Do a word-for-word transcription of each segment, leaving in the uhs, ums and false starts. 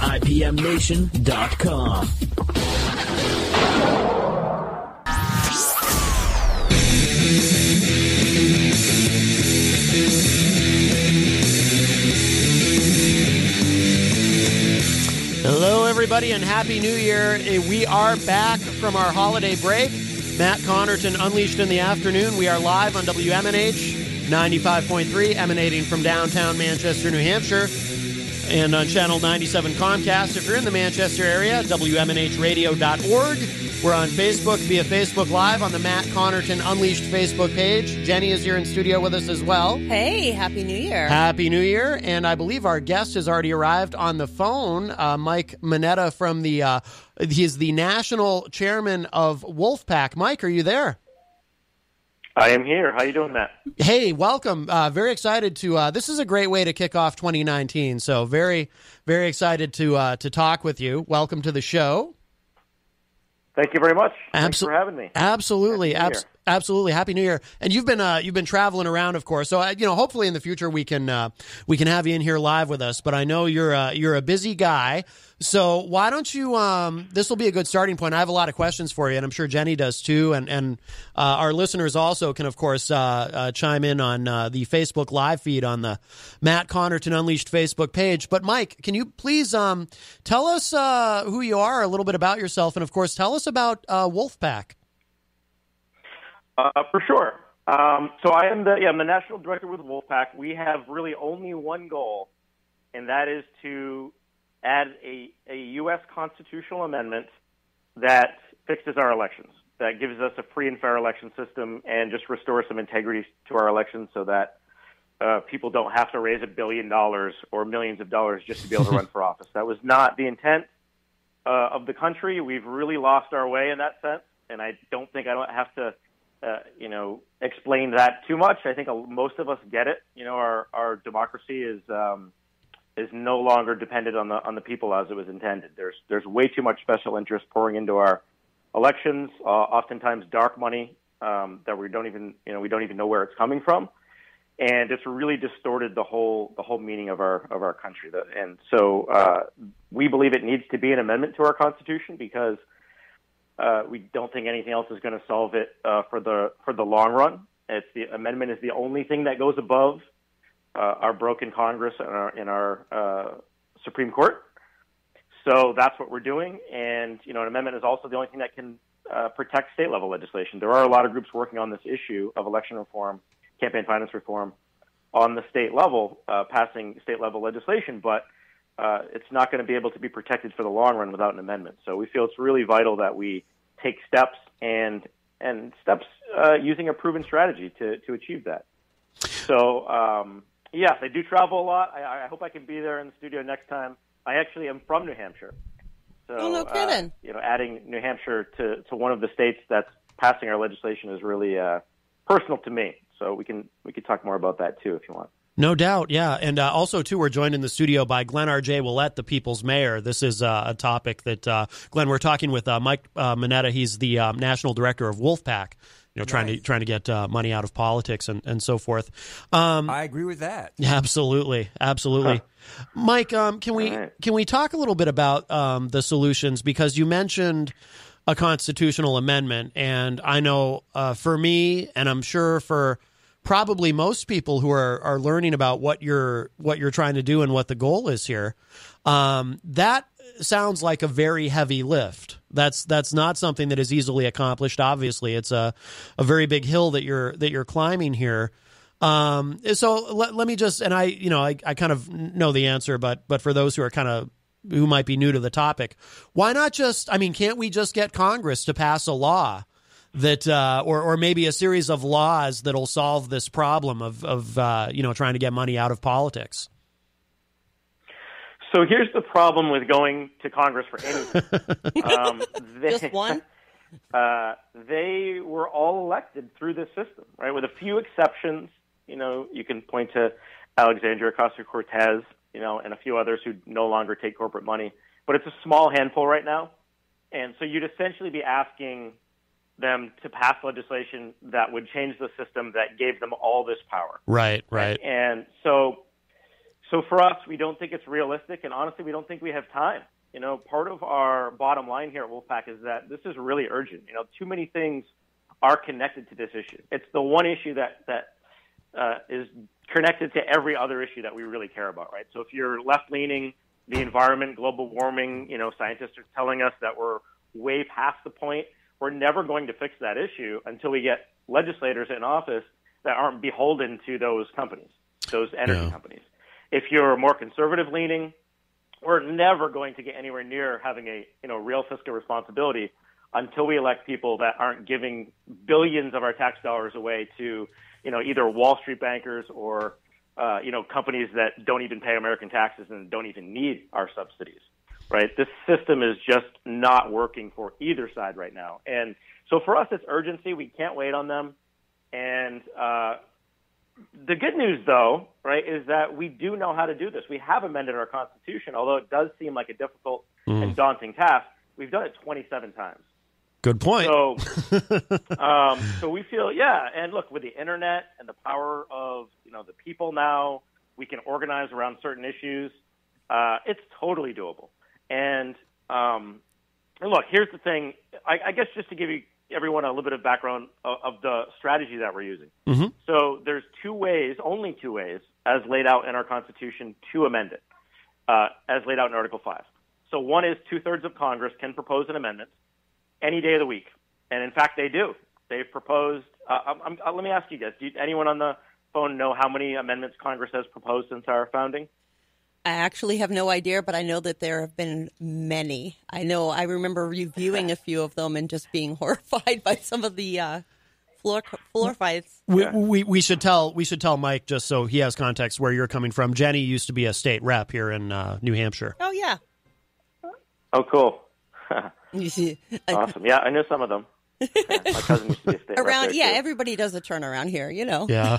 I P M nation dot com. Hello, everybody, and Happy New Year. We are back from our holiday break. Matt Connerton, Unleashed in the Afternoon. We are live on W M N H ninety-five point three, emanating from downtown Manchester, New Hampshire, and on Channel ninety-seven Comcast. If you're in the Manchester area, W M N H radio dot org. We're on Facebook via Facebook Live on the Matt Connerton Unleashed Facebook page. Jenny is here in studio with us as well. Hey, Happy New Year. Happy New Year. And I believe our guest has already arrived on the phone, uh, Mike Mineta from the, uh, he's the national chairman of Wolfpack. Mike, are you there? I am here. How you doing, Matt? Hey, welcome. Uh, very excited to, uh, this is a great way to kick off twenty nineteen. So very, very excited to, uh, to talk with you. Welcome to the show. Thank you very much. Thanks Absol- for having me. Absolutely. Happy New Abs- absolutely. Happy New Year. And you've been uh, you've been traveling around, of course. So uh, you know, hopefully in the future we can uh, we can have you in here live with us. But I know you're uh, you're a busy guy. So why don't you? Um, this will be a good starting point. I have a lot of questions for you, and I'm sure Jenny does too. And and uh, our listeners also can, of course, uh, uh, chime in on uh, the Facebook Live feed on the Matt Connerton Unleashed Facebook page. But Mike, can you please um, tell us uh, who you are, a little bit about yourself, and of course, tell us about uh, Wolfpack. Uh, for sure. Um, so I am the yeah, I'm the national director with Wolfpack. We have really only one goal, and that is to add a, a U S constitutional amendment that fixes our elections, that gives us a free and fair election system and just restores some integrity to our elections so that uh, people don't have to raise a billion dollars or millions of dollars just to be able to run for office. That was not the intent uh, of the country. We've really lost our way in that sense, and I don't think I don't have to uh, you know, explain that too much. I think most of us get it. You know, our, our democracy is um, is no longer dependent on the on the people as it was intended. There's there's way too much special interest pouring into our elections, uh, oftentimes dark money um, that we don't even you know we don't even know where it's coming from, and it's really distorted the whole the whole meaning of our of our country. And so uh, we believe it needs to be an amendment to our Constitution because uh, we don't think anything else is going to solve it uh, for the for the long run. It's the amendment is the only thing that goes above Uh, our broken Congress and our, in our uh, Supreme Court. So that's what we're doing. And, you know, an amendment is also the only thing that can uh, protect state-level legislation. There are a lot of groups working on this issue of election reform, campaign finance reform, on the state level, uh, passing state-level legislation, but uh, it's not going to be able to be protected for the long run without an amendment. So we feel it's really vital that we take steps and and steps uh, using a proven strategy to, to achieve that. So, um, yes, I do travel a lot. I, I hope I can be there in the studio next time. I actually am from New Hampshire. So, oh, no kidding. Uh, you know, adding New Hampshire to, to one of the states that's passing our legislation is really uh, personal to me. So we can we could talk more about that, too, if you want. No doubt, yeah. And uh, also, too, we're joined in the studio by Glenn R J. Willett, the People's Mayor. This is uh, a topic that, uh, Glenn, we're talking with uh, Mike uh, Mineta. He's the um, national director of Wolfpack, you know, trying nice. to trying to get uh, money out of politics and, and so forth. Um, I agree with that. Absolutely, absolutely. Huh. Mike, um, can we right. can we talk a little bit about um, the solutions? Because you mentioned a constitutional amendment, and I know uh, for me, and I'm sure for probably most people who are, are learning about what you're what you're trying to do and what the goal is here, um, that sounds like a very heavy lift. That's that's not something that is easily accomplished. Obviously, it's a a very big hill that you're that you're climbing here. Um, so let, let me just and I you know I, I kind of know the answer, but but for those who are kind of who might be new to the topic, why not just I mean, can't we just get Congress to pass a law that, uh, or or maybe a series of laws that'll solve this problem of of uh, you know trying to get money out of politics? So here's the problem with going to Congress for anything. um, they, Just one? Uh, they were all elected through this system, right? With a few exceptions. You know, you can point to Alexandria Ocasio-Cortez, you know, and a few others who no longer take corporate money. But it's a small handful right now. And so you'd essentially be asking them to pass legislation that would change the system that gave them all this power. Right, right. And so so for us, we don't think it's realistic, and honestly, we don't think we have time. You know, part of our bottom line here at Wolfpack is that this is really urgent. You know, too many things are connected to this issue. It's the one issue that that uh, is connected to every other issue that we really care about, right? So if you're left-leaning, the environment, global warming, you know, scientists are telling us that we're way past the point. We're never going to fix that issue until we get legislators in office that aren't beholden to those companies, those energy Yeah. companies. If you're more conservative-leaning, we're never going to get anywhere near having a, you know, real fiscal responsibility until we elect people that aren't giving billions of our tax dollars away to, you know, either Wall Street bankers or, uh, you know, companies that don't even pay American taxes and don't even need our subsidies, right? This system is just not working for either side right now. And so for us, it's urgency. We can't wait on them. And uh, the good news, though, right, is that we do know how to do this. We have amended our Constitution, although it does seem like a difficult mm. and daunting task. We've done it twenty-seven times. Good point. So, um, so we feel, yeah, and look, with the internet and the power of, you know, the people now, we can organize around certain issues. Uh, it's totally doable. And, um, and look, here's the thing. I, I guess just to give you everyone a little bit of background of, of the strategy that we're using. Mm-hmm. So there's two ways, only two ways, as laid out in our Constitution to amend it, uh, as laid out in Article five. So one is two-thirds of Congress can propose an amendment any day of the week. And in fact, they do. They've proposed, uh, I'm, I'm, let me ask you guys, do you, anyone on the phone know how many amendments Congress has proposed since our founding? I actually have no idea, but I know that there have been many. I know I remember reviewing a few of them and just being horrified by some of the uh, floor floor fights. We, we we should tell we should tell Mike, just so he has context, where you're coming from. Jenny used to be a state rep here in uh, New Hampshire. Oh yeah. Oh cool. Awesome. Yeah, I know some of them. My cousin used to be a state around. rep Yeah, too. everybody does a turn around here, you know. Yeah.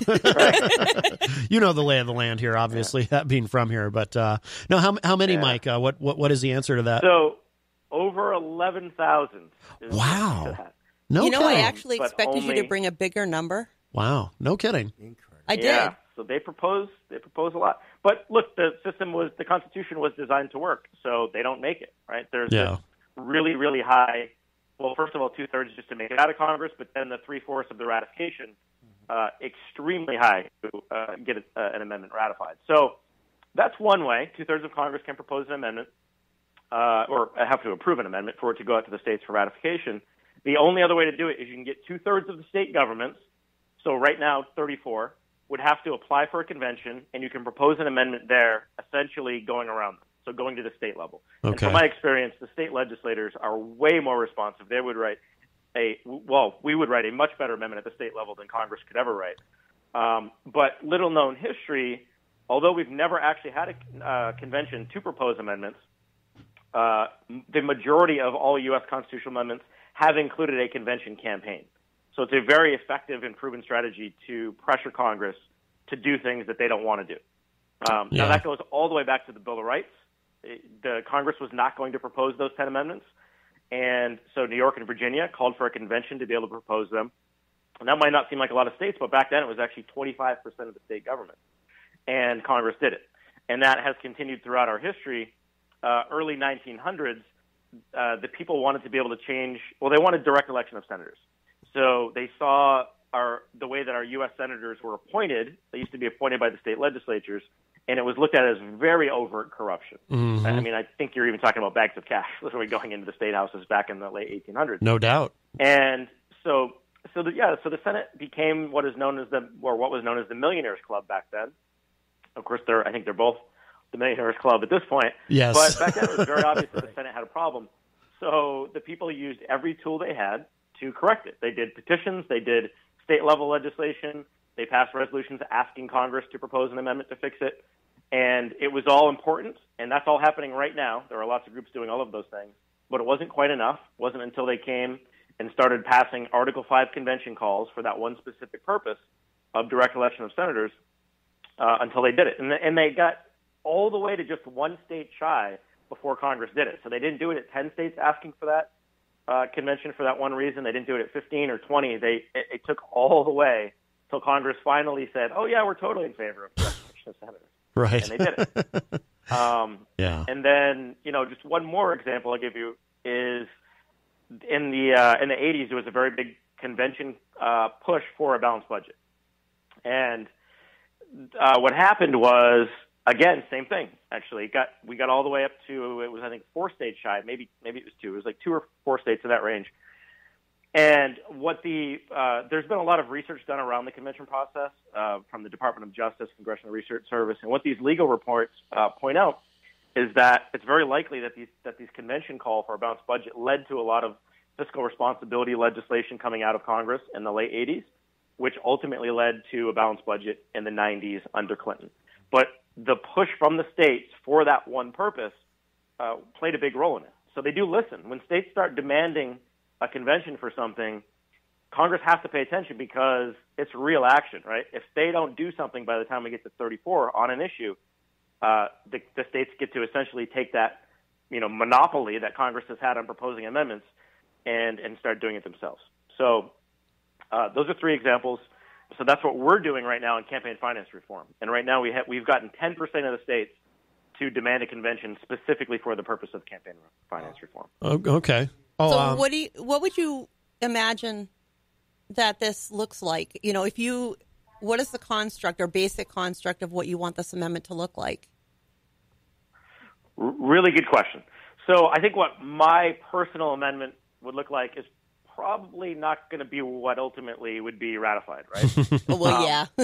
You know the lay of the land here, obviously, yeah. that being from here. But uh, no, how how many, yeah. Mike? Uh, what what what is the answer to that? So over eleven thousand. Wow. No, you know, kidding. I actually But expected only... you to bring a bigger number. Wow, no kidding. I did. Yeah. So they propose they propose a lot. But look, the system was the Constitution was designed to work, so they don't make it, right? There's yeah. this really, really high, well, first of all, two-thirds just to make it out of Congress, but then the three-fourths of the ratification, uh, extremely high to uh, get a, uh, an amendment ratified. So that's one way. Two-thirds of Congress can propose an amendment uh, or have to approve an amendment for it to go out to the states for ratification. The only other way to do it is you can get two-thirds of the state governments, so right now thirty-four, would have to apply for a convention, and you can propose an amendment there, essentially going around them. So going to the state level. Okay. And from my experience, the state legislators are way more responsive. They would write a, well, we would write a much better amendment at the state level than Congress could ever write. Um, but little known history, although we've never actually had a uh, convention to propose amendments, uh, the majority of all U S constitutional amendments have included a convention campaign. So it's a very effective and proven strategy to pressure Congress to do things that they don't want to do. Um, yeah. Now that goes all the way back to the Bill of Rights. The Congress was not going to propose those ten amendments, and so New York and Virginia called for a convention to be able to propose them. And that might not seem like a lot of states, but back then it was actually twenty-five percent of the state government, and Congress did it. And that has continued throughout our history. Uh, early nineteen hundreds, uh, the people wanted to be able to change, well, they wanted direct election of senators. So they saw our the way that our U S senators were appointed. They used to be appointed by the state legislatures, and it was looked at as very overt corruption. Mm-hmm. I mean, I think you're even talking about bags of cash literally going into the state houses back in the late eighteen hundreds. No doubt. And so, so the, yeah, so the Senate became what is known as the, or what was known as the Millionaires Club back then. Of course, they're, I think they're both the Millionaires Club at this point. Yes. But back then it was very obvious that the Senate had a problem. So the people used every tool they had to correct it. They did petitions, they did state-level legislation, they passed resolutions asking Congress to propose an amendment to fix it, and it was all important, and that's all happening right now. There are lots of groups doing all of those things, but it wasn't quite enough. It wasn't until they came and started passing Article five convention calls for that one specific purpose of direct election of senators uh, until they did it. And, and they got all the way to just one state shy before Congress did it. So they didn't do it at ten states asking for that uh, convention for that one reason. They didn't do it at fifteen or twenty. They it, it took all the way till Congress finally said, "Oh yeah, we're totally in favor of direct election of senators." Right. And they did it. um, yeah. And then, you know, just one more example I'll give you is in the uh, in the eighties, there was a very big convention uh, push for a balanced budget. And uh, what happened was, again, same thing. Actually, got we got all the way up to it was I think four states shy, maybe maybe it was two. It was like two or four states in that range. And what the uh, there's been a lot of research done around the convention process uh, from the Department of Justice, Congressional Research Service, and what these legal reports uh, point out is that it's very likely that these that these convention call for a balanced budget led to a lot of fiscal responsibility legislation coming out of Congress in the late eighties, which ultimately led to a balanced budget in the nineties under Clinton. But the push from the states for that one purpose uh, played a big role in it. So they do listen. When states start demanding a convention for something, Congress has to pay attention because it's real action, right? If they don't do something by the time we get to thirty-four on an issue, uh, the, the states get to essentially take that, you know, monopoly that Congress has had on proposing amendments and, and start doing it themselves. So uh, those are three examples. So that's what we're doing right now in campaign finance reform. And right now we ha- we've gotten ten percent of the states to demand a convention specifically for the purpose of campaign finance reform. Okay. Oh, so um, what do you, what would you imagine that this looks like? You know, if you, what is the construct or basic construct of what you want this amendment to look like? R- really good question. So I think what my personal amendment would look like is probably not going to be what ultimately would be ratified, right? Well, um, yeah.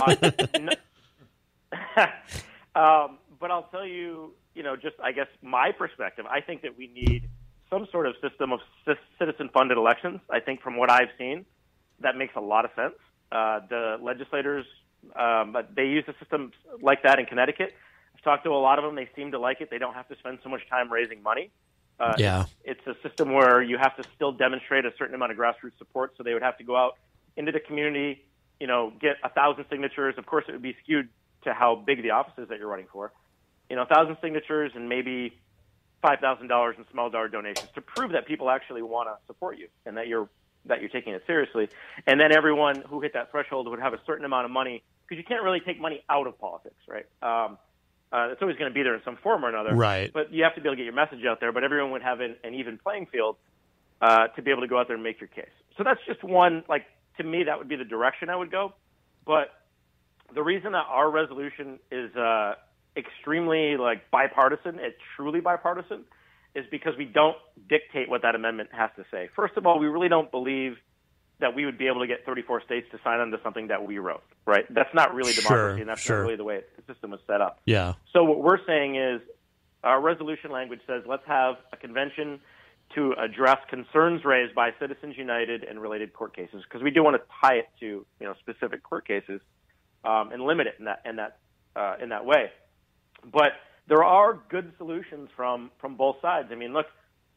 I, um, but I'll tell you, you know, just I guess my perspective, I think that we need some sort of system of c- citizen-funded elections. I think from what I've seen, that makes a lot of sense. Uh, the legislators, um, they use a system like that in Connecticut. I've talked to a lot of them. They seem to like it. They don't have to spend so much time raising money. Uh, yeah. It's a system where you have to still demonstrate a certain amount of grassroots support, so they would have to go out into the community, you know, get a thousand signatures. Of course, it would be skewed to how big the office is that you're running for. You know, a thousand signatures and maybe five thousand dollars in small dollar donations to prove that people actually want to support you and that you're that you're taking it seriously. And then everyone who hit that threshold would have a certain amount of money, because you can't really take money out of politics, right? Um, uh, it's always going to be there in some form or another. Right. But you have to be able to get your message out there. But everyone would have an, an even playing field uh, to be able to go out there and make your case. So that's just one, like, to me, that would be the direction I would go. But the reason that our resolution is uh, extremely, like, bipartisan, it's truly bipartisan, is because we don't dictate what that amendment has to say. First of all, we really don't believe that we would be able to get thirty-four states to sign on to something that we wrote, right? That's not really democracy, Sure, and that's sure. not really the way the system was set up. Yeah. So what we're saying is our resolution language says let's have a convention to address concerns raised by Citizens United and related court cases, because we do want to tie it to, you know, specific court cases um, and limit it in that in that uh, in that way. But there are good solutions from, from both sides. I mean, look,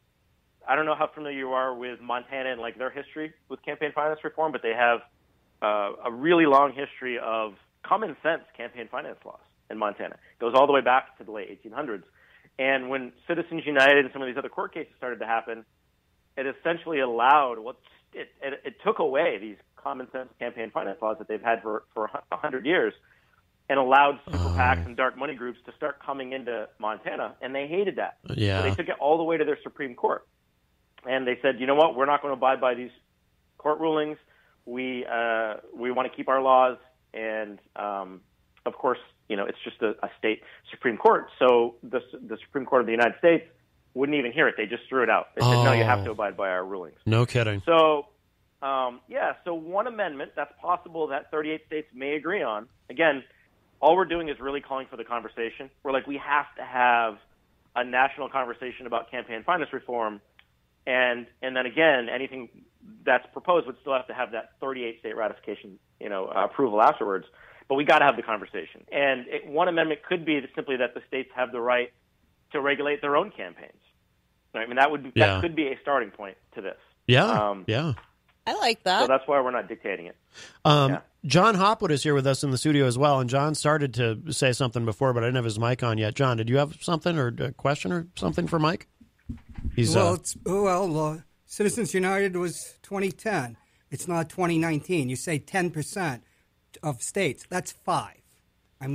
I don't know how familiar you are with Montana and like their history with campaign finance reform, but they have uh, a really long history of common sense campaign finance laws in Montana. It goes all the way back to the late eighteen hundreds. And when Citizens United and some of these other court cases started to happen, it essentially allowed what it, it, it took away these common sense campaign finance laws that they've had for for a hundred years, and allowed super PACs and dark money groups to start coming into Montana, and they hated that. Yeah. So they took it all the way to their Supreme Court, and they said, you know what, we're not going to abide by these court rulings. We uh, we want to keep our laws, and um, of course, you know, it's just a, a state Supreme Court. So the the Supreme Court of the United States wouldn't even hear it. They just threw it out. They said, Oh. no, you have to abide by our rulings. No kidding. So, um, yeah, so one amendment that's possible that thirty-eight states may agree on. Again, all we're doing is really calling for the conversation. We're like, we have to have a national conversation about campaign finance reform. And and then again, anything that's proposed would still have to have that thirty-eight state ratification, you know, uh, approval afterwards. But we got to have the conversation. And it, one amendment could be simply that the states have the right to regulate their own campaigns. I mean, that would Yeah. that could be a starting point to this. Yeah. Um, yeah. I like that. So that's why we're not dictating it. Um, Yeah. John Hopwood is here with us in the studio as well, and John started to say something before, but I didn't have his mic on yet. John, did you have something or a question or something for Mike? He's well, uh, it's, well, uh, Citizens United was twenty ten. It's not twenty nineteen. You say ten percent of states. That's five. I mean,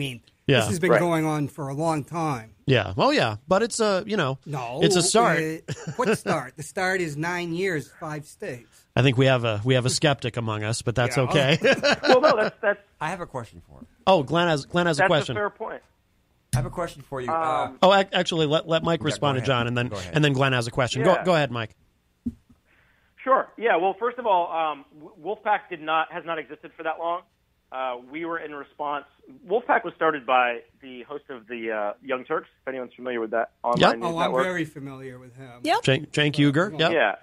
Yeah. This has been Right. going on for a long time. Yeah. Well, yeah, but it's a you know, No, it's a start. uh, what start? The start is nine years, five states. I think we have a we have a skeptic among us, but that's Yeah. okay. Well, no, that's that's I have a question for him. oh, Glenn has Glenn has a that's question. a fair point. I have a question for you. Um, uh, Oh, ac- actually, let let Mike respond to ahead. John, and then Go ahead. and then Glenn has a question. Yeah. Go go ahead, Mike. Sure. Yeah. Well, first of all, um, Wolfpack did not has not existed for that long. Uh, we were in response. Wolfpack was started by the host of the uh, Young Turks. If anyone's familiar with that online Yep. news Oh, I'm network. very familiar with him. Yep. Cenk, Cenk Uygur. Yep. Yeah.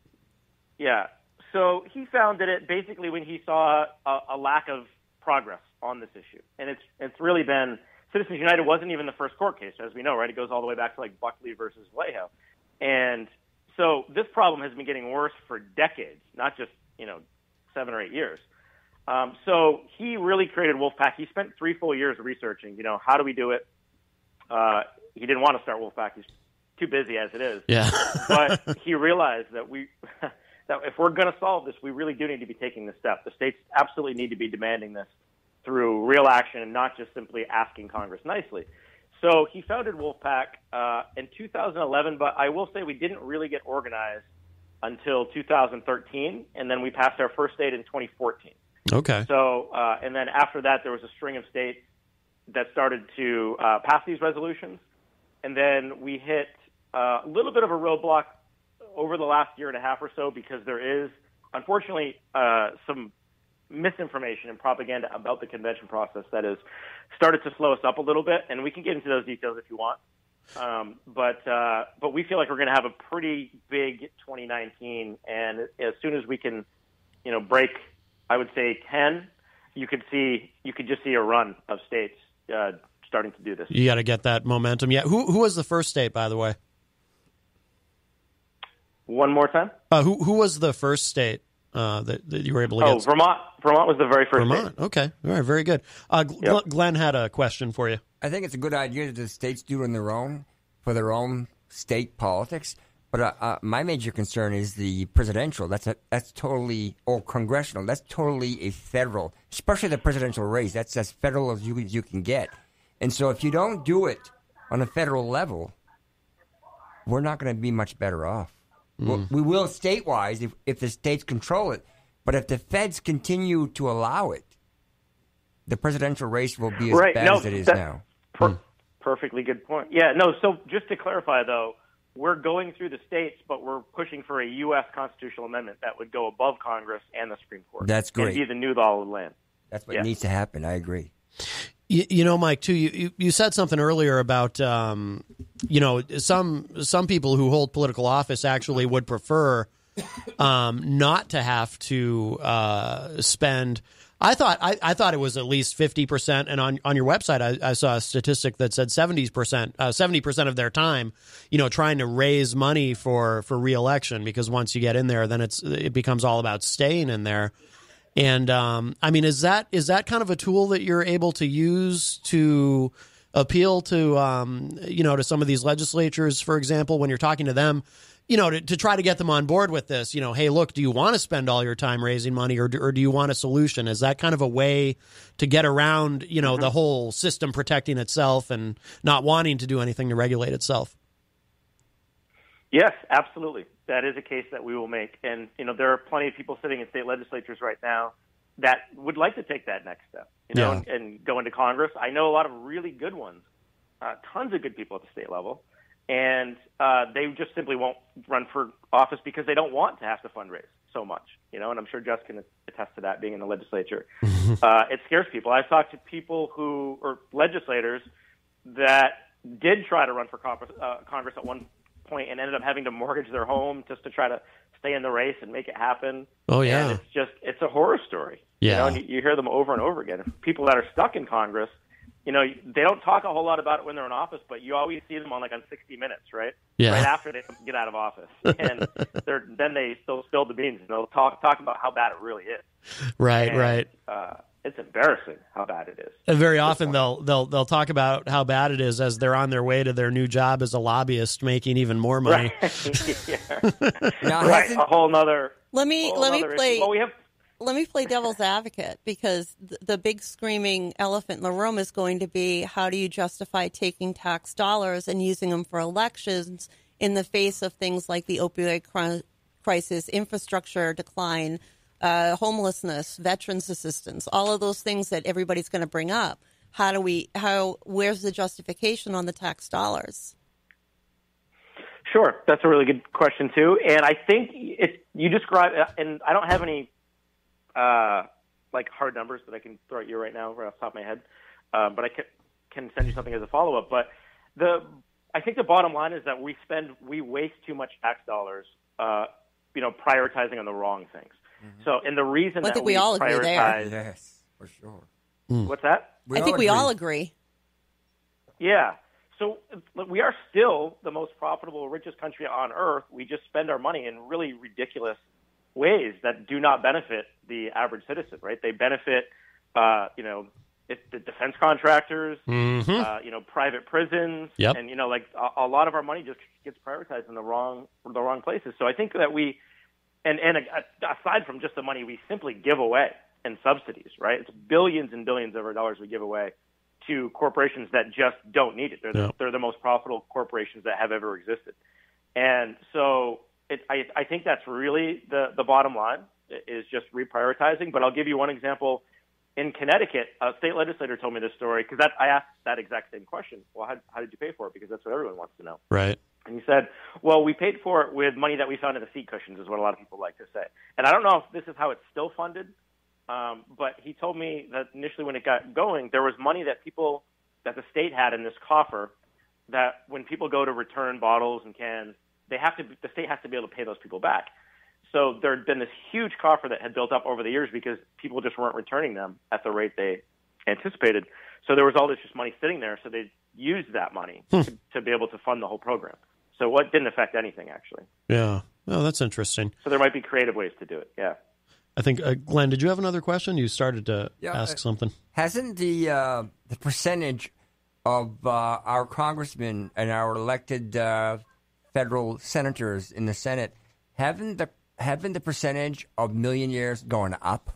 Yeah. So he founded it basically when he saw a, a lack of progress on this issue, and it's it's really been Citizens United wasn't even the first court case, as we know, right? It goes all the way back to like Buckley versus Vallejo, and so this problem has been getting worse for decades, not just you know seven or eight years. Um, so he really created Wolfpack. He spent three full years researching, you know, how do we do it? Uh, he didn't want to start Wolfpack. He's too busy as it is. Yeah. But he realized that we that if we're going to solve this, we really do need to be taking this step. The states absolutely need to be demanding this through real action and not just simply asking Congress nicely. So he founded Wolfpack uh, in two thousand eleven, but I will say we didn't really get organized until two thousand thirteen, and then we passed our first state in twenty fourteen. Okay. So, uh, and then after that, there was a string of states that started to uh, pass these resolutions, and then we hit uh, a little bit of a roadblock over the last year and a half or so because there is, unfortunately, uh, some misinformation and propaganda about the convention process that has started to slow us up a little bit, and we can get into those details if you want. Um, but uh, but we feel like we're going to have a pretty big twenty nineteen, and as soon as we can, you know, break, I would say ten, you could see you could just see a run of states uh, starting to do this. You got to get that momentum. Yeah. Who who was the first state, by the way? One more time. Uh, who who was the first state uh, that, that you were able to Oh, get? Vermont. Vermont was the very first Vermont. state. Okay. All right. Very good. Uh, Gl- Yep. Glenn had a question for you. I think it's a good idea that the states do it on their own for their own state politics. But uh, uh, my major concern is the presidential. That's a, that's totally or congressional. That's totally a federal, especially the presidential race. That's as federal as you as you can get. And so if you don't do it on a federal level, we're not going to be much better off. Mm. Well, we will statewide if if the states control it. But if the feds continue to allow it, the presidential race will be as Right. bad No, as it is that- now. Per- Perfectly good point. Yeah. No. So just to clarify, though, we're going through the states, but we're pushing for a U S constitutional amendment that would go above Congress and the Supreme Court. That's great. And be the new law of the land. That's what Yeah. needs to happen. I agree. You, you know, Mike, too. You, you you said something earlier about um, you know some some people who hold political office actually would prefer um, not to have to uh, spend. I thought I, I thought it was at least fifty percent, and on, on your website I, I saw a statistic that said seventy percent, uh, seventy percent of their time, you know, trying to raise money for for reelection, because once you get in there, then it's it becomes all about staying in there. And um, I mean, is that is that kind of a tool that you're able to use to appeal to um, you know to some of these legislatures, for example, when you're talking to them? You know, to, to try to get them on board with this, you know, hey, look, do you want to spend all your time raising money, or do, or do you want a solution? Is that kind of a way to get around, you know, mm-hmm. the whole system protecting itself and not wanting to do anything to regulate itself? Yes, absolutely. That is a case that we will make. And, you know, there are plenty of people sitting in state legislatures right now that would like to take that next step, you know, Yeah. and, and go into Congress. I know a lot of really good ones, uh, tons of good people at the state level. And uh, they just simply won't run for office because they don't want to have to fundraise so much, you know, and I'm sure Jess can attest to that being in the legislature. uh, it scares people. I've talked to people who, or legislators, that did try to run for Congress, uh, Congress at one point and ended up having to mortgage their home just to try to stay in the race and make it happen. Oh, yeah. And it's just, it's a horror story. Yeah. You know, and you, you hear them over and over again. People that are stuck in Congress, you know, they don't talk a whole lot about it when they're in office, but you always see them on like on sixty minutes, right? Yeah. Right after they get out of office, and they're then they still spill the beans and they'll talk talk about how bad it really is. Right, And, right. Uh, it's embarrassing how bad it is. And very often they'll they'll they'll talk about how bad it is as they're on their way to their new job as a lobbyist, making even more money. Right. Yeah. Now, Right. hasn't- A whole nother. Let me whole let me nother play. issue. Well, we have let me play devil's advocate, because the, the big screaming elephant in the room is going to be, how do you justify taking tax dollars and using them for elections in the face of things like the opioid cri- crisis, infrastructure decline, uh, homelessness, veterans assistance, all of those things that everybody's going to bring up. How do we, how, where's the justification on the tax dollars? Sure. That's a really good question, too. And I think it, you describe, and I don't have any uh, like hard numbers that I can throw at you right now right off the top of my head, uh, but I can, can send you something as a follow-up. But the I think the bottom line is that we spend, we waste too much tax dollars, uh, you know, prioritizing on the wrong things. Mm-hmm. So, and the reason well, I that think we, we all agree prioritize, there. Yes, for sure. Mm. What's that? We I think agree. we all agree. Yeah. So we are still the most profitable, richest country on earth. We just spend our money in really ridiculous ways that do not benefit the average citizen, right? They benefit, uh, you know, it's the defense contractors, Mm-hmm. uh, you know, private prisons, Yep. and you know, like a, a lot of our money just gets prioritized in the wrong, the wrong places. So I think that we, and and aside from just the money we simply give away in subsidies, right? It's billions and billions of our dollars we give away to corporations that just don't need it. They're the, Yep. they're the most profitable corporations that have ever existed, and so it, I I think that's really the the bottom line, is just reprioritizing. But I'll give you one example. In Connecticut, a state legislator told me this story, because that I asked that exact same question. Well, how, how did you pay for it? Because that's what everyone wants to know. Right. And he said, well, we paid for it with money that we found in the seat cushions, is what a lot of people like to say. And I don't know if this is how it's still funded, um, but he told me that initially when it got going, there was money that people, that the state had in this coffer, that when people go to return bottles and cans, they have to, the state has to be able to pay those people back. So there had been this huge coffer that had built up over the years because people just weren't returning them at the rate they anticipated. So there was all this just money sitting there, so they used that money Hmm. to, to be able to fund the whole program. So what didn't affect anything, actually. Yeah. Oh, that's interesting. So there might be creative ways to do it, yeah. I think, uh, Glenn, did you have another question? You started to Yeah, ask uh, something. Hasn't the uh, the percentage of uh, our congressmen and our elected uh, federal senators in the Senate, haven't the haven't the percentage of millionaires gone up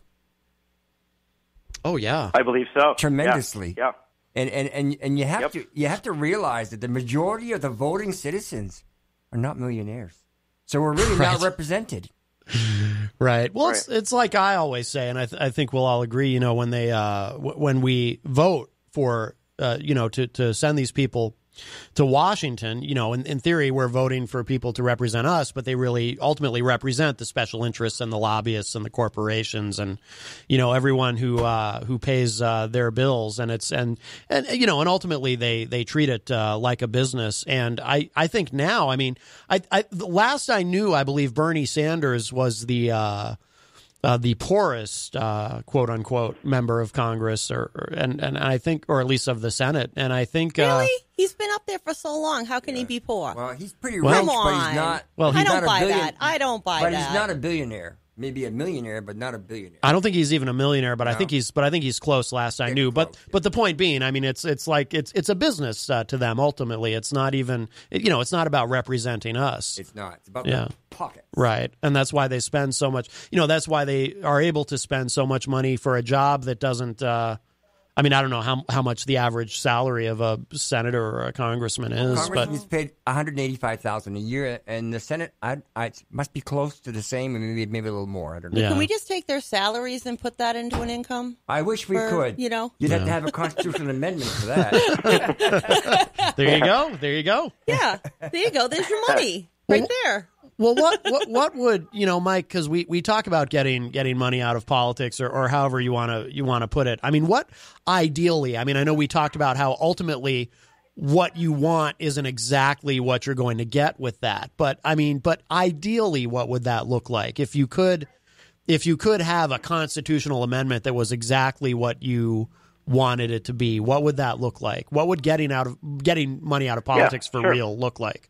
Oh, yeah. I believe so. tremendously? Yeah. And and, and, and you have Yep. to you have to realize that the majority of the voting citizens are not millionaires, so we're really not Right. represented. Right. Well, Right. it's it's like I always say, and I th- I think we'll all agree. You know, when they uh w- when we vote for uh you know to to send these people to Washington, you know, in, in theory, we're voting for people to represent us, but they really ultimately represent the special interests and the lobbyists and the corporations and, you know, everyone who uh, who pays uh, their bills. And it's and, and, you know, and ultimately they they treat it uh, like a business. And I, I think now, I mean, I, I the last I knew, I believe Bernie Sanders was the uh, Uh, the poorest, uh, quote unquote, member of Congress, or, or and and I think, or at least of the Senate, and I think, uh, Really? He's been up there for so long. How can he be poor? Well, he's pretty Well- rich, Come but he's on. not. Well, I he's don't not a buy billion- that. I don't buy but that. he's not a billionaire. Maybe a millionaire, but not a billionaire. I don't think he's even a millionaire, but I No. think he's, but I think he's close. Last I Getting knew, but close, yeah. but the point being, I mean, it's it's like it's it's a business uh, to them. Ultimately, it's not even, you know, it's not about representing us. It's not. It's about Yeah. the pockets. Right. And that's why they spend so much, you know, that's why they are able to spend so much money for a job that doesn't, uh, I mean, I don't know how how much the average salary of a senator or a congressman is, Congress but is paid one hundred eighty-five thousand dollars a year, and the Senate I, I, it must be close to the same, and maybe maybe a little more. I don't know. yeah. Can we just take their salaries and put that into an income? I wish we For, could. you know? You'd have to Yeah. have a constitutional amendment for that. There you go. There you go. Yeah. There you go. There's your money right there. Well, what, what what would, you know, Mike? Because we, we talk about getting getting money out of politics, or, or however you want to you want to put it. I mean, what ideally? I mean, I know we talked about how ultimately what you want isn't exactly what you're going to get with that. But I mean, but ideally, what would that look like if you could if you could have a constitutional amendment that was exactly what you wanted it to be? What would that look like? What would getting out of getting money out of politics for sure. real look like?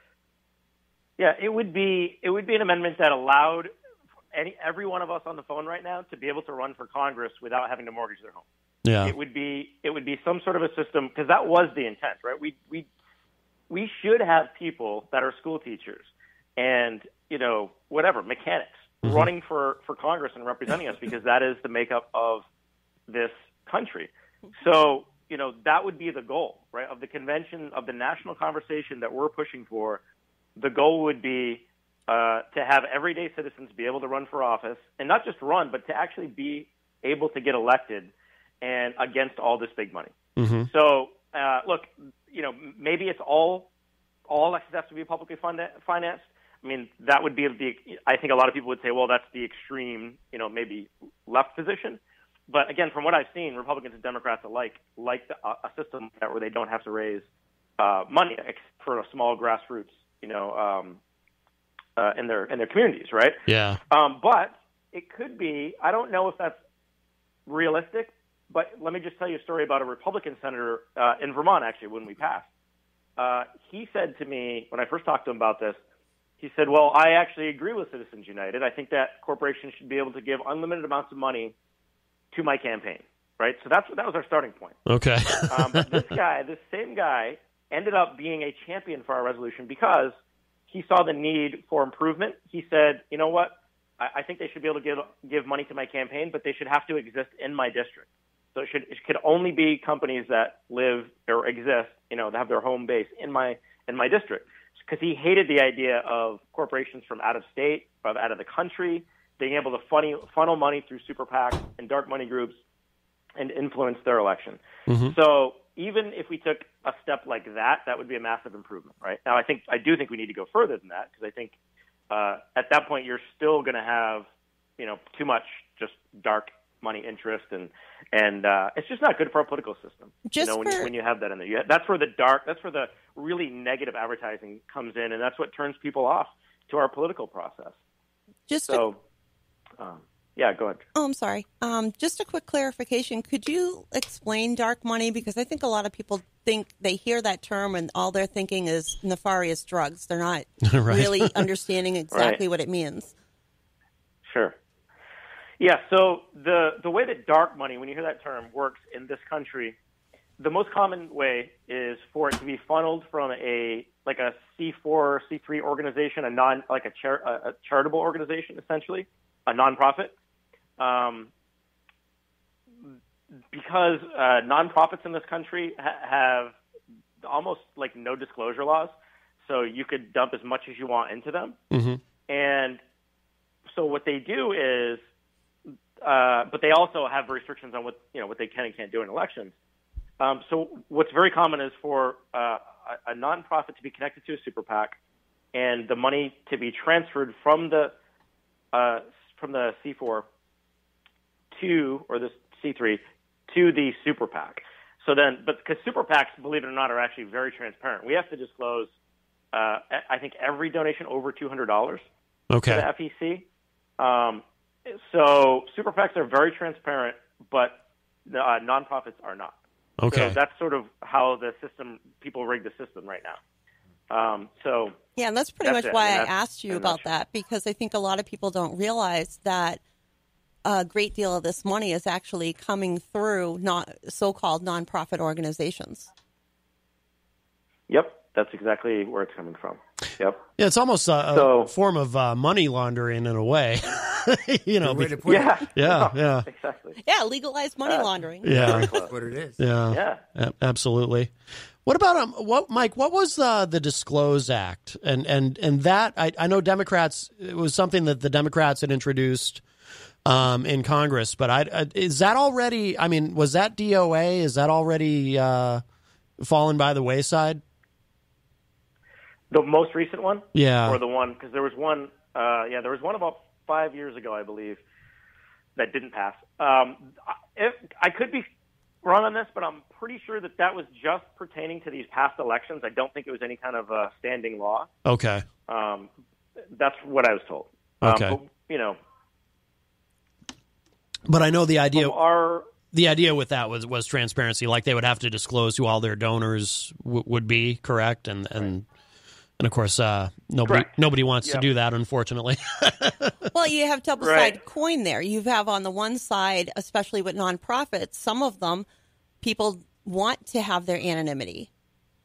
Yeah, it would be it would be an amendment that allowed any every one of us on the phone right now to be able to run for Congress without having to mortgage their home. Yeah. It would be it would be some sort of a system, because that was the intent, right? We we we should have people that are school teachers and, you know, whatever, mechanics mm-hmm. running for, for Congress and representing us, because that is the makeup of this country. So, you know, that would be the goal, right, of the convention, of the national conversation that we're pushing for. The goal would be uh, to have everyday citizens be able to run for office, and not just run, but to actually be able to get elected and against all this big money. Mm-hmm. So, uh, look, you know, maybe it's all all elections have to be publicly funded, financed. I mean, that would be the. I think a lot of people would say, well, that's the extreme, you know, maybe left position. But again, from what I've seen, Republicans and Democrats alike like the, a system like that where they don't have to raise uh, money for a small grassroots, you know, um, uh, in their in their communities, right? Yeah. Um, but it could be. I don't know if that's realistic. But let me just tell you a story about a Republican senator uh, in Vermont, actually, when we passed. Uh, he said to me, when I first talked to him about this, he said, well, I actually agree with Citizens United. I think that corporations should be able to give unlimited amounts of money to my campaign, right? So that's that was our starting point. Okay. um, but this guy, this same guy, ended up being a champion for our resolution because he saw the need for improvement. He said, you know what? I, I think they should be able to give, give money to my campaign, but they should have to exist in my district. So it should it could only be companies that live or exist, you know, that have their home base in my in my district. Because he hated the idea of corporations from out of state, from out of the country, being able to funny, funnel money through super PACs and dark money groups and influence their election. Mm-hmm. So even if we took a step like that, that would be a massive improvement, right? Now, I think I do think we need to go further than that, because I think uh, at that point you're still going to have, you know, too much just dark money interest, and and uh, it's just not good for our political system. Just you know, when, for... you, when you have that in there, you, that's where the dark, that's where the really negative advertising comes in, and that's what turns people off to our political process. Just so, to... um, yeah, go ahead. Oh, I'm sorry. Um, just a quick clarification. Could you explain dark money? Because I think a lot of people think they hear that term and all they're thinking is nefarious drugs. They're not right. really understanding exactly right. what it means. Sure. Yeah, so the, the way that dark money, when you hear that term, works in this country, the most common way is for it to be funneled from a like a C four, C three organization, a non like a, char, a charitable organization, essentially, a nonprofit. Um, because uh, nonprofits in this country ha- have almost like no disclosure laws, so you could dump as much as you want into them. Mm-hmm. And so what they do is, uh, but they also have restrictions on what you know what they can and can't do in elections. Um, so what's very common is for uh, a, a nonprofit to be connected to a super PAC, and the money to be transferred from the uh, from the C four to or the C three to the super PAC. So then, but because super PACs, believe it or not, are actually very transparent. We have to disclose, uh, I think, every donation over two hundred dollars okay. to the F E C. Um, so super PACs are very transparent, but the uh, nonprofits are not. Okay. So that's sort of how the system, people rig the system right now. Um, so yeah, and that's pretty that's much it. why I, mean, I asked you about nutshell. that, because I think a lot of people don't realize that a great deal of this money is actually coming through not so-called nonprofit organizations. Yep, that's exactly where it's coming from. Yep. Yeah, it's almost a, a So- form of uh, money laundering in a way. you know, Good way be- to put Yeah. it. yeah, yeah, Exactly. Yeah, legalized money Uh, laundering. yeah, Very close. That's what it is. yeah, Yeah. A- absolutely. What about um? What, Mike? What was uh, the Disclose Act? And and and that I, I know Democrats. It was something that the Democrats had introduced um, in Congress. But I, I is that already? I mean, was that D O A? Is that already uh, fallen by the wayside? The most recent one? Yeah. Or the one, because there was one, uh, yeah, there was one about five years ago, I believe, that didn't pass. Um, if, I could be wrong on this, but I'm pretty sure that that was just pertaining to these past elections. I don't think it was any kind of uh, standing law. Okay. Um, that's what I was told. Okay. Um, but, you know, But I know the idea. from our The idea with that was, was transparency, like they would have to disclose who all their donors w- would be, correct? And and and of course, uh, nobody Correct. nobody wants to Yep. do that, unfortunately. Well, you have double Right. sided coin there. You have on the one side, especially with nonprofits, some of them people want to have their anonymity,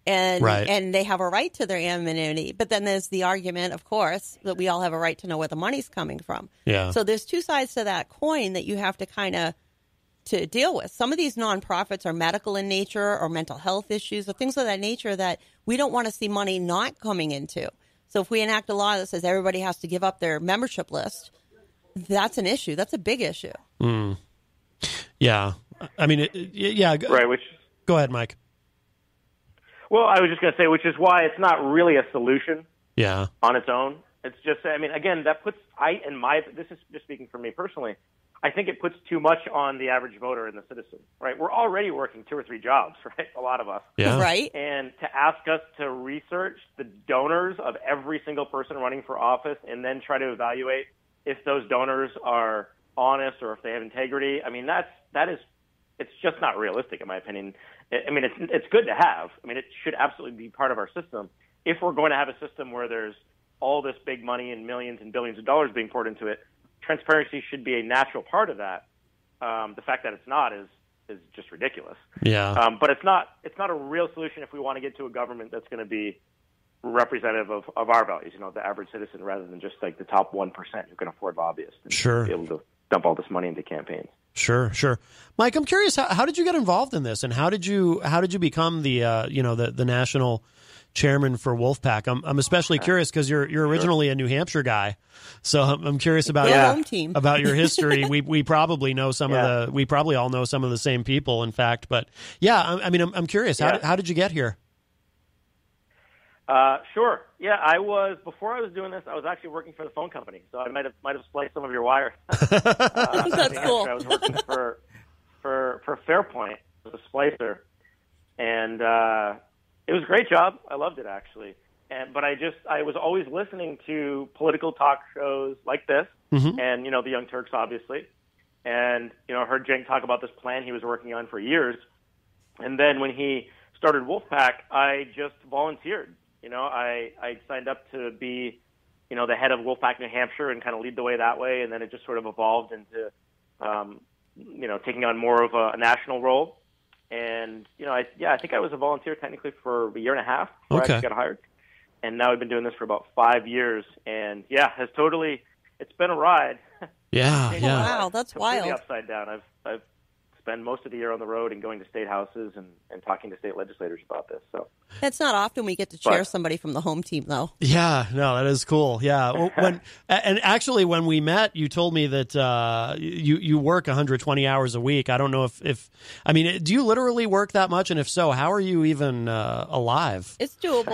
And Right. and they have a right to their anonymity. But then there's the argument, of course, that we all have a right to know where the money's coming from. Yeah. So there's two sides to that coin that you have to kind of to deal with. Some of these nonprofits are medical in nature or mental health issues or things of that nature that we don't want to see money not coming into. So if we enact a law that says everybody has to give up their membership list, that's an issue. That's a big issue. Mm. Yeah. I mean, it, it, yeah. Right, which Go ahead, Mike. Well, I was just going to say, which is why it's not really a solution Yeah. on its own. It's just, I mean, again, that puts, I, in my, this is just speaking for me personally, I think it puts too much on the average voter and the citizen, right? We're already working two or three jobs, right? A lot of us. Yeah. Right? And to ask us to research the donors of every single person running for office and then try to evaluate if those donors are honest or if they have integrity, I mean, that's, that is, it's just not realistic in my opinion. I mean, it's it's good to have. I mean, it should absolutely be part of our system. If we're going to have a system where there's all this big money and millions and billions of dollars being poured into it, transparency should be a natural part of that. Um, the fact that it's not is is just ridiculous. Yeah. Um, but it's not it's not a real solution if we want to get to a government that's going to be representative of, of our values, you know, the average citizen, rather than just like the top one percent who can afford lobbyists and Sure. be able to dump all this money into campaigns. Sure, sure. Mike, I'm curious, how, how did you get involved in this, and how did you how did you become the uh, you know the, the national chairman for Wolfpack? I'm I'm especially curious because you're you're originally a New Hampshire guy, so I'm, I'm curious about Go your, home team. about your history. we we probably know some Yeah. of the we probably all know some of the same people, in fact. But yeah, I, I mean, I'm I'm curious. How Yeah. did, how did you get here? Uh, sure. Yeah, I was, before I was doing this, I was actually working for the phone company, so I might have might have spliced some of your wires. uh, That's cool. I was working for for for Fairpoint as a splicer, and uh, it was a great job. I loved it actually. And but I just I was always listening to political talk shows like this, Mhm. and you know the Young Turks obviously, and you know heard Cenk talk about this plan he was working on for years, and then when he started Wolfpack, I just volunteered. You know, I, I signed up to be, you know, the head of Wolfpack New Hampshire and kind of lead the way that way. And then it just sort of evolved into, um, you know, taking on more of a, a national role. And, you know, I, yeah, I think I was a volunteer technically for a year and a half before Okay. I actually got hired. And now I've been doing this for about five years. And, yeah, has totally, it's been a ride. Yeah, It's been a yeah. Wow, ride. that's Completely wild. upside down. I've, I've spent most of the year on the road and going to state houses and, and talking to state legislators about this. So. It's not often we get to chair But- somebody from the home team, though. Yeah, no, that is cool. Yeah, well, when and actually when we met, you told me that uh, you you work one hundred twenty hours a week. I don't know if, if I mean, do you literally work that much? And if so, how are you even uh, alive? It's doable.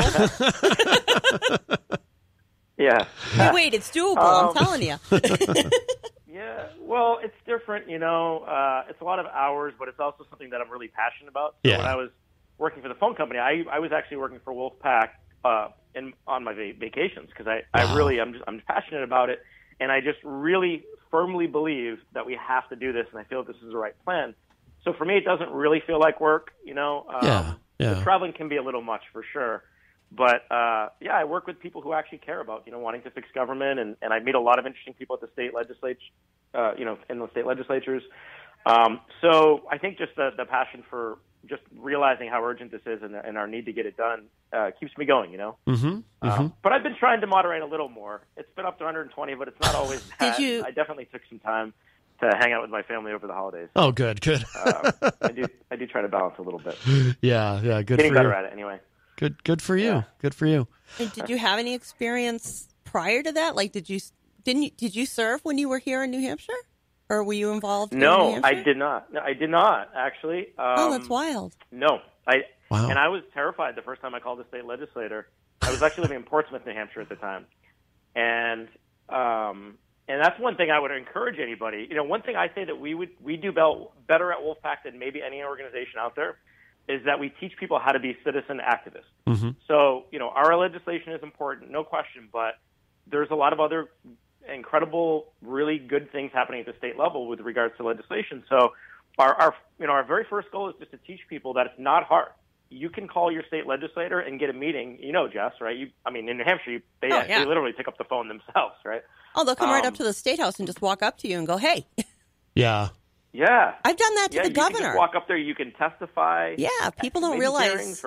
Yeah. Wait, it's doable. Um, I'm telling you. Yeah, well, it's different, you know. Uh, it's a lot of hours, but it's also something that I'm really passionate about. So Yeah. when I was working for the phone company, I, I was actually working for Wolfpack uh, in, on my va- vacations because I, Wow. I really, I'm, just, I'm passionate about it. And I just really firmly believe that we have to do this, and I feel this is the right plan. So for me, it doesn't really feel like work, you know. Um, Yeah, yeah. The traveling can be a little much for sure. But, uh, yeah, I work with people who actually care about, you know, wanting to fix government, and, and I meet a lot of interesting people at the state legislature, uh, you know, in the state legislatures. Um, so I think just the, the passion for just realizing how urgent this is and, and our need to get it done uh, keeps me going, you know. Mm-hmm. Mm-hmm. Um, but I've been trying to moderate a little more. It's been up to one hundred twenty, but it's not always that. you- I definitely took some time to hang out with my family over the holidays. Oh, good, good. uh, I do I do try to balance a little bit. yeah, yeah, good Getting for better you. at it anyway. Good, good for you. Yeah. Good for you. And did you have any experience prior to that? Like, did you didn't you, did you serve when you were here in New Hampshire, or were you involved? in New No, Hampshire? I did not. No, I did not actually. Um, Oh, that's wild. No, I Wow. and I was terrified the first time I called a state legislator. I was actually living in Portsmouth, New Hampshire at the time, and um, and that's one thing I would encourage anybody. You know, one thing I say that we would we do bel- better at Wolfpack than maybe any organization out there is that we teach people how to be citizen activists. Mm-hmm. So, you know, our legislation is important, no question, but there's a lot of other incredible, really good things happening at the state level with regards to legislation. So our, our you know, our very first goal is just to teach people that it's not hard. You can call your state legislator and get a meeting. You know, Jess, right? You, I mean, in New Hampshire, you, they, Oh, yeah. they literally pick up the phone themselves, right? Oh, they'll come right Um, up to the State House and just walk up to you and go, "Hey, Yeah. Yeah. I've done that to yeah, the you can governor." just walk up there. You can testify. Yeah, people don't Maybe realize- hearings, right?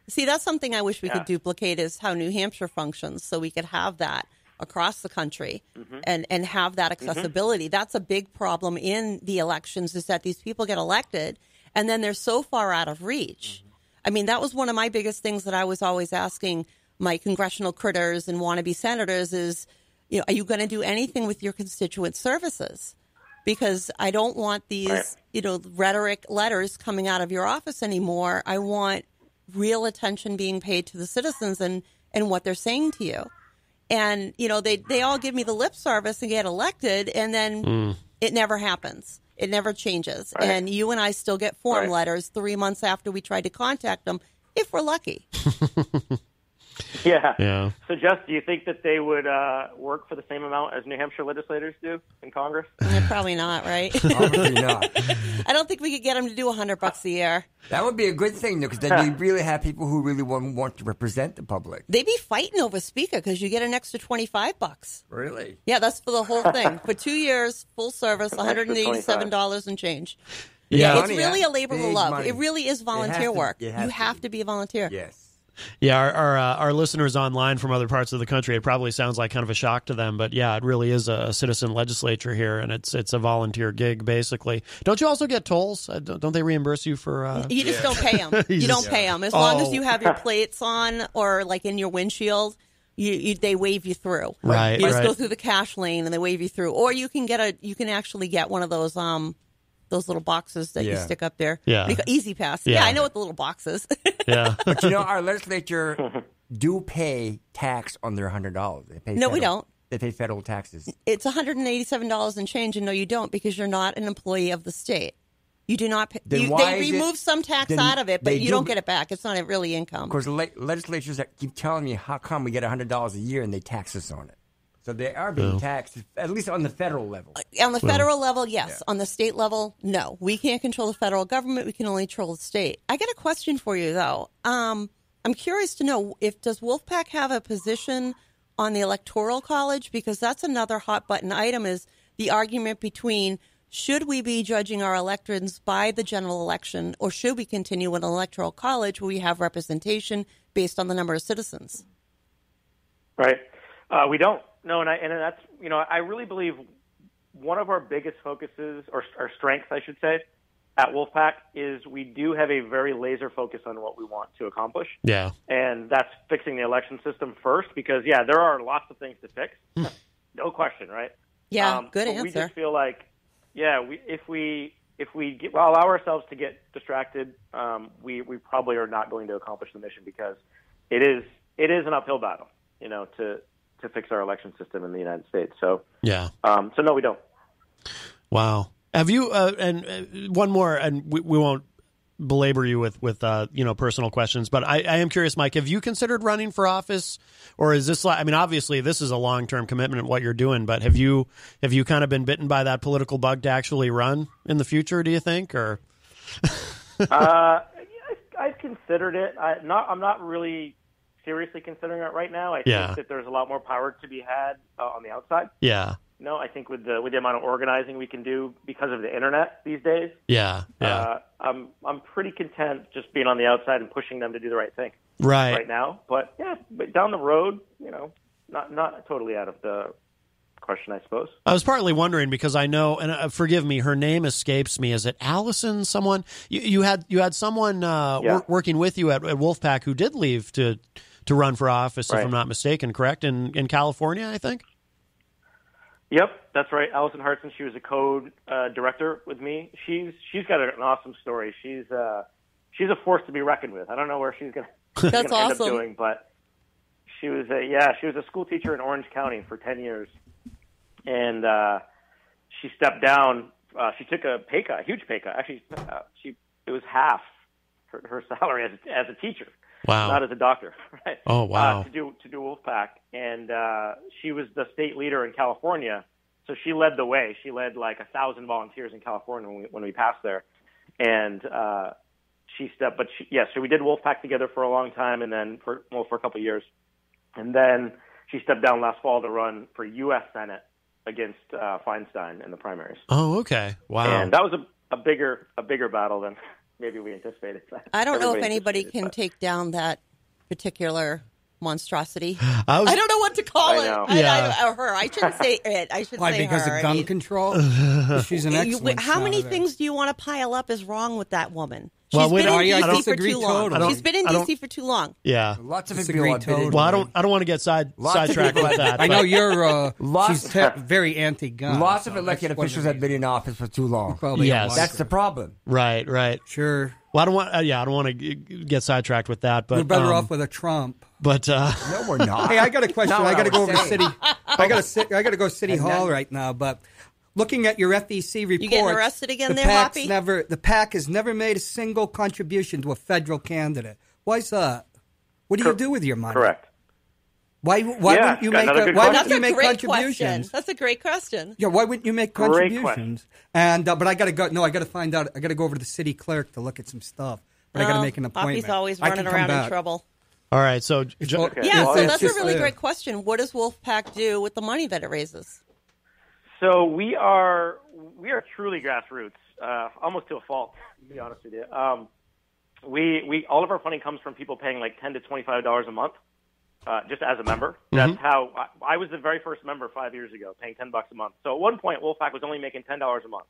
See, that's something I wish we Yeah. could duplicate is how New Hampshire functions, so we could have that across the country Mm-hmm. and, and have that accessibility. That's a big problem in the elections is that these people get elected and then they're so far out of reach. Mm-hmm. I mean, that was one of my biggest things that I was always asking my congressional critters and wannabe senators is, you know, are you going to do anything with your constituent services? Because I don't want these, Right. you know, rhetoric letters coming out of your office anymore. I want real attention being paid to the citizens and, and what they're saying to you. And, you know, they, they all give me the lip service and get elected, and then Mm. it never happens. It never changes. Right. And you and I still get form Right. letters three months after we tried to contact them, if we're lucky. Yeah. Yeah. So, Jess, do you think that they would uh, work for the same amount as New Hampshire legislators do in Congress? Eh, Probably not, right? Obviously not. I don't think we could get them to do a hundred bucks a year. That would be a good thing, though, because then you really have people who really want, want to represent the public. They'd be fighting over speaker because you get an extra twenty-five bucks. Really? Yeah, that's for the whole thing. For two years, full service, one hundred eighty-seven dollars and change. Yeah. It's Money, really yeah. a labor of Big love. money. It really is It has volunteer to- work. it has You to have be. to be a volunteer. Yes. Yeah, our our, uh, our listeners online from other parts of the country, it probably sounds like kind of a shock to them, but yeah, it really is a citizen legislature here, and it's it's a volunteer gig basically. Don't you also get tolls? Uh, don't, don't they reimburse you for? Uh... You just don't pay them. You You don't just- pay them. As long as Oh. you have your plates on or like in your windshield, you, you they wave you through. Right, You just right. go through the cash lane and they wave you through. Or you can get a you can actually get one of those um those little boxes that you Yeah. stick up there. Yeah. Because- Easy Pass. Yeah. Yeah, I know what the little box is. Yeah, But you know, our legislature do pay tax on their hundred dollars. They pay. No, we federal- don't. They pay federal taxes. It's one hundred eighty-seven dollars and change, and no, you don't, because you're not an employee of the state. You do not pay. Then You, why they is it- remove some tax then out of it, but they you do- don't get it back. It's not really income. Of course, le- legislatures that keep telling me how come we get hundred dollars a year and they tax us on it. So they are being taxed, at least on the federal level. On the federal level, yes. On the state level, no. We can't control the federal government. We can only control the state. I got a question for you, though. Um, I'm curious to know if does Wolfpack have a position on the Electoral College? Because that's another hot button item. Is the argument between should we be judging our electors by the general election, or should we continue with an Electoral College where we have representation based on the number of citizens? Right. Uh, we don't. No, and, I, and that's, you know, I really believe one of our biggest focuses, or our strengths, I should say, at Wolfpack is we do have a very laser focus on what we want to accomplish. yeah, And that's fixing the election system first, because, yeah, there are lots of things to fix. No question, right? Yeah, Um, good but We answer. just feel like, yeah, we, if we if we get, well, allow ourselves to get distracted, um, we we probably are not going to accomplish the mission, because it is it is an uphill battle, you know, to to fix our election system in the United States. So, yeah. um, so no, we don't. Wow. Have you? Uh, and uh, one more, and we, we won't belabor you with with uh, you know personal questions, but I, I am curious, Mike. Have you considered running for office, or is this like? I mean, obviously, this is a long term commitment in what you're doing, but have you have you kind of been bitten by that political bug to actually run in the future? Do you think, or? uh, I, I've considered it. I, not, I'm not really seriously considering it right now. I Yeah. think that there's a lot more power to be had uh, on the outside. Yeah. No, I think with the with the amount of organizing we can do because of the internet these days, Yeah. Yeah. uh, I'm I'm pretty content just being on the outside and pushing them to do the right thing right. right now. But yeah, but down the road, you know, not not totally out of the question, I suppose. I was partly wondering because I know, and uh, forgive me, her name escapes me. Is it Allison? Someone you, you had you had someone uh, Yeah. wor- working with you at, at Wolfpack who did leave to to run for office, Right. if I'm not mistaken. Correct in in California, I think. Yep, that's right. Allison Hartson, she was a code uh, director with me. She's she's got an awesome story. She's uh, she's a force to be reckoned with. I don't know where she's gonna, she's That's gonna end up awesome. doing, but she was a yeah she was a school teacher in Orange County for ten years, and uh, she stepped down. Uh, she took a pay cut, a huge pay cut. Actually, uh, she it was half her, her salary as as a teacher. Wow. Not as a doctor, right? Oh, wow. Uh, to do to do Wolfpack, and uh, she was the state leader in California, so she led the way. She led like a thousand volunteers in California when we when we passed there, and uh, she stepped. But she, yeah, so we did Wolfpack together for a long time, and then for well for a couple of years, and then she stepped down last fall to run for U S Senate against uh, Feinstein in the primaries, Oh, okay. Wow. and that was a, a bigger a bigger battle than maybe we anticipated that. I don't know if Everybody anybody anticipated can that. take down that particular monstrosity. I was- I don't know what to call I it. know. I, Yeah. I, or her. I shouldn't say it. I should Why? say Because her. of I gun mean, control? She's an you- excellent how many senator. things do you want to pile up is wrong with that woman? She's Well, we been don't- in I- I D C for disagree too long. totally. She's been in I don't- D C for too long. Yeah. Lots of Disagree people have been in- totally. Well, I don't. I don't want to get side Lots of sidetracked people with have- that. I know but- you're. Uh, Lots- she's te- very anti-gun. Lots so of elected that's one officials the have been in office for too long. Probably Yes. don't like That's her. the problem. Right. Right. Sure. Well, I don't want. Uh, yeah, I don't want to g- get sidetracked with that. But We're better um, off with a Trump. But uh, No, we're not. Hey, I got a question. Not what I got to I go was over to saying. city. I got to sit. I got to go to City And Hall then- right now. But looking at your F E C reports, getting arrested again the there, PAC's Hoppy? never. The PAC has never made a single contribution to a federal candidate. Why's that? What do you Cor- do with your money? Correct. Why? Why Yeah, wouldn't you got make? another A, good why question. wouldn't That's you a make great question. contributions? That's a great question. Yeah, why wouldn't you make Great contributions? question. And uh, but I got to go. No, I got to find out. I got to go over to the city clerk to look at some stuff. But I got to Well, make an appointment. Hoppy's always I running can come around in back. trouble. all right. So, jo- Okay. Yeah, Well, so it's that's a just really there. great question. What does Wolfpack do with the money that it raises? So we are we are truly grassroots, uh, almost to a fault, to be honest with you. Um, we we all of our funding comes from people paying like ten to twenty five dollars a month, uh, just as a member. That's how I, I was the very first member five years ago, paying ten bucks a month. So at one point, Wolfpack was only making ten dollars a month,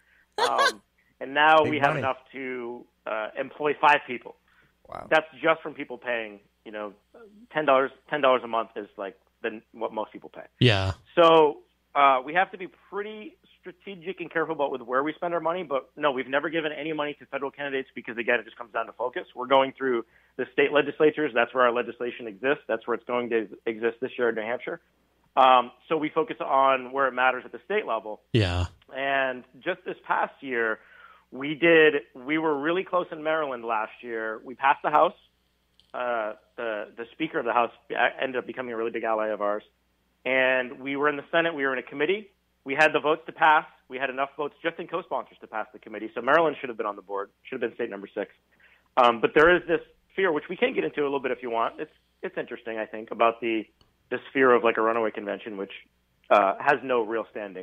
um, and now Big we have money. enough to uh, employ five people. Wow. That's just from people paying, you know, ten dollars ten dollars a month is like the, what most people pay. yeah. So uh, we have to be pretty strategic and careful about with where we spend our money. But no, we've never given any money to federal candidates because, again, it just comes down to focus. We're going through the state legislatures. That's where our legislation exists. That's where it's going to exist this year in New Hampshire. Um, so we focus on where it matters at the state level. Yeah. And just this past year, we did. We were really close in Maryland last year. We passed the House. Uh, the the Speaker of the House ended up becoming a really big ally of ours. And we were in the Senate. We were in a committee. We had the votes to pass. We had enough votes just in co-sponsors to pass the committee. So Maryland should have been on the board. Should have been state number six. Um, but there is this fear, which we can get into a little bit if you want. It's it's interesting, I think, about the this fear of like a runaway convention, which uh, has no real standing.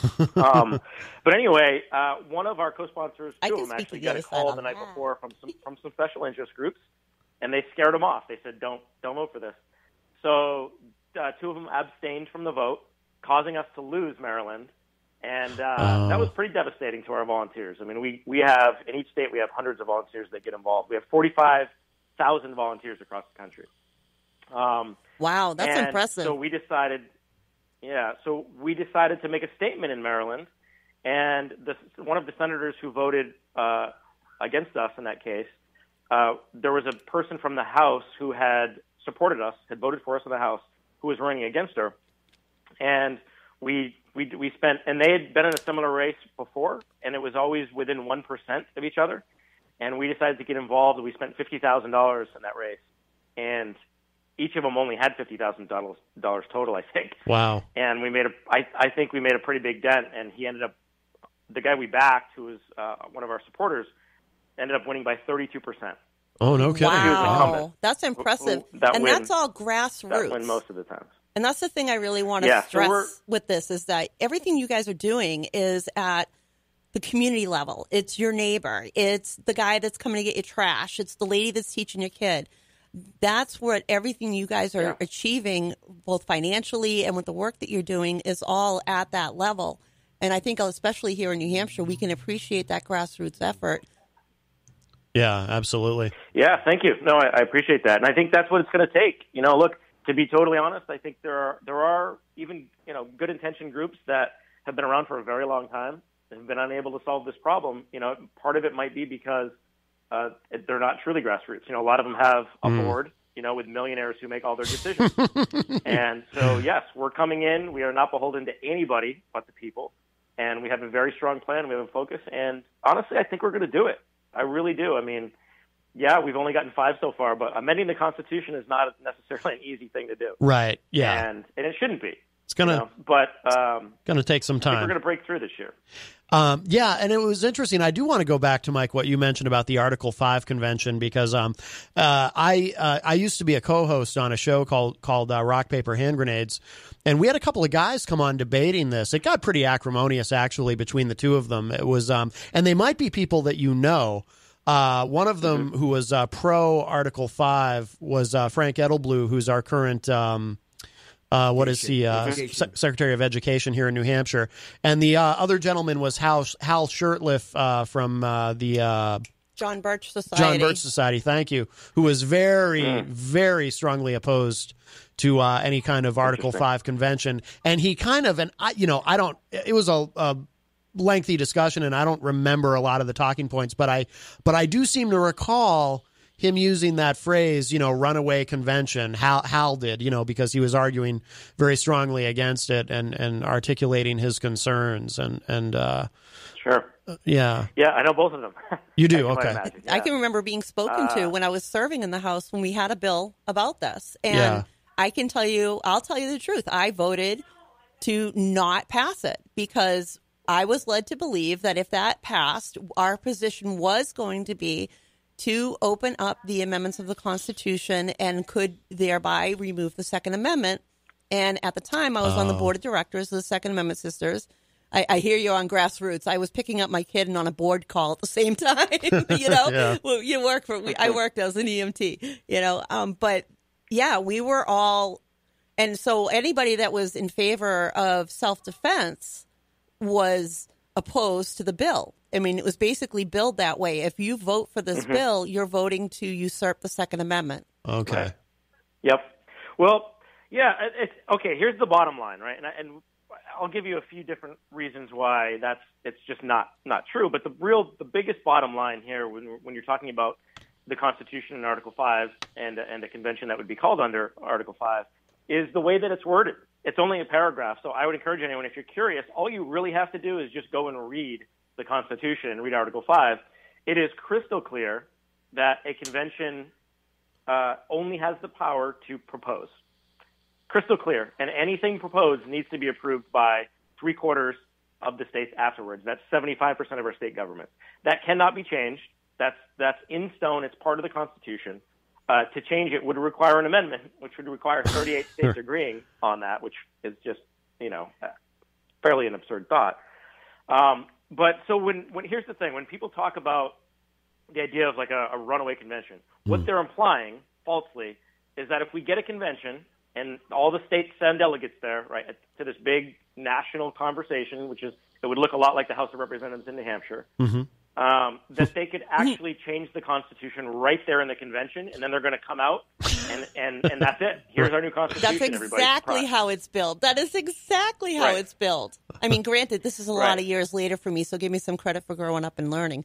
um, but anyway, uh, one of our co-sponsors, I two can of them speak actually to the got other a side call on the night that. before from some from some special interest groups, and they scared them off. They said, "Don't don't vote for this." So uh, two of them abstained from the vote, causing us to lose Maryland, and uh, Oh. that was pretty devastating to our volunteers. I mean, we we have in each state we have hundreds of volunteers that get involved. We have forty-five thousand volunteers across the country. Um, Wow, that's and impressive. So we decided, yeah. So we decided to make a statement in Maryland, and the, one of the senators who voted uh, against us in that case, uh, there was a person from the House who had supported us, had voted for us in the House, who was running against her, and we we we spent, and they had been in a similar race before, and it was always within one percent of each other, and we decided to get involved. And we spent fifty thousand dollars in that race, and each of them only had fifty thousand dollars total, I think. Wow. And we made a, I, I think we made a pretty big dent. And he ended up, the guy we backed, who was uh, one of our supporters, ended up winning by thirty-two percent. Oh, no kidding. was Wow, incumbent. that's impressive. Who- that and win- that's all That grassroots. win most of the times. And that's the thing I really want to Yeah, so we're- stress with this is that everything you guys are doing is at the community level. It's your neighbor. It's the guy that's coming to get your trash. It's the lady that's teaching your kid. That's what everything you guys are Yeah. achieving, both financially and with the work that you're doing, is all at that level. And I think especially here in New Hampshire, we can appreciate that grassroots effort. Yeah, absolutely. Yeah, thank you. No, I, I appreciate that, and I think that's what it's going to take. You know, look, to be totally honest, I think there are there are even you know good intention groups that have been around for a very long time and have been unable to solve this problem. You know, part of it might be because uh, they're not truly grassroots. You know, a lot of them have a board, you know, with millionaires who make all their decisions. And so, yes, we're coming in. We are not beholden to anybody but the people, and we have a very strong plan. We have a focus, and honestly, I think we're going to do it. I really do. I mean, yeah, we've only gotten five so far, but amending the Constitution is not necessarily an easy thing to do. Right. Yeah. And and it shouldn't be. It's gonna You know? But um, gonna take some I think we're time. going to break through this year. Um, yeah, and it was interesting. I do want to go back to Mike what you mentioned about the Article Five convention because um, uh, I uh, I used to be a co-host on a show called called uh, Rock Paper Hand Grenades, and we had a couple of guys come on debating this. It got pretty acrimonious actually between the two of them. It was um, and they might be people that you know. Uh, one of them, who was uh, pro Article Five, was uh, Frank Edelblut, who's our current. Um, Uh, what is he? Uh, Se- Secretary of Education here in New Hampshire. And the uh, other gentleman was Hal, Hal Shurtleff uh, from uh, the uh, John Birch Society. John Birch Society, thank you, who was very, mm. very strongly opposed to uh, any kind of Article Five convention. And he kind of, and I, you know, I don't. It was a, a lengthy discussion, and I don't remember a lot of the talking points, but I, but I do seem to recall him using that phrase, you know, runaway convention. Hal, Hal did, you know, because he was arguing very strongly against it and, and articulating his concerns. And, and uh, sure. Yeah. Yeah, I know both of them. You do? Okay. Imagine, yeah. I can remember being spoken uh, to when I was serving in the House when we had a bill about this. And yeah. I can tell you, I'll tell you the truth. I voted to not pass it because I was led to believe that if that passed, our position was going to be to open up the amendments of the Constitution and could thereby remove the Second Amendment. And at the time, I was oh. on the board of directors of the Second Amendment Sisters. I, I hear you on Grassroots. I was picking up my kid and on a board call at the same time. you know, yeah. well, you work for. I worked as an E M T. You know, um, but yeah, we were all, and so anybody that was in favor of self-defense was opposed to the bill. I mean, it was basically billed that way. If you vote for this mm-hmm. bill, you're voting to usurp the Second Amendment. Okay. Right. Yep. Well, yeah. It's, okay. Here's the bottom line, right? And, I, and I'll give you a few different reasons why that's it's just not not true. But the real, the biggest bottom line here, when when you're talking about the Constitution and Article Five and and a convention that would be called under Article Five, is the way that it's worded. It's only a paragraph. So I would encourage anyone, if you're curious, all you really have to do is just go and read the Constitution and read Article Five. It is crystal clear that a convention uh, only has the power to propose. Crystal clear. And anything proposed needs to be approved by three quarters of the states afterwards. That's seventy-five percent of our state governments. That cannot be changed. That's, that's in stone. It's part of the Constitution. Uh, to change it would require an amendment, which would require thirty-eight states agreeing on that, which is just, you know, fairly an absurd thought. Um, But so when, when here's the thing, when people talk about the idea of like a, a runaway convention, mm. what they're implying falsely is that if we get a convention and all the states send delegates there, right, to this big national conversation, which is, it would look a lot like the House of Representatives in New Hampshire, mm-hmm. um, that they could actually change the Constitution right there in the convention, and then they're going to come out, and, and, and that's it. Here's our new Constitution. That's exactly how it's built. That is exactly how right. it's built. I mean, granted, this is a right. lot of years later for me, so give me some credit for growing up and learning.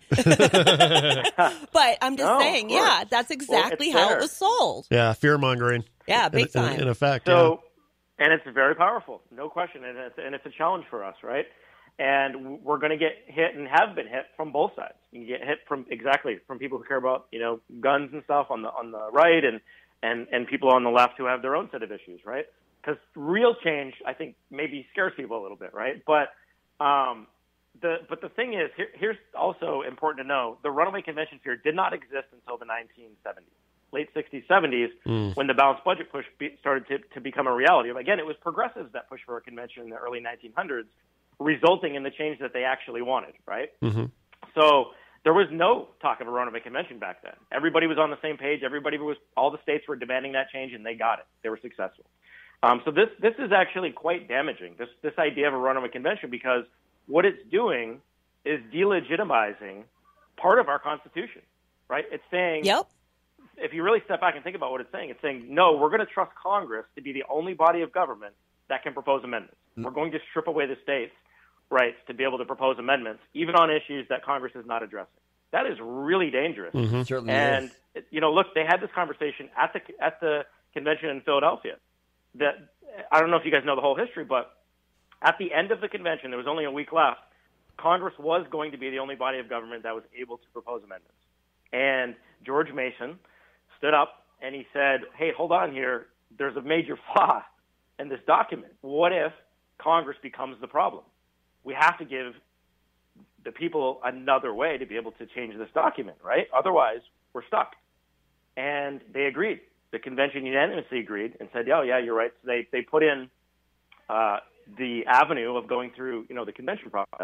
But I'm just no, saying, yeah, that's exactly well, how fair. it was sold. Yeah, fear-mongering. Yeah, big in, time. In, in effect, so, yeah. And it's very powerful, no question, and it's, and it's a challenge for us, right? And we're going to get hit and have been hit from both sides. You get hit from exactly from people who care about, you know, guns and stuff on the on the right, and and and people on the left who have their own set of issues, right? Because real change, I think, maybe scares people a little bit, right? But um, the but the thing is, here, here's also important to know: the runaway convention fear did not exist until the nineteen seventies, late sixties, seventies, mm. when the balanced budget push be, started to, to become a reality. Again, it was progressives that pushed for a convention in the early nineteen hundreds. Resulting in the change that they actually wanted, right? Mm-hmm. So there was no talk of a runaway convention back then. Everybody was on the same page. Everybody was, all the states were demanding that change, and they got it. They were successful. Um, so this this is actually quite damaging. This this idea of a runaway convention, because what it's doing is delegitimizing part of our Constitution, right? It's saying, yep. If you really step back and think about what it's saying, it's saying, no, we're going to trust Congress to be the only body of government that can propose amendments. Mm-hmm. We're going to strip away the states' rights to be able to propose amendments, even on issues that Congress is not addressing. That is really dangerous. Mm-hmm. Certainly and is. you know, look, they had this conversation at the at the convention in Philadelphia. That I don't know if you guys know the whole history, but at the end of the convention, there was only a week left. Congress was going to be the only body of government that was able to propose amendments. And George Mason stood up and he said, "Hey, hold on here. There's a major flaw in this document. What if Congress becomes the problem? We have to give the people another way to be able to change this document, right? Otherwise, we're stuck." And they agreed. The convention unanimously agreed and said, "Oh, yeah, you're right." So they they put in uh, the avenue of going through, you know, the convention process,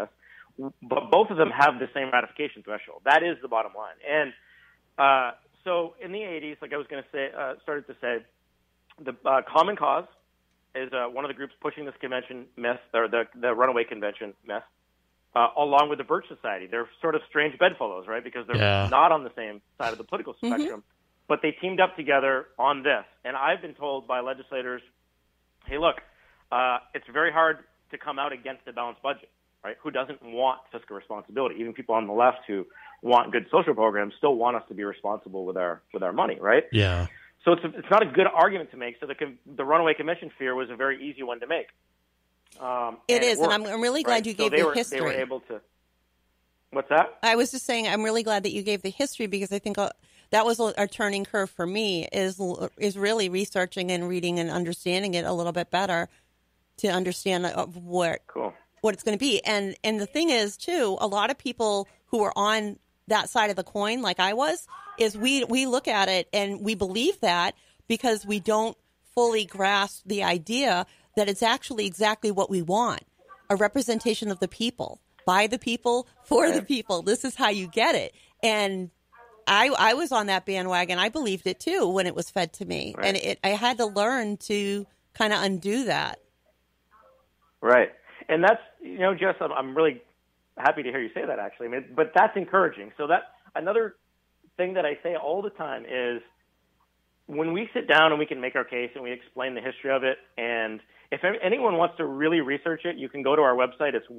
but both of them have the same ratification threshold. That is the bottom line. And uh, so in the eighties, like I was going to say, uh, started to say, the uh, Common Cause is uh, one of the groups pushing this convention myth, or the, the Runaway Convention myth, uh, along with the Birch Society. They're sort of strange bedfellows, right? Because they're yeah. not on the same side of the political spectrum. Mm-hmm. But they teamed up together on this. And I've been told by legislators, hey, look, uh, it's very hard to come out against a balanced budget, right? Who doesn't want fiscal responsibility? Even people on the left who want good social programs still want us to be responsible with our with our money, right? Yeah. So it's a, it's not a good argument to make. So the the Runaway Convention fear was a very easy one to make. Um, it and is, it worked, and I'm, I'm really glad right? you so gave they the were, history. They were able to. What's that? I was just saying, I'm really glad that you gave the history, because I think uh, that was a turning curve for me. Is is really researching and reading and understanding it a little bit better to understand what cool. what it's going to be. And and the thing is, too, a lot of people who are on that side of the coin, like I was, is we we look at it and we believe that because we don't fully grasp the idea that it's actually exactly what we want, a representation of the people, by the people, for the people. This is how you get it. And I I was on that bandwagon. I believed it, too, when it was fed to me. Right. And it, I had to learn to kind of undo that. Right. And that's, you know, Jess, I'm, I'm really happy to hear you say that, actually. I mean, but that's encouraging. So that another thing that I say all the time is when we sit down and we can make our case and we explain the history of it, and if anyone wants to really research it, you can go to our website. It's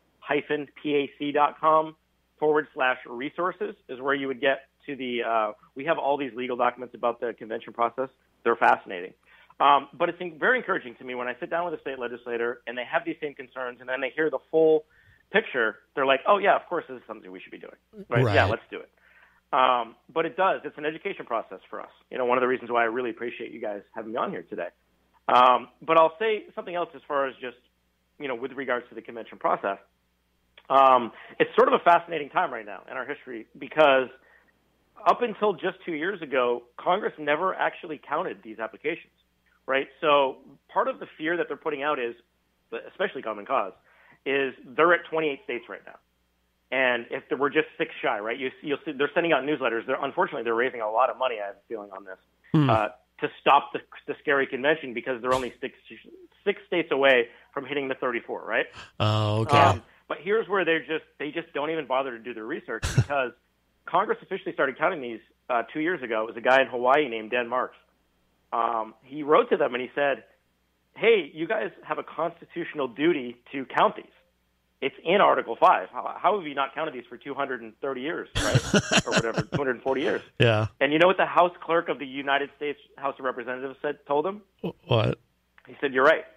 wolf-pac.com forward slash resources is where you would get to the, uh, we have all these legal documents about the convention process. They're fascinating. Um, but it's very encouraging to me when I sit down with a state legislator and they have these same concerns, and then they hear the full picture. They're like, oh, yeah, of course, this is something we should be doing. Right? Right. Yeah, let's do it. Um, but it does. It's an education process for us. You know, one of the reasons why I really appreciate you guys having me on here today. Um, but I'll say something else as far as just, you know, with regards to the convention process. Um, it's sort of a fascinating time right now in our history because up until just two years ago, Congress never actually counted these applications. Right. So part of the fear that they're putting out is, especially Common Cause, is they're at twenty-eight states right now. And if we're just six shy, right, you, you'll see they're sending out newsletters. They're, unfortunately, they're raising a lot of money, I have a feeling, on this hmm. uh, to stop the, the scary convention because they're only six, six states away from hitting the thirty-four, right? Oh, okay. Um, but here's where they're just they just don't even bother to do their research because Congress officially started counting these uh, two years ago. It was a guy in Hawaii named Dan Marks. Um, he wrote to them and he said, hey, you guys have a constitutional duty to count these. It's in Article five. How, how have you not counted these for two hundred thirty years, right? Or whatever, two hundred forty years. Yeah. And you know what the House Clerk of the United States House of Representatives said, told him? What? He said, you're right.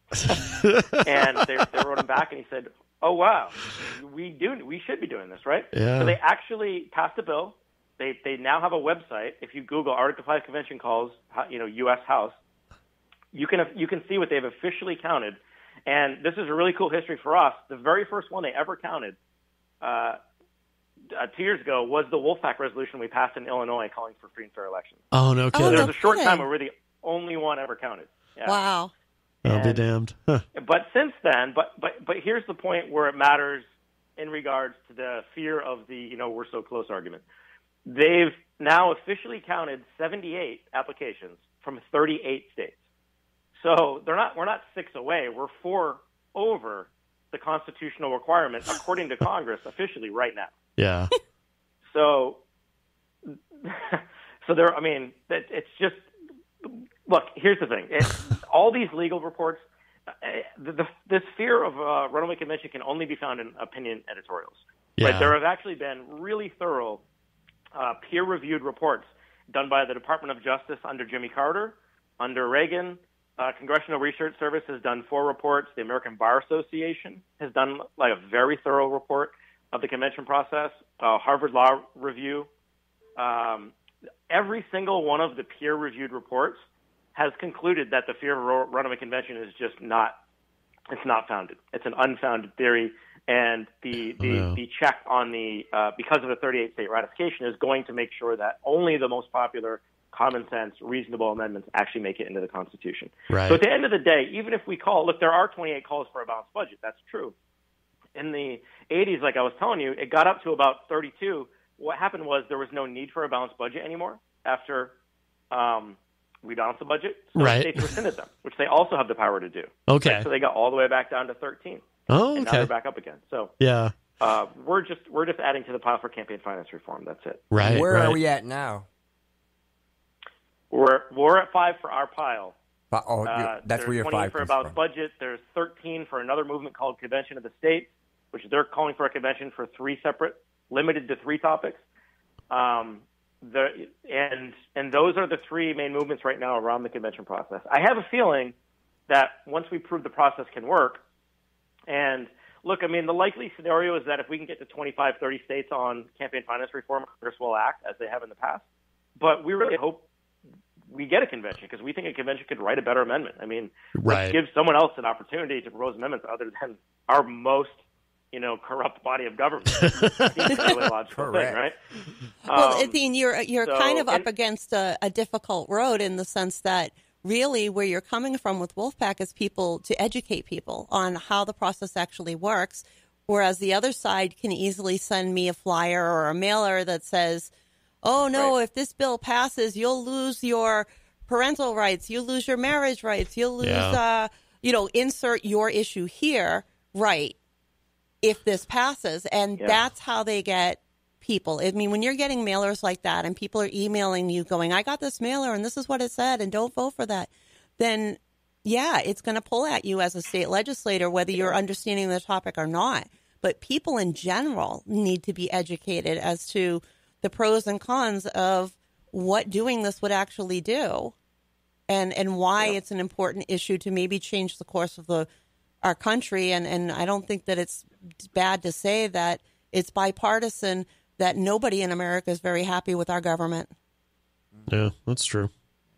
And they, they wrote him back and he said, oh, wow, we do. We should be doing this, right? Yeah. So they actually passed a bill. They they now have a website. If you Google Article five convention calls, you know, U S House, you can you can see what they've officially counted. And this is a really cool history for us. The very first one they ever counted uh, uh, two years ago was the Wolfpack resolution we passed in Illinois calling for free and fair elections. Oh, no kidding. Oh, There no was a short kidding. time where we're the only one ever counted. Yeah. Wow. I'll be And- damned. Huh. But since then, but, but, but here's the point where it matters in regards to the fear of the, you know, we're so close argument. They've now officially counted seventy-eight applications from thirty-eight states. So they're not, we're not six away. We're four over the constitutional requirement, according to Congress, officially right now. Yeah. So, so there, I mean, it, it's just, look, here's the thing. It, all these legal reports, uh, the, the, this fear of uh, runaway convention can only be found in opinion editorials. Yeah. Right? There have actually been really thorough uh, peer-reviewed reports done by the Department of Justice under Jimmy Carter, under Reagan. Uh, Congressional Research Service has done four reports. The American Bar Association has done like a very thorough report of the convention process. Uh, Harvard Law Review. Um, every single one of the peer-reviewed reports has concluded that the fear of a runaway convention is just not, it's not founded. It's an unfounded theory, and the the, Yeah. the check on the, uh, because of the thirty-eight state ratification is going to make sure that only the most popular, common sense, reasonable amendments actually make it into the Constitution. Right. So at the end of the day, even if we call, look, there are twenty-eight calls for a balanced budget. That's true. in the eighties, like I was telling you, it got up to about thirty-two. What happened was there was no need for a balanced budget anymore after um, we balanced the budget. So right. states rescinded them, which they also have the power to do. Okay. Right? So they got all the way back down to thirteen. Oh, okay. And now they're back up again. So yeah, uh, we're just we're just adding to the pile for campaign finance reform. That's it. Right. Where right. are we at now? We're we're at five for our pile. But, oh, Uh, that's where your twenty five for comes about from. budget. There's thirteen for another movement called Convention of the States, which they're calling for a convention for three separate, limited to three topics. Um, the and and those are the three main movements right now around the convention process. I have a feeling that once we prove the process can work, and look, I mean, the likely scenario is that if we can get to twenty-five, thirty states on campaign finance reform, Congress will act as they have in the past. But we really hope we get a convention because we think a convention could write a better amendment. I mean, Right. let's give someone else an opportunity to propose amendments other than our most, you know, corrupt body of government. It seems like a really logical thing, Correct. right? Well, Um, Dean, you're you're so- kind of up and- against a, a difficult road in the sense that really where you're coming from with Wolfpack is people to educate people on how the process actually works, whereas the other side can easily send me a flyer or a mailer that says, "Oh no, Right. if this bill passes, you'll lose your parental rights, you'll lose your marriage rights, you'll lose, Yeah. uh, you know, insert your issue here, right?" If this passes, and Yeah. that's how they get people. I mean, when you're getting mailers like that and people are emailing you going, "I got this mailer and this is what it said and don't vote for that," then yeah, it's going to pull at you as a state legislator, whether you're understanding the topic or not. But people in general need to be educated as to the pros and cons of what doing this would actually do and, and why Yeah. it's an important issue to maybe change the course of the our country. And, and I don't think that it's bad to say that it's bipartisan, that nobody in America is very happy with our government. Yeah, that's true.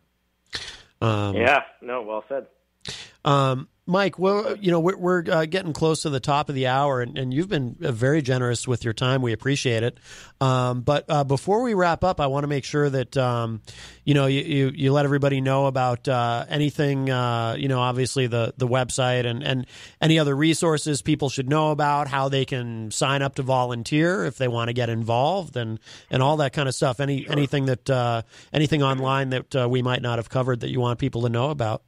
Um, yeah, no, well said. Um, Mike, well, you know, we're, we're uh, getting close to the top of the hour, and, and you've been uh, very generous with your time. We appreciate it. Um, but uh, before we wrap up, I want to make sure that, um, you know, you, you, you let everybody know about uh, anything, uh, you know, obviously the, the website and, and any other resources people should know about, how they can sign up to volunteer if they want to get involved and, and all that kind of stuff. Any Sure. Anything that uh, anything online that uh, we might not have covered that you want people to know about?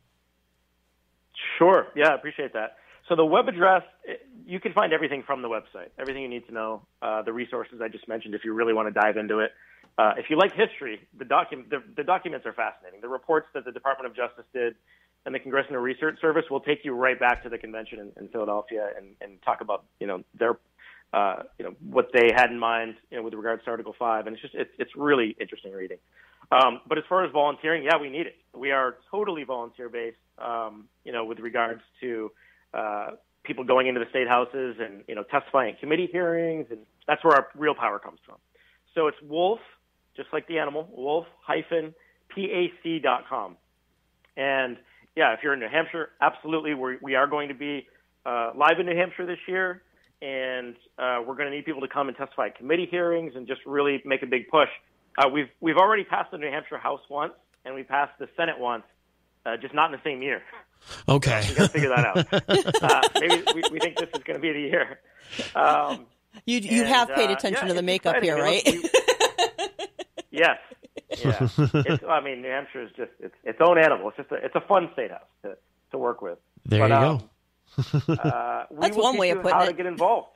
Sure. Yeah, I appreciate that. So the web address, you can find everything from the website, everything you need to know, uh, the resources I just mentioned if you really want to dive into it. Uh, if you like history, the, docu- the, the documents are fascinating. The reports that the Department of Justice did and the Congressional Research Service will take you right back to the convention in, in Philadelphia and, and talk about, you know, their, uh, you know, what they had in mind, you know, with regards to Article five. And it's just, it's, it's really interesting reading. Um, but as far as volunteering, yeah, we need it. We are totally volunteer-based, um, you know, with regards to uh, people going into the state houses and, you know, testifying at committee hearings, and that's where our real power comes from. So it's wolf, just like the animal, wolf dash pac dot com. And, yeah, if you're in New Hampshire, absolutely, we're, we are going to be uh, live in New Hampshire this year, and uh, we're going to need people to come and testify at committee hearings and just really make a big push. Uh, we've we've already passed the New Hampshire House once, and we passed the Senate once, uh, just not in the same year. Okay. So we got to figure that out. uh, maybe we, we think this is going to be the year. Um, You you and, have paid uh, attention yeah, to the it's makeup exciting. here, I mean, right? look, we- yes. Yeah. It's, I mean, New Hampshire is just it's its own animal. It's just a, it's a fun state house to, to work with. There but, you um, go. uh, we That's will one teach way of you putting how it. to get involved.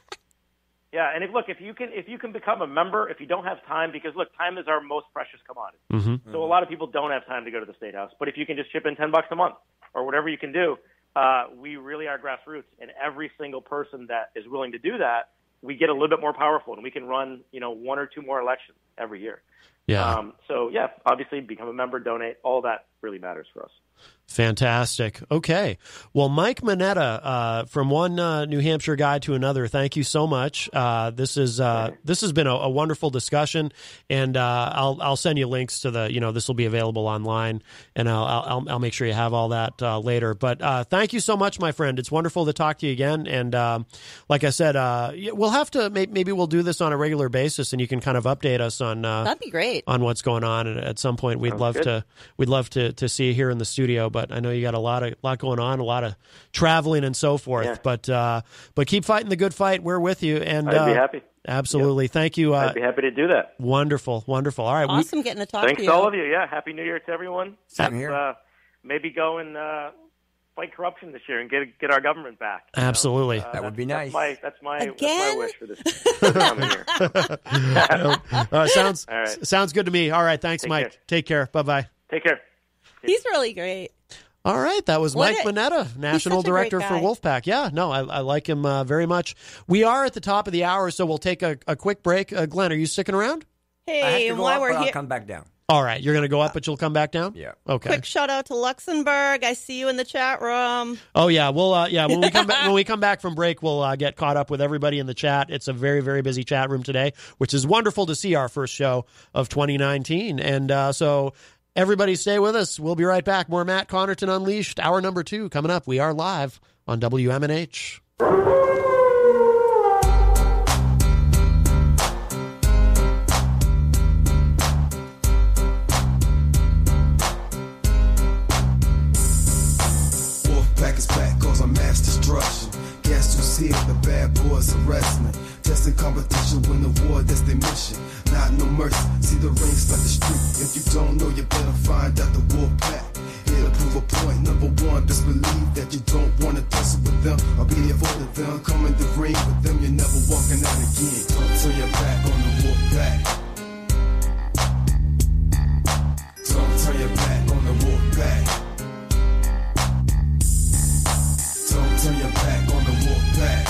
Yeah, and if, look, if you can, if you can become a member, if you don't have time, because look, time is our most precious commodity. Mm-hmm. So a lot of people don't have time to go to the state house. But if you can just chip in ten bucks a month or whatever you can do, uh, we really are grassroots, and every single person that is willing to do that, we get a little bit more powerful, and we can run, you know, one or two more elections every year. Yeah. Um, so yeah, obviously become a member, donate, all that really matters for us. Fantastic. Okay. Well, Mike Mineta, uh, from one uh, New Hampshire guy to another, thank you so much. Uh, this is uh, this has been a, a wonderful discussion, and uh, I'll I'll send you links to the, you know, this will be available online, and I'll I'll, I'll make sure you have all that uh, later. But uh, thank you so much, my friend. It's wonderful to talk to you again, and um, like I said, uh, we'll have to maybe we'll do this on a regular basis, and you can kind of update us on uh, That'd be great. Great. on what's going on, and at some point we'd Sounds love good. to we'd love to to see you here in the studio. But I know you got a lot of lot going on, a lot of traveling and so forth. Yeah. But uh, but keep fighting the good fight. We're with you, and I'd be uh, happy. absolutely. Thank you. Uh, I'd be happy to do that. wonderful, wonderful. All right, we- Awesome getting to talk Thanks to to you. all of you. Yeah, Happy New Year to everyone. Same Let's, here. Uh, maybe go and uh, fight corruption this year and get get our government back. you know? Absolutely. Uh, That would be that's- nice. That's my that's my, Again? that's my wish for this coming year. uh, sounds All right. sounds good to me. All right, thanks, Take Mike. care. Take care. Bye bye. Take care. He's really great. All right, that was What Mike a- Mineta, National such a great Director for guy. Wolfpack. Yeah, no, I, I like him uh, very much. We are at the top of the hour, so we'll take a, a quick break. Uh, Glenn, are you sticking around? I have Hey, to and go while up, we're but I'll here, come back down. All right, you're going to go up, but you'll come back down? Yeah. Okay. quick shout out to Luxembourg. I see you in the chat room. Oh yeah, well, uh, yeah. When we come back, when we come back from break, we'll uh, get caught up with everybody in the chat. It's a very, very busy chat room today, which is wonderful to see our first show of twenty nineteen. And uh, so, everybody, stay with us. We'll be right back. More Matt Connerton Unleashed, hour number two coming up. We are live on W M N H. Wolfpack is back, cause I'm mass destruction. Gas who's here, the bad boys arrest me. Testing competition, win the war, that's their mission. Not no mercy, see the rings like the street. If you don't know, you better find out the Wolfpack. Here to prove a point, number one, just believe that you don't wanna tussle with them or be avoided them. Come in the ring with them, you're never walking out again. Don't turn your back on the Wolfpack. Don't turn your back on the Wolfpack. Don't turn your back on the Wolfpack.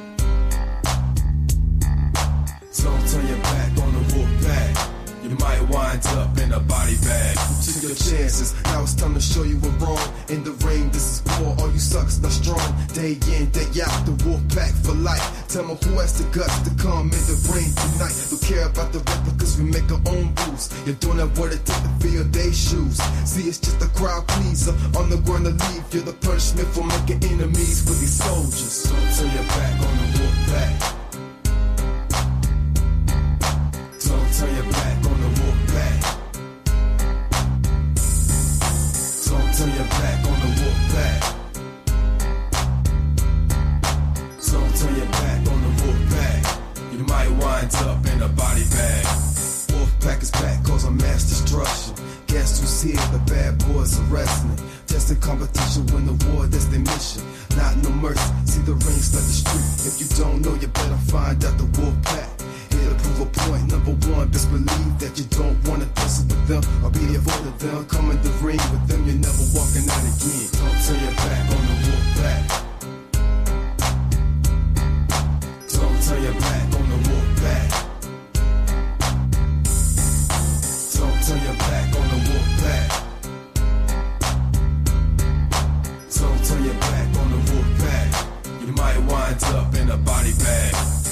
Don't turn your back on the Wolfpack. You might wind up in a body bag. Took your chances, now it's time to show you we're wrong. In the ring, this is war, all you sucks not strong. Day in, day out, the Wolfpack for life. Tell me who has the guts to come in the ring tonight. Don't care about the replicas, we make our own rules. You're doing that what it takes to fill their shoes. See, it's just a crowd pleaser, on the ground to leave. You're the punishment for making enemies with these soldiers. Don't turn your back on the Wolfpack. Don't turn your back on the Wolfpack. Don't turn your back on the Wolfpack. Don't turn your back on the Wolfpack. You might wind up in a body bag. Wolfpack is back, cause I'm mass destruction. Guess who's here? The bad boys arrest me. Testing competition, win the war, that's their mission. Not no mercy, see the rings like the street. If you don't know, you better find out the Wolfpack. Here to prove a point, number one, just believe that you don't want to tussle with them or be avoided them. Come in the ring with them, you're never walking out again. Don't turn your back on the Wolfpack. Don't turn your back on the Wolfpack. Don't turn your back on the Wolfpack. Don't turn your back on the Wolfpack. You might wind up in a body bag.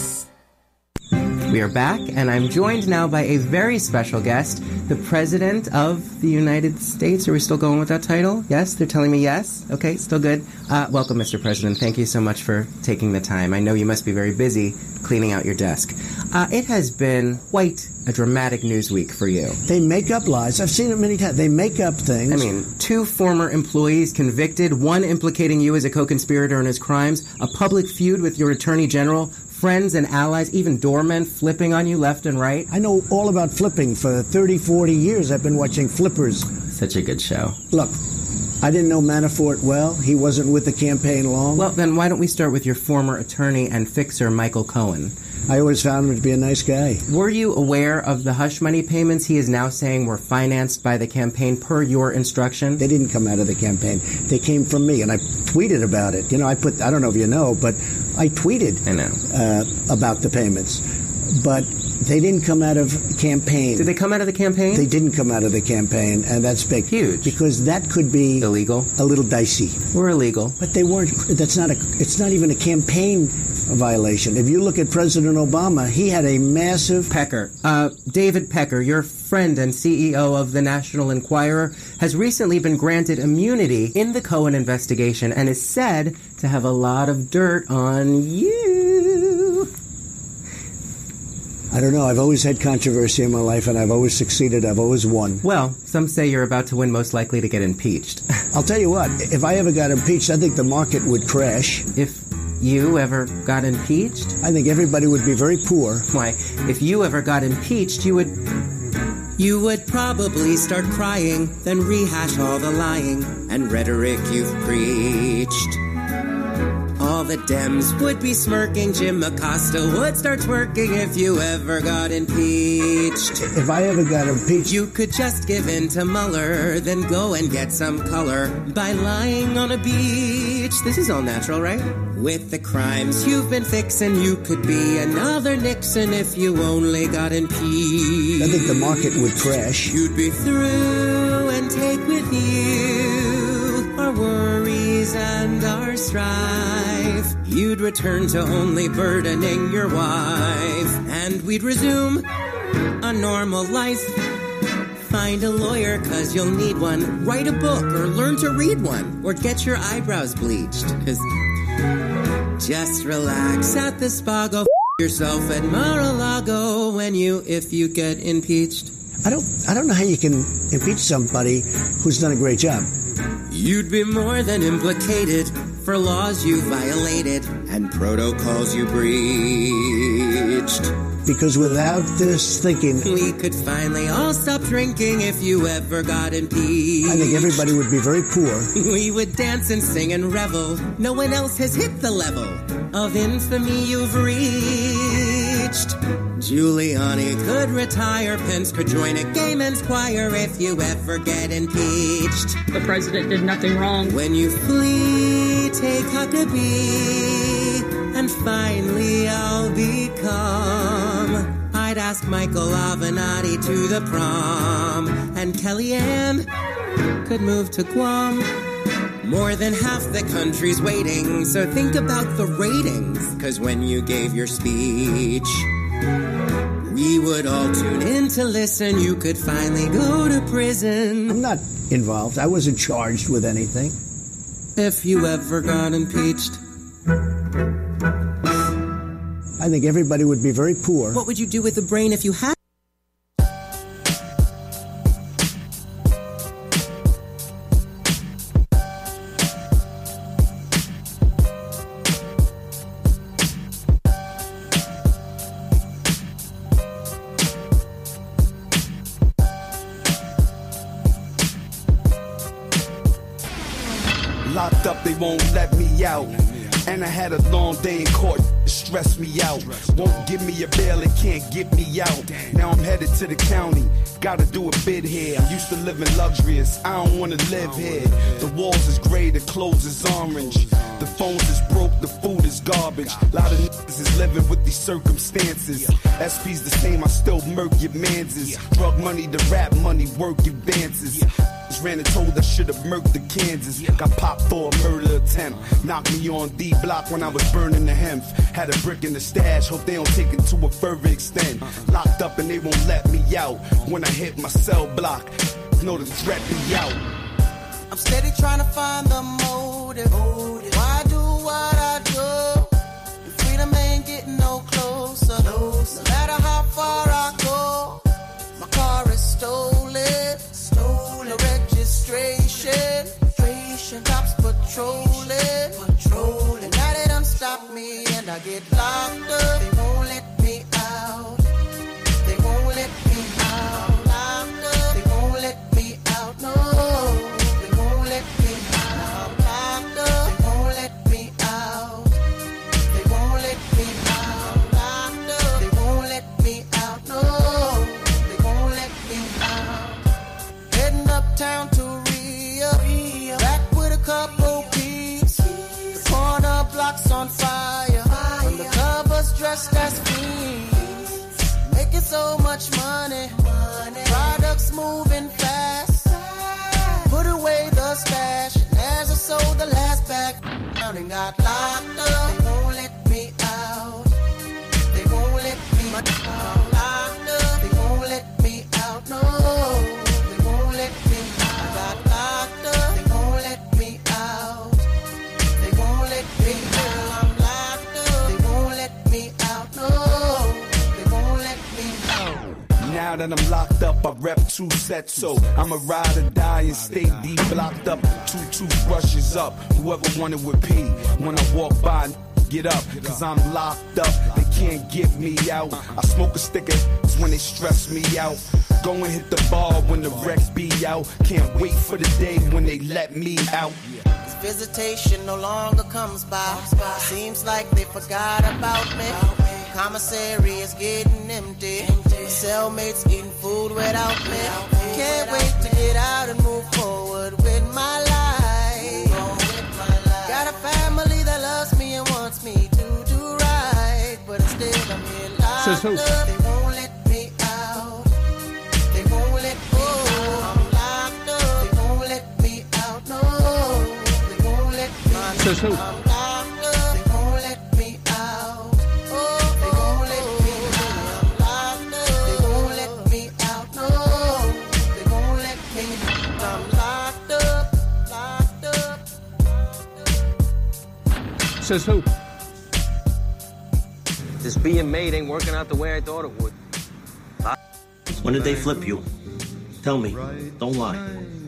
We are back, and I'm joined now by a very special guest, the President of the United States. Are we still going with that title? Yes? They're telling me yes? Okay, still good. Uh, welcome, Mister President. Thank you so much for taking the time. I know you must be very busy cleaning out your desk. Uh, it has been quite a dramatic news week for you. They make up lies. I've seen it many times. They make up things. I mean, two former employees convicted, one implicating you as a co-conspirator in his crimes, a public feud with your attorney general, friends and allies, even doormen flipping on you left and right. I know all about flipping. For thirty, forty years, I've been watching Flippers. Such a good show. Look, I didn't know Manafort well. He wasn't with the campaign long. Well, then why don't we start with your former attorney and fixer, Michael Cohen? I always found him to be a nice guy. Were you aware of the hush money payments he is now saying were financed by the campaign per your instruction? They didn't come out of the campaign. They came from me, and I tweeted about it. You know, I put, I don't know if you know, but I tweeted I know. Uh, about the payments. But they didn't come out of campaign. Did they come out of the campaign? They didn't come out of the campaign, and that's big. Huge. Because that could be illegal. A little dicey. Or illegal. But they weren't. That's not a. It's not even a campaign violation. If you look at President Obama, he had a massive. Pecker. Uh, David Pecker, your friend and C E O of the National Enquirer, has recently been granted immunity in the Cohen investigation and is said to have a lot of dirt on you. I don't know. I've always had controversy in my life, and I've always succeeded. I've always won. Well, some say you're about to win, most likely to get impeached. I'll tell you what. If I ever got impeached, I think the market would crash. If you ever got impeached? I think everybody would be very poor. Why, if you ever got impeached, you would... You would probably start crying, then rehash all the lying and rhetoric you've preached. All the Dems would be smirking, Jim Acosta would start twerking if you ever got impeached. If I ever got impeached... You could just give in to Mueller, then go and get some color by lying on a beach. This is all natural, right? With the crimes you've been fixing, you could be another Nixon if you only got impeached. I think the market would crash. You'd be through and take with you our worries and our strife. You'd return to only burdening your wife, and we'd resume a normal life. Find a lawyer, cause you'll need one. Write a book or learn to read one, or get your eyebrows bleached, cause just relax at the spa, go f*** yourself at Mar-a-Lago when you, if you get impeached. I don't, I don't know how you can impeach somebody who's done a great job. You'd be more than implicated for laws you violated and protocols you breached. Because without this thinking... We could finally all stop drinking if you ever got impeached. I think everybody would be very poor. We would dance and sing and revel. No one else has hit the level of infamy you've reached. Giuliani could retire, Pence could join a gay men's choir if you ever get impeached. The president did nothing wrong. When you flee, take Huckabee, and finally I'll become. I'd ask Michael Avenatti to the prom, and Kellyanne could move to Guam. More than half the country's waiting, so think about the ratings, 'cause when you gave your speech, we would all tune in to listen. You could finally go to prison. I'm not involved. I wasn't charged with anything. If you ever got impeached. I think everybody would be very poor. What would you do with the brain if you had? Locked up, they won't let me out. And I had a long day in court, it stressed me out. Won't give me a bail, it can't get me out. Now I'm headed to the county, gotta do a bid here. I'm used to living luxurious, I don't wanna live here. The walls is gray, the clothes is orange. The phones is broke, the food is garbage. A lot of niggas is living with these circumstances. S P's the same, I still murk your manses. Drug money, the rap money, work advances. Ran and told I should've murked the Kansas. Got popped for a murder attempt. Knocked me on D block when I was burning the hemp. Had a brick in the stash, hope they don't take it to a further extent. Locked up and they won't let me out. When I hit my cell block, know the threat be out. I'm steady trying to find the motive. Why do what I do? And freedom ain't getting no closer. No matter how far I go, my car is stolen. Stolen. No registration. Cops patrolling. Patrolling. Now they done stop me and I get locked up. They won't let me out. They won't let me out. Locked up. They won't let me out. No. They won't let me out. Locked up. They won't let me out. They won't let me out. Locked up. They won't let me out. No. They won't let me out. Heading uptown to Rio. Back with a couple peeps. The corner blocks on fire. Undercovers dressed as fiends. Making so much money. Products moving fast. Put away the stash. And as I sold the last bag down and got locked up. They won't let me out. They won't let me out. Locked up. They won't let me out. No. They won't let me out. I got locked up. They won't let me out. They won't let me out. I'm locked up. They won't let me out. No. They won't let me Now that I'm locked up, I rep two sets, so I'ma ride or die and stay deep blocked up. Two toothbrushes up, whoever wanted with P. When I walk by, get up, cause I'm locked up. They can't get me out. I smoke a sticker when they stress me out. Go and hit the bar when the wrecks be out. Can't wait for the day when they let me out. This visitation no longer comes by. Seems like they forgot about me. Commissary is getting empty. My cellmates eating food without me. Can't wait to get out and move forward with my life. Got a family that loves me and wants me to do right, but instead I'm here locked up. They won't let me out. They won't let go. I'm locked up. They won't let me out. No, they won't let me out. Says who? I'm locked up. They won't let me out. Oh, they won't let me out. I'm locked up. They won't let me out. No, they won't let me out. I'm locked up. Locked up. Says who? This being made ain't working out the way I thought it would. When did they flip you? Tell me. Don't lie.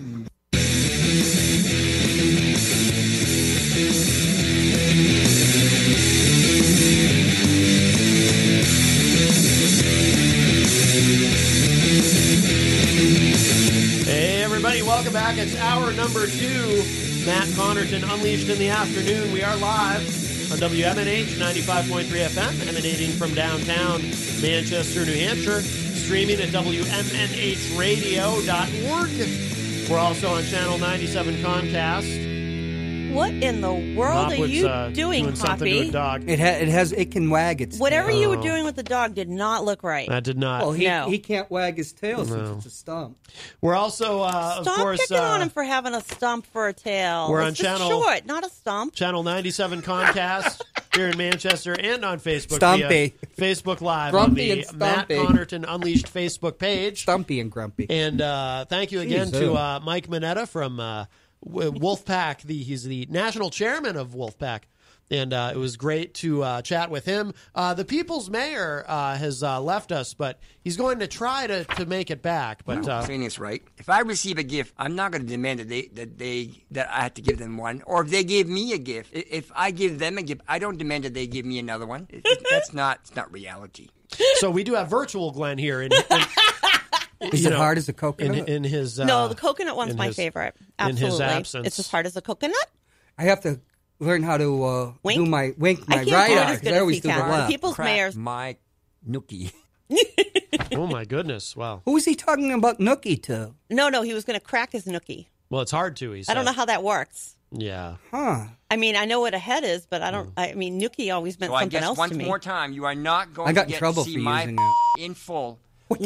Hey, everybody, welcome back. It's hour number two. Matt Connerton, Unleashed in the Afternoon. We are live on W M N H ninety-five point three F M, emanating from downtown Manchester, New Hampshire. Streaming at W M N H radio dot org. We're also on Channel ninety-seven Comcast. What in the world Mop are was, you uh, doing, doing something to Poppy? a dog. It, ha- it has. It can wag its Whatever tail. you were doing with the dog did not look right. That did not. Well, he, No. he can't wag his tail No. since it's a stump. We're also, uh, of Stop course, picking uh, on him for having a stump for a tail. we're it's on just channel- short, not a stump. Channel ninety-seven Comcast here in Manchester and on Facebook. Stumpy. Via Facebook Live Grumpy on and the Matt Stumpy. Connerton Unleashed Facebook page. Stumpy and grumpy. And uh, thank you again Jeez, to oh. uh, Mike Mineta from uh, W- Wolfpack. The, he's the national chairman of Wolfpack. And uh, it was great to uh, chat with him. Uh, the people's mayor uh, has uh, left us, but he's going to try to, to make it back. But No, uh, saying this right. If I receive a gift, I'm not going to demand that they that they that I have to give them one. Or if they give me a gift, I- if I give them a gift, I don't demand that they give me another one. It- it- that's not it's not reality. so we do have virtual Glenn here. In, in, Is you it know, hard as a coconut? in, in his uh, no, the coconut one's in my his- favorite. in his Absolutely. absence. It's as hard as a coconut. I have to learn how to uh, Wink? do my wink I my can't right do it eye. as 'cause good I as always he do the can. left. People's Crack mayors. my nookie. Oh my goodness! Wow. Who was he talking about nookie to? No, no, he was going to crack his nookie. Well, it's hard to. He said. I don't know how that works. Yeah. Huh. I mean, I know what a head is, but I don't. I mean, nookie always meant So I something guess else once to me. more time, you are not going I got to in get trouble to see for my using it. in full.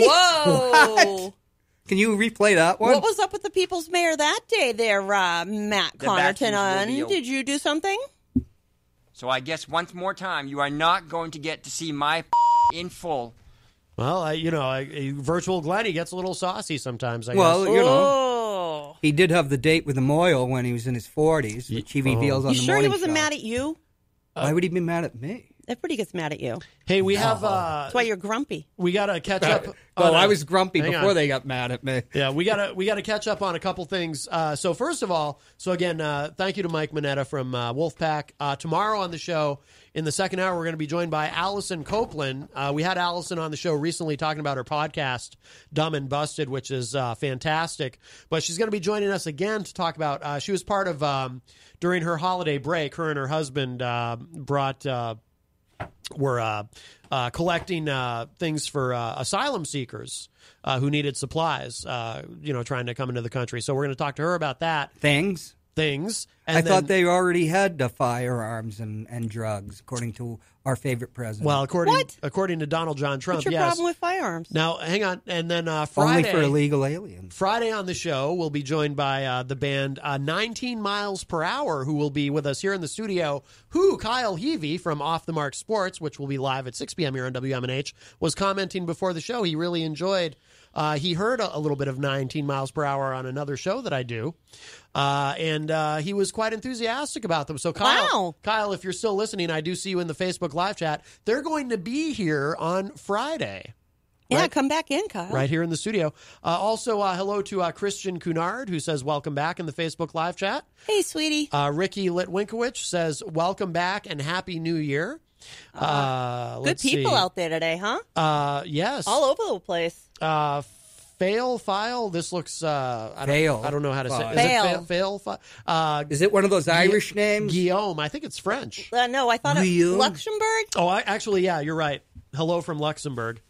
Whoa! Can you replay that one? What was up with the people's mayor that day there, uh, Matt The Connerton? vacuums will On be did you do something? So I guess once more time, you are not going to get to see my in full. Well, I, you know, I, a virtual Glenn, he gets a little saucy sometimes. I Well, guess. you know, Oh, he did have the date with the Moyle when he was in his forties, which he reveals on you the sure he morning wasn't show. mad at you? Why would he be mad at me? Everybody gets mad at you. Hey, we have. Uh, That's why you're grumpy. we got to catch up. Well, on a- I was grumpy hang before on. they got mad at me. Yeah, we gotta we gotta catch up on a couple things. Uh, so first of all, so again, uh, thank you to Mike Mineta from uh, Wolfpack. Uh, tomorrow on the show, in the second hour, we're going to be joined by Allison Copeland. Uh, we had Allison on the show recently talking about her podcast, Dumb and Busted, which is uh, fantastic. But she's going to be joining us again to talk about. Uh, she was part of um, during her holiday break. Her and her husband uh, brought. Uh, were uh, uh, collecting uh, things for uh, asylum seekers uh, who needed supplies, uh, you know, trying to come into the country. So we're going to talk to her about that. Things? Things. And I then, thought they already had the firearms and, and drugs, according to our favorite president. Well, according What? according to Donald John Trump, What's your yes. problem with firearms? Now, hang on. And then uh, Friday. Only for illegal aliens. Friday on the show, we'll be joined by uh, the band uh, nineteen miles per hour, who will be with us here in the studio, who Kyle Heavey from Off the Mark Sports, which will be live at six p.m. here on W M N H, was commenting before the show. He really enjoyed, uh, he heard a, a little bit of nineteen miles per hour on another show that I do, uh, and uh, he was quite enthusiastic about them. So Kyle, Wow. Kyle, if you're still listening, I do see you in the Facebook live chat. They're going to be here on Friday. Yeah, right, come back in, Kyle. right here in the studio. Uh, also, uh, hello to uh, Christian Cunard, who says welcome back in the Facebook live chat. Hey, sweetie. Uh, Ricky Litwinkowicz says welcome back and Happy New Year. Uh, Good let's people see. out there today, huh? Uh, yes. All over the place. Uh, fail file. This looks. Uh, I don't, Fail I don't know how to say. file. Is Fail. it fail? Fail fi- uh, Is it one of those Irish names? Guillaume. I think it's French. Uh, no, I thought it Guillaume? Luxembourg. Oh, I actually, yeah, you're right. Hello from Luxembourg.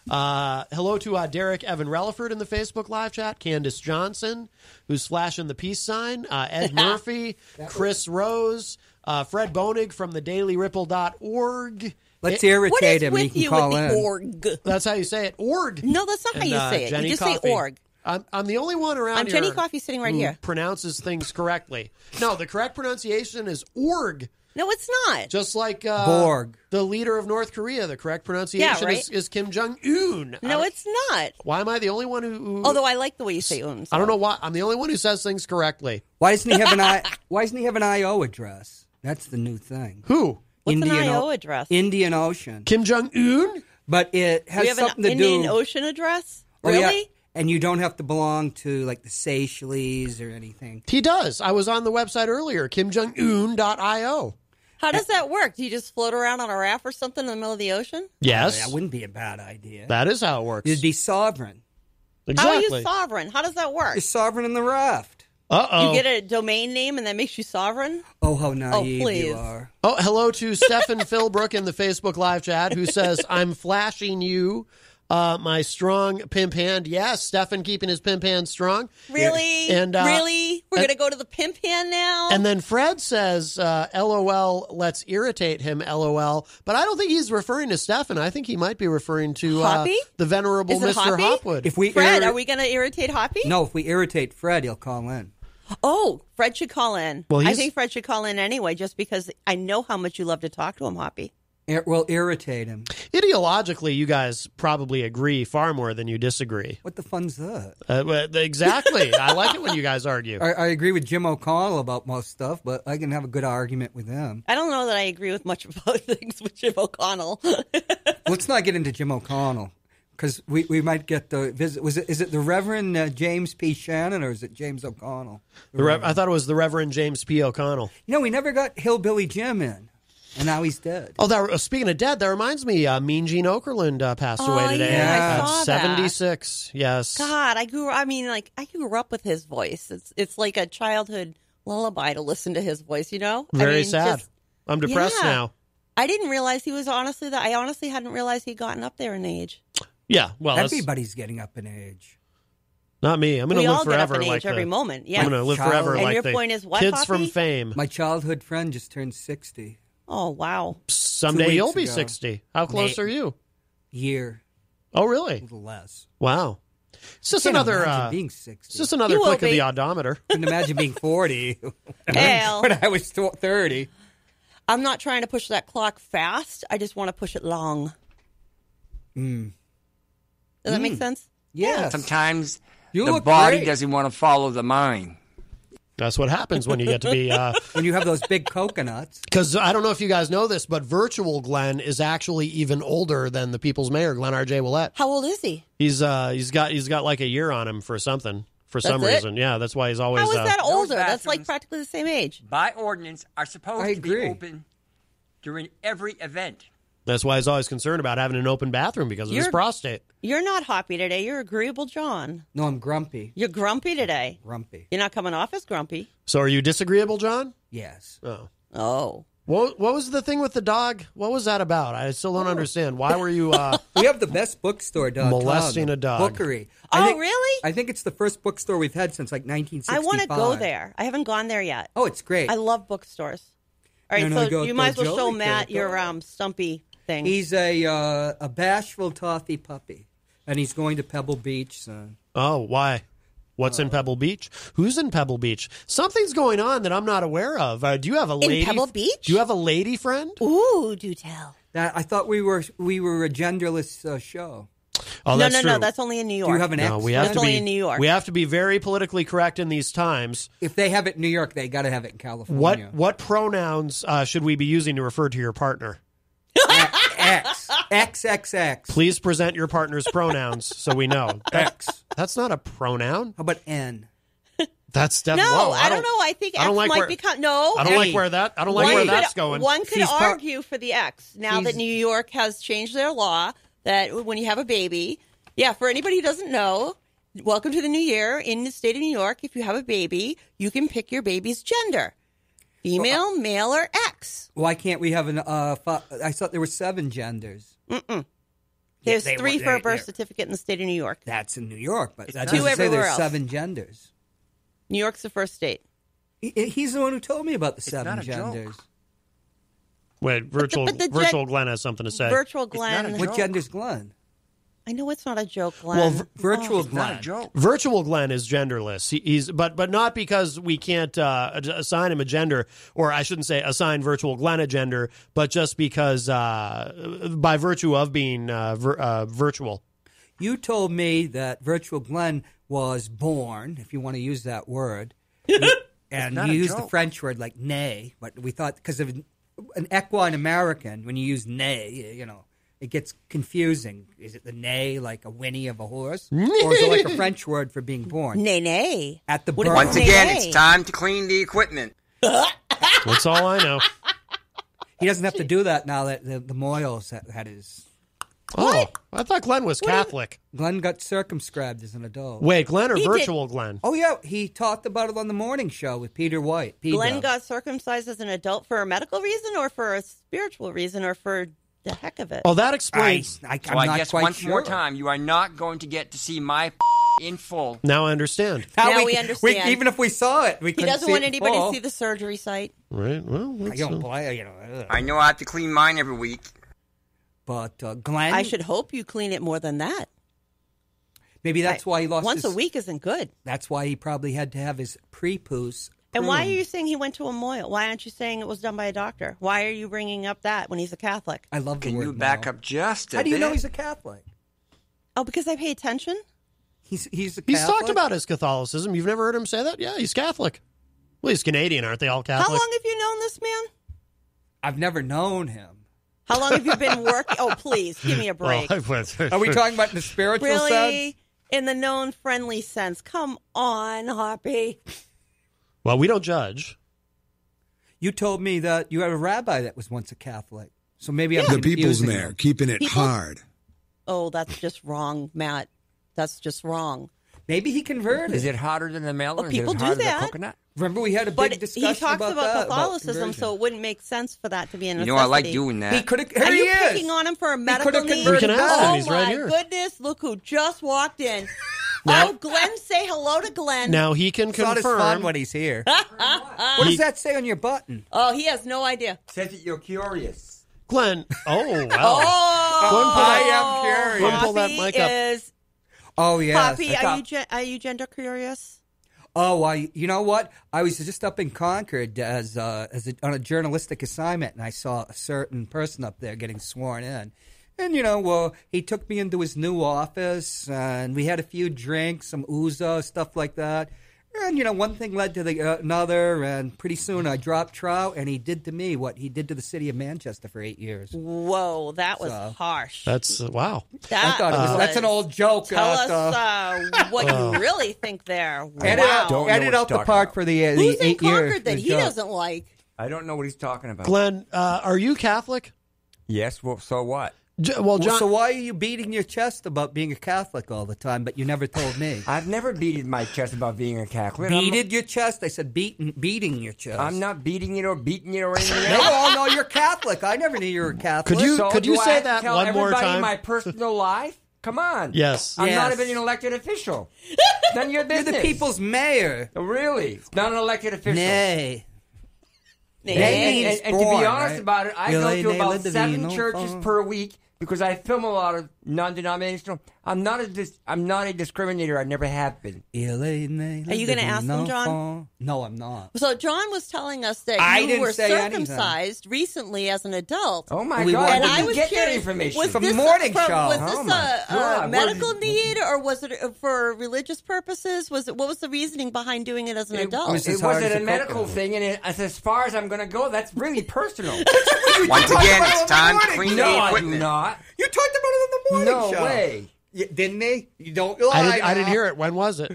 Uh, hello to uh, Derek Evan Relaford in the Facebook live chat. Candace Johnson, who's flashing the peace sign. Uh, Ed Murphy, Chris Rose, uh, Fred Bonig from the daily ripple dot org. Let's It- irritate What is him. He with can you call with in. the org? That's how you say it. Org. No, that's not how And, you uh, say it. Jenny You just Coffey. say org. I'm, I'm the only one around I'm here. Jenny Coffey sitting right who here. pronounces things correctly. No, the correct pronunciation is org. No, it's not. Just like uh, Borg. the leader of North Korea, the correct pronunciation Yeah, right. is, is Kim Jong Un. No, it's not. Why am I the only one who? who Although I like the way you say un. I don't know why. I'm the only one who says things correctly. Why doesn't he have an I? Why doesn't he have an I O address? That's the new thing. Who? What's Indian an I O O- address? Indian Ocean. Kim Jong Un? But it has we have something an to Indian do. Ocean address? Oh, Really? yeah. And you don't have to belong to like the Seychelles or anything. He does. I was on the website earlier, kim jong un dot io. How does that work? Do you just float around on a raft or something in the middle of the ocean? Yes. Oh, that wouldn't be a bad idea. That is how it works. You'd be sovereign. How are Exactly. you sovereign? How does that work? You're sovereign in the raft. Uh-oh. You get a domain name and that makes you sovereign? Oh, how naive please. you are. Oh, hello to Stefan Philbrook in the Facebook live chat who says, I'm flashing you uh, my strong pimp hand. Yes, Stefan keeping his pimp hand strong. Really? And, uh, really? We're and- going to go to the pimp hand now? And then Fred says, uh, LOL, let's irritate him, LOL. But I don't think he's referring to Stefan. I think he might be referring to uh, Hoppy? the venerable Is it Mister Hoppy? Hopwood. If we Fred, irri- are we going to irritate Hoppy? No, if we irritate Fred, he'll call in. Oh, Fred should call in. Well, I he's- think Fred should call in anyway, just because I know how much you love to talk to him, Hoppy. Ir- we'll irritate him. Ideologically, you guys probably agree far more than you disagree. What the fun's that? Uh, but- exactly. I like it when you guys argue. I, I agree with Jim O'Connell about most stuff, but I can have a good argument with him. I don't know that I agree with much about things with Jim O'Connell. Let's not get into Jim O'Connell because we, we might get the visit. Was it is it the Reverend uh, James P. Shannon or is it James O'Connell? The Rev- I thought it was the Reverend James P. O'Connell. You know, we never got Hillbilly Jim in, and now he's dead. Oh, that, uh, speaking of dead, that reminds me, uh, Mean Gene Okerlund uh, passed Oh, away today yeah, I at saw that. seventy-six. Yes. God, I grew. I mean, like I grew up with his voice. It's it's like a childhood lullaby to listen to his voice. You know, Very I mean, sad. just- I'm depressed Yeah. now. I didn't realize he was honestly that. I honestly hadn't realized he'd gotten up there in age. Yeah, well, that's Everybody's getting up in age. not me. I'm going We to live all get up forever in like age every the, moment. Yeah. I'm going to live Child- forever And like your the point is what, kids Poppy? from Fame. My childhood friend just turned sixty. Oh wow! Someday Two you'll weeks be ago. sixty. How close May- are you? Year, Oh, a really? little less. Wow. It's just Can't another. imagine Uh, being it's sixty. just another You will click of be. the odometer. Couldn't imagine being forty Hell. when I was th- thirty. I'm not trying to push that clock fast. I just want to push it long. Mm. Does that Hmm. make sense? Yes. Sometimes You the look body great. doesn't want to follow the mind. That's what happens when you get to be. Uh, When you have those big coconuts. Because I don't know if you guys know this, but virtual Glenn is actually even older than the People's Mayor, Glenn R J. Willett. How old is he? He's uh he's got he's got like a year on him for something for some That's it? reason. Yeah, that's why he's always. How is uh, that older? That's like bathrooms- practically the same age. By ordinance, are supposed I to agree. be open during every event. That's why he's always concerned about having an open bathroom because of his You're- prostate. You're not hoppy today. You're agreeable, John. No, I'm grumpy. You're grumpy today. Grumpy. You're not coming off as grumpy. So are you disagreeable, John? Yes. Oh. Oh. What what was the thing with the dog? What was that about? I still don't understand. Why were you uh, We have the best bookstore dog. Molesting a dog. Bookery. Oh, I think, really? I think it's the first bookstore we've had since like nineteen I sixty-five. want to go there. I haven't gone there yet. Oh, it's great. I love bookstores. All right, And I so got you might as the well show Jolly Matt Cat, your though. um, stumpy thing. He's a uh, a bashful toffee puppy, and he's going to Pebble Beach soon. Oh, why? What's in Pebble Beach? Who's in Pebble Beach? Something's going on that I'm not aware of. Uh, do you have a In lady? Pebble Beach? Do you have a lady friend? Ooh, do tell. That I thought we were we were a genderless uh, show. Oh, no, that's no, true. no. That's only in New York. Do you have an No, ex? we have That's to only be in New York. We have to be very politically correct in these times. If they have it in New York, they got to have it in California. What what pronouns uh, should we be using to refer to your partner? X. X, X, X. Please present your partner's pronouns so we know. That, X. That's not a pronoun. How about N? That's No, definitely. Whoa, I don't know. I think I don't X like might where- become no. I don't like Hey. where that. I don't like one where could, that's going. One could She's par- argue for the X now She's- that New York has changed their law that when you have a baby, yeah, for anybody who doesn't know, welcome to the new year in the state of New York. If you have a baby, you can pick your baby's gender: female, male, or X. Why can't we have an? Uh, fi- I thought there were seven genders. Mm-mm. There's they three were- for a they- birth they're- certificate in the state of New York. That's in New York, but that two doesn't say everywhere there's else. seven genders. New York's the first state. He, he's the one who told me about the seven not a joke. genders. Wait, virtual but the gen- virtual Glenn has something to say. Virtual Glenn. What gender's Glenn? I know it's not a joke, Glenn. Well, v- virtual Oh. Glenn. Not a joke. Virtual Glenn is genderless. He, he's but but not because we can't uh, ad- assign him a gender, or I shouldn't say assign Virtual Glenn a gender, but just because uh, by virtue of being uh, vir- uh, virtual. You told me that Virtual Glenn was born, if you want to use that word, and not you a used the joke. French word like "nay," but we thought because of an equine American, when you use "nay," you know, it gets confusing. Is it the neigh like a whinny of a horse, or is it like a French word for being born? Nay, nay. At the What birth. about Once again, Nay, nay. it's time to clean the equipment. That's all I know. He doesn't have to do that now that the, the Moyles had, had his. Oh, I thought Glenn was Catholic. Glenn got circumscribed as an adult. Wait, Glenn or He did- virtual Glenn? Oh yeah, he talked about it on the morning show with Peter White. P-Dub. Glenn got circumcised as an adult for a medical reason or for a spiritual reason or for the heck of it? Oh, that I, explains. I, I'm So I not guess quite once sure. more time, you are not going to get to see my in full. Now I understand. Now we understand. even if we saw it, we He couldn't doesn't see want it anybody full. to see the surgery site. Right. Well, I that's, don't uh, blame you know. ugh. I know I have to clean mine every week. But uh, Glenn, I should hope you clean it more than that. maybe that's I- why he lost Once his, a week isn't good. That's why he probably had to have his prepuce. And why are pruned. you saying he went to a moil? Why aren't you saying it was done by a doctor? Why are you bringing up that when he's a Catholic? I love the Can word you back moil. up just a How do you know bit? he's a Catholic? Oh, because I pay attention? He's he's a He's Catholic. talked about his Catholicism. You've never heard him say that? Yeah, he's Catholic. Well, he's Canadian, aren't they all Catholic? How long have you known this man? I've never known him. How long have you been working? Oh, please, give me a break. Well, I went- Are we talking about in the spiritual sense? Really? In the known friendly sense. Come on, Hoppy. Well, we don't judge. You told me that you had a rabbi that was once a Catholic. So maybe I'm The people's confusing mayor, them. keeping it People- hard. Oh, that's just wrong, Matt. That's just wrong. Maybe he converted. Is it hotter than the melon? Well, Is it people as do hard as that. a coconut? Remember, we had a big But discussion he talks about, about that, Catholicism, conversion. so it wouldn't make sense for that to be a You necessity. know, I like doing that. He could have. Are Here you he is. picking on him for a medical could've need? converted We can ask him. Oh He's right my here. goodness! Look who just walked in. Now- oh, Glenn, say hello to Glenn. Now he can It's not as fun confirm. when he's here. What does that say on your button? Oh, he has no idea. Says that you're curious. Glenn. Oh, wow. Oh, Glenn, pull I that- am curious. Glenn, pull that Poppy mic up. is Oh yes. Poppy. I Are thought- you gen- are you gender curious? Oh, I. You know what? I was just up in Concord as uh, as a, on a journalistic assignment, and I saw a certain person up there getting sworn in. And you know, well, he took me into his new office, and we had a few drinks, some ouzo, stuff like that. And you know, one thing led to the uh, another, and pretty soon I dropped trout, and he did to me what he did to the city of Manchester for eight years. Whoa, that was So- harsh. That's uh, wow. That I thought it was, that's an old joke. Tell at, us uh, uh, what you really think there. edit Wow. Don't know edit what out he's the talking part about. for the, uh, Who's the in eight years. Concord that the he joke. doesn't like? I don't know what he's talking about. Glenn, uh, are you Catholic? Yes, well, so what? J- well, Well, John. so why are you beating your chest about being a Catholic all the time, but you never told me? I've never beaten my chest about being a Catholic. I'm- Beated your chest? I said beating, beating your chest. I'm not beating it or beating it or anything No, else. oh, no, you're Catholic. I never knew you were Catholic. Could you- So could do you I say have to that tell one more everybody time? my personal life? Come on. Yes. I'm not Yes. even an elected official. None of your You're business. the people's mayor. Oh, really? It's not an elected official. Nay. Nay. And, Nay and- means and to be born, honest right? about it, I Really, go to nay, about let the seven vino churches fall. per week because I film a lot of non-denominational. I'm not a dis- I'm not a discriminator. I never have been. Are you going to ask them, John? No, I'm not. So John was telling us that I you didn't were say circumcised recently as an adult. Oh my We God! wanted And to I was get that curious, information was from this morning from, show. Was Oh this my a, God, a what medical is- need, or was it for religious purposes? Was it what was the reasoning behind doing it as an It, adult? was it as hard wasn't as a a medical coconut. thing, and it, as, as far as I'm going to go, that's really personal. Once again, it's time to clean no, the I do equipment. not. You talked about it on the morning No show. way. Y- didn't he? You don't lie. I, did, I didn't now. hear it. When was it?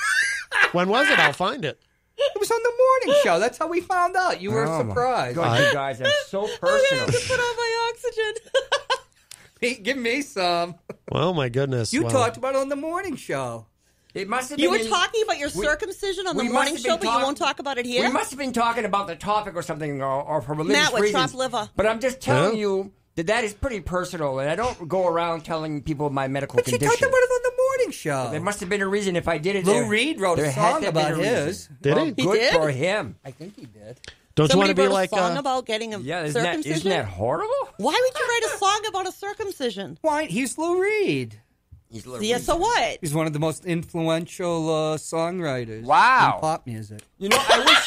When was it? I'll find it. It was on the morning show. That's how we found out. You were Oh, my surprised. God, you guys are so personal. Put on my oxygen. Hey, give me some. Oh my goodness! You Wow. talked about it on the morning show. It must have You been were in- talking about your we- circumcision on the we must morning have show, been but you talk- won't talk about it here? We must have been talking about the topic or something, or, or for religious Matt with reasons. chopped liver. But I'm just telling Yeah. you that that is pretty personal, and I don't go around telling people my medical But you condition. talked about it on the morning show. There must have been a reason if I did it. Lou there, Reed wrote there a had song to have been about a reason. his. Did Well, he? Good did? for him. I think he did. Don't you Somebody want to be wrote a like? song Uh, about getting a Yeah, isn't that, circumcision? isn't that horrible? Why would you write a song about a circumcision? Why? He's Lou Reed. He's Lou Yeah, Reed. so what? He's one of the most influential uh, songwriters Wow. in pop music. You know, I wish,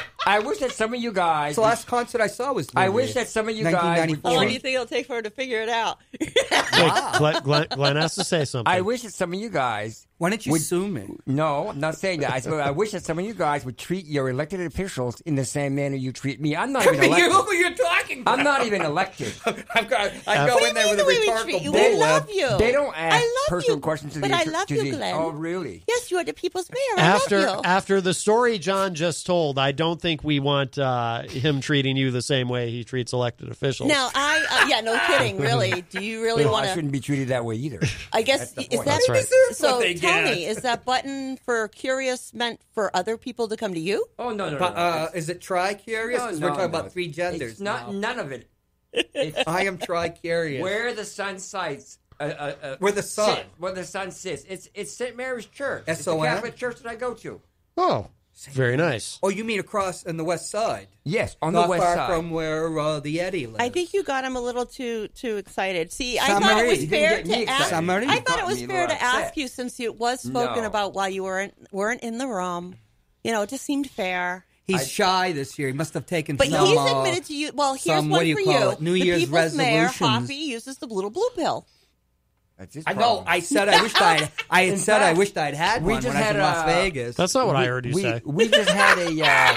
I wish that some of you guys. The last concert I saw was Lou I wish Reed. that some of you guys would How long do nineteen you treat, think it'll take for her to figure it out? wait, Glenn, Glenn, Glenn has to say something. I wish that some of you guys. Why didn't you would- sue me? No, I'm not saying that. I, said, I wish that some of you guys would treat your elected officials in the same manner you treat me. I'm not even you elected. know who you're talking about. I'm not even elected. I've got, I What go do in there with a the way we rhetorical treat you? We bullwhip. love you. They don't ask I love personal you, questions to but the I to love the, you, Glenn. Oh, really? Yes, you are the people's mayor. I after love you. after the story John just told, I don't think we want uh, him treating you the same way he treats elected officials. Now, I uh, yeah, no kidding. Really, do you really No, want I to? shouldn't be treated that way either. I guess That's the is point. that That's right. so? what they Tell get. me, is that button for curious meant for other people to come to you? Oh no, no, no. But, no. uh, is it tri-curious? No, 'Cause no, we're talking no. about three genders It's not now. none of it. It's I am tri-curious. where the sun sights. Uh, uh, uh, Where the sun. sit- where the sun sits. It's it's Saint Mary's Church. It's S the O M? Catholic church that I go to. Oh, very nice. Oh, you mean across on the west side? Yes, on Not the west far side. from where uh, the Eddie lives. I think you got him a little too too excited. See, I Saint thought Marie. it was You fair didn't get me to ask. excited. Saint Marie. I You thought it got was me a fair little to ask upset. you since it was spoken No. about while you weren't weren't in the room. You know, it just seemed fair. He's I- shy this year. He must have taken But some. he's uh, admitted to you. Well, here's some, one what do you for call you. it? New the Year's people's mayor, resolutions. Hoppy, uses the little blue pill. That's his I know. problem. I said I wished I. I had In said I fact, wished I'd had we one just when I was had in Las a- Vegas. That's not what I We- heard you we, say. We just had a. Uh,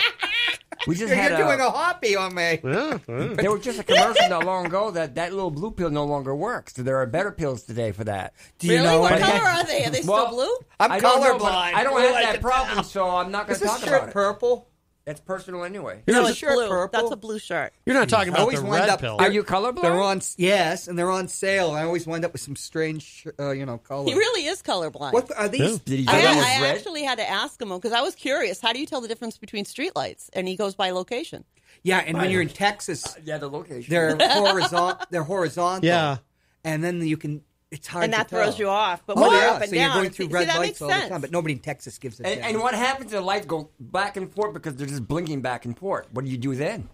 we just You're, had you're doing a hoppy on me. Yeah, yeah. There was just a commercial not long ago that that little blue pill no longer works. So there are better pills today for that. Do you really? know What what? color are they? Are they Well, still blue? I'm I don't know, but colorblind. I don't Well, have I that can problem, tell. so I'm not going Is to this talk shirt about it. purple? That's personal anyway. You're No, not, it's shirt blue. purple? That's a blue shirt. you're not talking I about always the wind red up- pill. Are you colorblind? They're on. Yes, and they're on sale. I always wind up with some strange, uh, you know, color. He really is colorblind. What are these? Yeah. Did he I, know that was I red? actually had to ask him because I was curious. How do you tell the difference between streetlights? And he goes by location. Yeah, and when you're in Texas, Yeah, the location. they're horizontal. They're horizontal. Yeah. and then you can. It's hard And to that throws tell. you off. But Oh, when you're yeah, up and so down, you're going through see, red that lights makes all sense. the time, but nobody in Texas gives a And, damn. and what happens? The lights go back and forth because they're just blinking back and forth. What do you do then?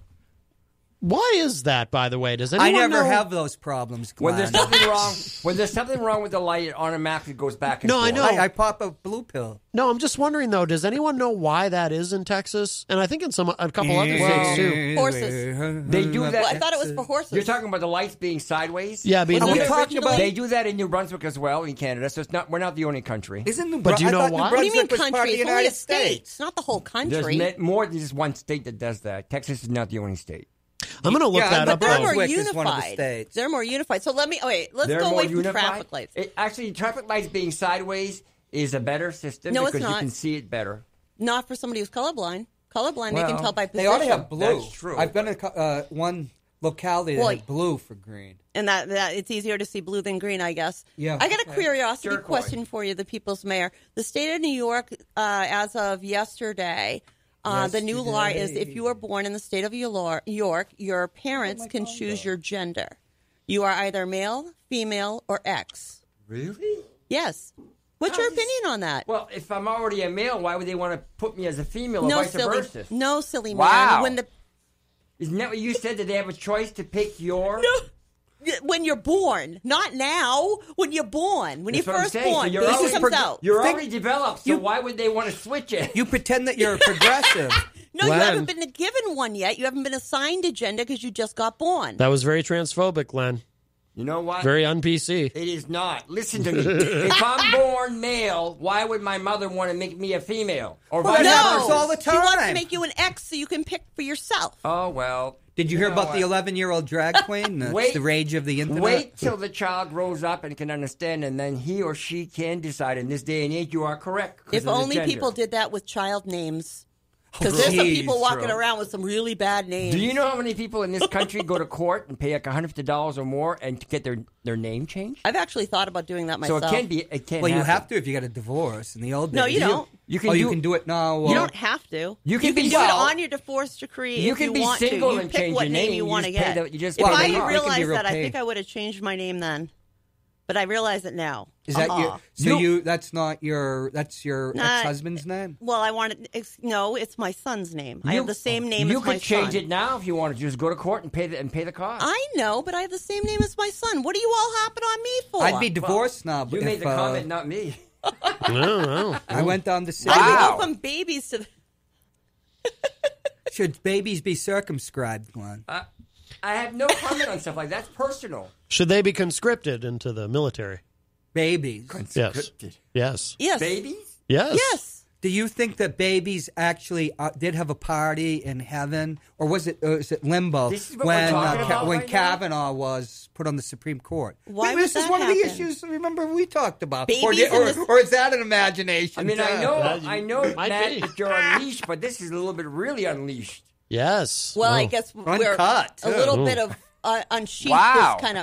Why is that, by the way? Does I anyone never know? have those problems. When Glenn. there's something wrong, when there's something wrong with the light, it automatically goes back and No, I forth. know. I, I pop a blue pill. No, I'm just wondering though. Does anyone know why that is in Texas? And I think in some a couple other states too. Horses. They do that. Well, I thought it was for horses. You're talking about the lights being sideways. Yeah, being Wasn't Yeah. it talking originally- about- They do that in New Brunswick as well, in Canada. So it's not. We're not the only country. Isn't New But do you I know thought New why? What do you mean Brunswick was part country? of the It's only a United state. States. It's not the whole There's country. me- more than just one state that does that. Texas is not the only state. I'm going to look Yeah, that but up. They're though. more Brunswick is one of the unified. states. They're more unified. So let me. Oh wait, let's They're go more away from unified. traffic lights. It, actually, traffic lights being sideways is a better system No, it's because you not. can see it better. Not for somebody who's colorblind. Colorblind, they can Well, tell by They position. ought to have blue. That's true. I've been in co- uh, one locality that Well, had blue for green. and that, that it's easier to see blue than green, I guess. Yeah. I got a Okay. curiosity Turquoise. question for you, the people's mayor. The state of New York, uh, as of yesterday, uh, the new law is if you were born in the state of York, York your parents can choose your gender. You are either male, female, or X. Really? Yes. What's your opinion on that? Well, if I'm already a male, why would they want to put me as a female or No, vice silly, versa? no, silly Wow. man. When the Isn't that what you said, that they have a choice to pick your... no, when you're born, not now. When you're born, when That's you're what I'm first saying. So born, you're baby already comes pro- out. You're Think- already developed, so you- why would they want to switch it? You pretend that you're progressive. No, you Glenn. haven't been given one yet. You haven't been assigned a gender because you just got born. That was very transphobic, Glenn. You know what? Very un-P C. It is not. Listen to me. If I'm born male, why would my mother want to make me a female? Or Well, vice that versa? happens all the She wants to time. make you an X so you can pick for yourself. Oh, well. Did you hear know about the what? eleven-year-old drag queen? That's Wait- the rage of the internet. Wait till the child grows up and can understand, and then he or she can decide. In this day and age, you are correct. 'cause If of the only gender. people did that with child names. Because Oh, there's some geez, people walking bro. around with some really bad names. Do you know how many people in this country go to court and pay like one hundred fifty dollars or more and to get their, their name changed? I've actually thought about doing that myself. So it can be. It can. Well, you happen. have to if you got a divorce. In the old days, No, you don't. You can oh, do, you can do it now. You well, don't have to. You can be- do well, it on your divorce decree you if can you be want single to. You and pick change what your name name. you You want to just pay get. the- you just if pay the I car. It can be realized real that, I pain. think I would have changed my name then. But I realize it now. Is that Uh-uh. your? So You- you? That's not your. That's your Nah, ex-husband's name. Well, I wanted. It's, no, it's my son's name. I You- have the same name You as my could change son. it now if you wanted to. Just go to court and pay the and pay the cost. I know, but I have the same name as my son. What are you all hopping on me for? I'd be divorced now. But You if, made the uh, comment, not me. No, no. I went down the city. I Wow. go from babies to. Should babies be circumscribed, Glenn? I, I have no comment on stuff like that. That's personal. Should they be conscripted into the military? Babies. Yes. Scripted. Yes. Yes. Babies? Yes. Yes. Do you think that babies actually uh, did have a party in heaven, or was it uh, was it limbo This is what when we're talking uh, about when right now? Kavanaugh was put on the Supreme Court? Why Wait, would this is that one of the happen? issues. Remember we talked about, Babies or, did- in or, this- or is that an imagination? I mean, I too? know, That I know, might Matt, be. that you're unleashed, but this is a little bit really unleashed. Yes. Well, I Oh. guess we're Uncut, a too. little Ooh. bit of uh, unsheathed Wow. this kind of.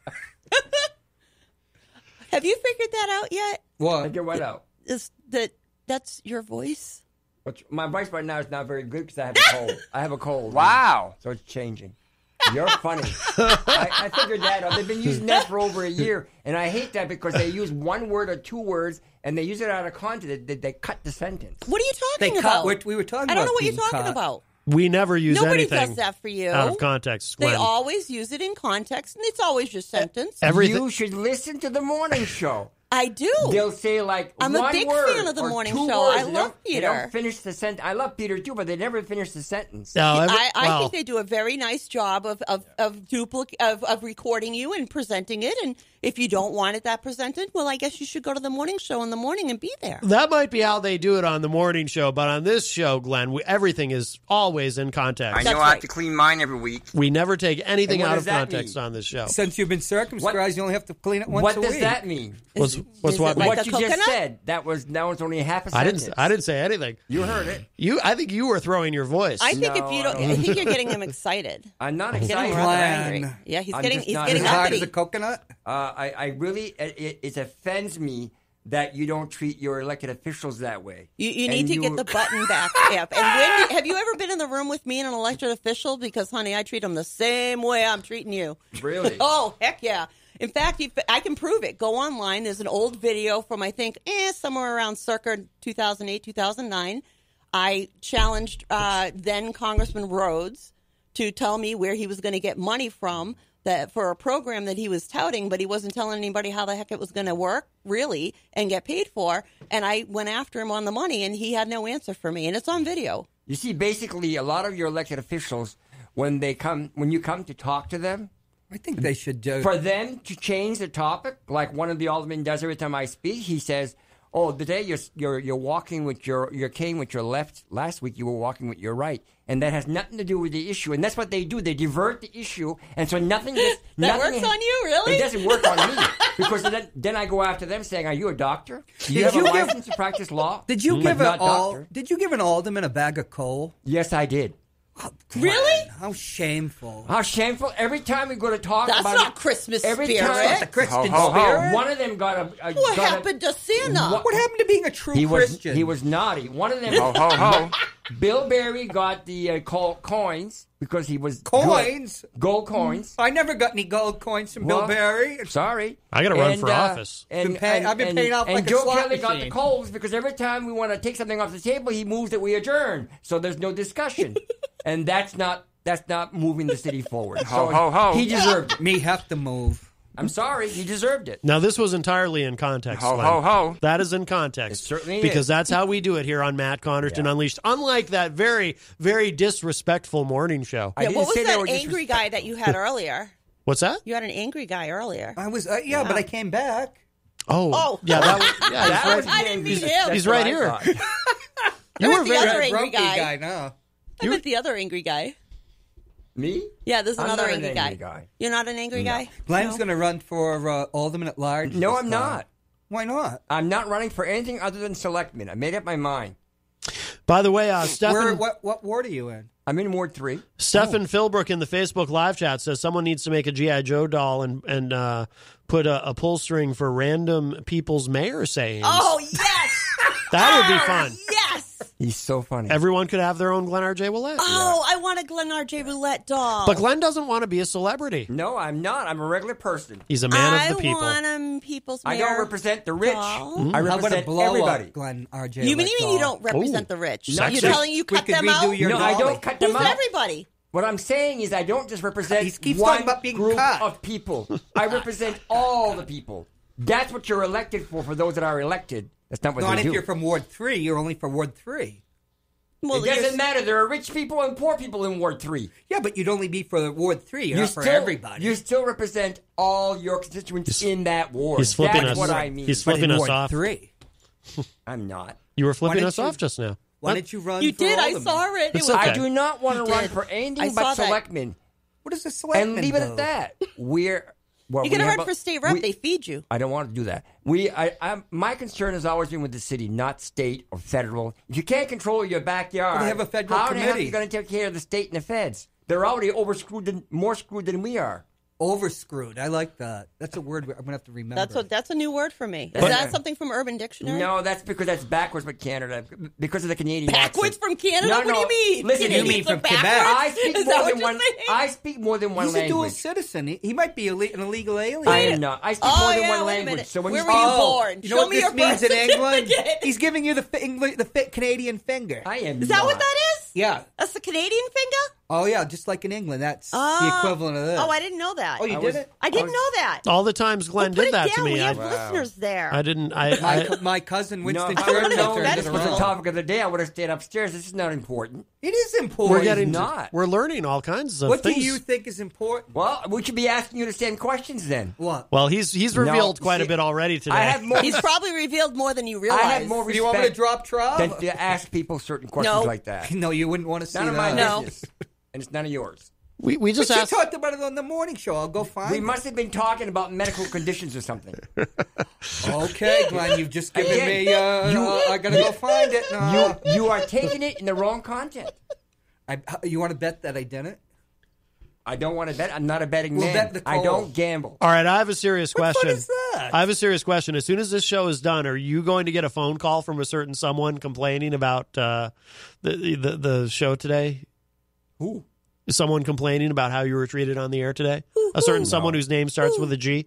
Have you figured that out yet? What? I get right out. Is that that's your voice? Which, my voice right now is not very good because I have a cold. I have a cold. Wow. So it's changing. You're funny. I, I figured that out. They've been using that for over a year, and I hate that because they use one word or two words, and they use it out of context. They, they cut the sentence. What are you They talking cut. about? We, we were talking. I don't know about what you're being talking cut. about. We never use Nobody anything does that for you. out of context, They Glenn. always use it in context, and it's always your sentence. Everything. You should listen to the morning show. I do. They'll say like I'm a one big word fan of the or morning two show. words. I They love don't- They Peter. don't finish the sentence. I love Peter too, but they never finish the sentence. No, every- I, I well, think they do a very nice job of of of, duplic- of of recording you and presenting it. And if you don't want it that presented, well, I guess you should go to the morning show in the morning and be there. that might be how they do it on the morning show, but on this show, Glenn, we, everything is always in context. I know That's I have right. to clean mine every week. We never take anything And what out does of that context mean? on this show. Since you've been circumscribed, you only have to clean it once What a does week. that mean? What's, Is- what's is what? it like what a you coconut? just said. That was that was only a half a I sentence. didn't. I didn't say anything. You heard it. You. I think you were throwing your voice. I think No, if you I don't, don't. I think you're getting him excited. I'm not He's getting excited. rather Glenn. angry. Yeah, he's I'm getting just he's not getting As hard uppity. as a coconut. Uh, I, I really, it, it, it offends me that you don't treat your elected officials that way. You, you And need to you- get the button back up. And when have you ever been in the room with me and an elected official? Because, honey, I treat them the same way I'm treating you. Really? Oh, heck yeah. In fact, you, I can prove it. Go online. There's an old video from, I think, eh, somewhere around circa two thousand eight, two thousand nine. I challenged uh, then Congressman Rhodes to tell me where he was going to get money from that for a program that he was touting, but he wasn't telling anybody how the heck it was going to work, really, and get paid for. And I went after him on the money, and he had no answer for me. And it's on video. You see, basically, a lot of your elected officials, when they come, when you come to talk to them, I think they should do. for them to change the topic, like one of the aldermen does every time I speak, he says, "Oh, today you're you're you're walking with your your cane with your left. Last week you were walking with your right, and that has nothing to do with the issue." And that's what they do. They divert the issue, and so nothing gets. That nothing works on you, really? It doesn't work on me because then, then I go after them saying, "Are you a doctor? Do you Did have you a give- license to practice law?" Did you But give an not all? doctor. Did you give an alderman a bag of coal? Yes, I did. Really? How shameful! How shameful! Every time we go to talk That's about not it, Christmas every spirit. time That's the Christian Ho, ho, ho. spirit. one of them got a. a What got happened to Santa? What- What happened to being a true He was Christian? he was naughty. One of them. Ho, ho, ho. Bill Berry got the uh, co- coins because he was coins. good. Gold coins. I never got any gold coins from Well, Bill Berry. Sorry, I gotta run And, for uh, office. And, Been pay- and- I've been and- paying out and like a Joe slot Kelly got the machine. coals because every time we want to take something off the table, he moves that we adjourn, so there's no discussion, and that's not That's not moving the city forward. Ho, So ho, ho. He deserved it. Me have to move. I'm sorry, he deserved it. Now, this was entirely in context. Ho, Glenn. ho, ho. That is in context. It certainly because is. that's how we do it here on Matt Connerton Yeah. Unleashed. Unlike that very, very disrespectful morning show. I Yeah, didn't what was say they were that angry guy that you had earlier? What's that? You had an angry guy earlier. I was, uh, yeah, but I came back. Oh, Oh. yeah, that was, yeah, That he's was right. I didn't mean he's- him. that's He's what right I here. thought. You I were meant the very other angry Grumpy guy. guy now. I meant the other angry guy. Me? Yeah, there's I'm another not an angry, angry guy. guy. You're not an angry guy? Glenn's No. going to run for uh, Alderman at large. No, this I'm time. not. Why not? I'm not running for anything other than selectmen. I made up my mind. By the way, uh, Stefan, Where, what, what ward are you in? I'm in Ward three. Stefan Philbrook in the Facebook live chat says someone needs to make a G I. Joe doll and, and uh, put a, a pull string for random people's mayor sayings. Oh, yes! That would be fun. Yes! He's so funny. Everyone could have their own Glenn R J Willett. Oh, I want a Glenn R J Roulette doll. But Glenn doesn't want to be a celebrity. No, I'm not. I'm a regular person. He's a man I of the people. want a people's I mayor don't represent the rich. doll. Mm-hmm. I How about a represent blow everybody. up Glenn R J? You mean, Willett you mean you doll? don't represent Ooh, the rich? sexy. You're telling you We cut could them redo out? your No, I dolly. don't cut them Who's out. everybody? What I'm saying is I don't just represent He keeps one talking about being group cut. of people. I represent all the people. That's what you're elected for, for those that are elected. That's not what Not they if do. you're from Ward three. You're only for Ward three. Well, it doesn't you're- matter. There are rich people and poor people in Ward three. Yeah, but you'd only be for Ward three. You're You not for still, everybody. You still represent all your constituents in that ward. He's flipping That's us. what I mean. He's But in flipping us Ward off. three. I'm not. You were flipping didn't us you- off just now. Why didn't you run? You for did. I Alderman? saw it. It It's was. okay. I do not want to You run did. for I anything saw but that. selectmen. What is the selectman? And leave it at vote? that. We're well, You we could have have run a- for state rep. we- They feed you. I don't want to do that. We, I, I'm, my concern has always been with the city, not state or federal. If you can't control your backyard, Well, they have a federal how the hell are committee. you going to take care of the state and the feds? They're already over screwed, than, more screwed than we are. Overscrewed. I like that. That's a word I'm gonna have to remember. That's a that's a new word for me. Is But- that something from Urban Dictionary? No, that's because that's backwards with Canada, because of the Canadian Backwards accent. from Canada? No, What no. do you mean? Listen, Canadians you mean are from Quebec? backwards? I speak Is more that than what you're one. saying? I speak more than one He's a dual language. citizen. He, he might be a, le- an illegal alien. I am not. I speak Oh, more than yeah, one wait a language. minute. So when Where you were you speak, born? You know Show what me this your means birth in England? certificate. He's giving you the fi- Engli- the fi- Canadian finger. I am. Is that what not. that is? Yeah. That's the Canadian finger? Oh yeah, just like in England. That's Oh. the equivalent of this. Oh, I didn't know that. Oh, you I did was- it? I didn't I was- know that. All the times Glenn Well, put did it that down. to me, We I, have listeners there. I didn't. I, My, I, co- my cousin No, Winston if I would have Churchill known turned that this it was the around. topic of the day, I would have stayed upstairs. This is not important. It is important. we're getting. not. We're learning all kinds of What things. do you think is important? Well, we should be asking you the same questions then. What? Well, he's he's No, revealed quite a see, bit already today. I have more. He's probably revealed more than you realize. I have more Do you want me to respect drop trout? than to ask people certain questions No. like that. No, you wouldn't want to see None of my that. No. business, and it's none of yours. we we just But you asked. talked about it on the morning show. I'll go find We it. must have been talking about medical conditions or something. Okay, Glenn, you've just given Again, me. Uh, you- uh, I gotta go find it. No. You you are taking it in the wrong content. I, you want to bet that I didn't? I don't want to bet. I'm not a betting We'll man. bet Nicole. I don't gamble. All right, I have a serious What question. fun is that? I have a serious question. As soon as this show is done, are you going to get a phone call from a certain someone complaining about uh, the, the the show today? Who? Is someone complaining about how you were treated on the air today? A certain someone whose name starts with a G?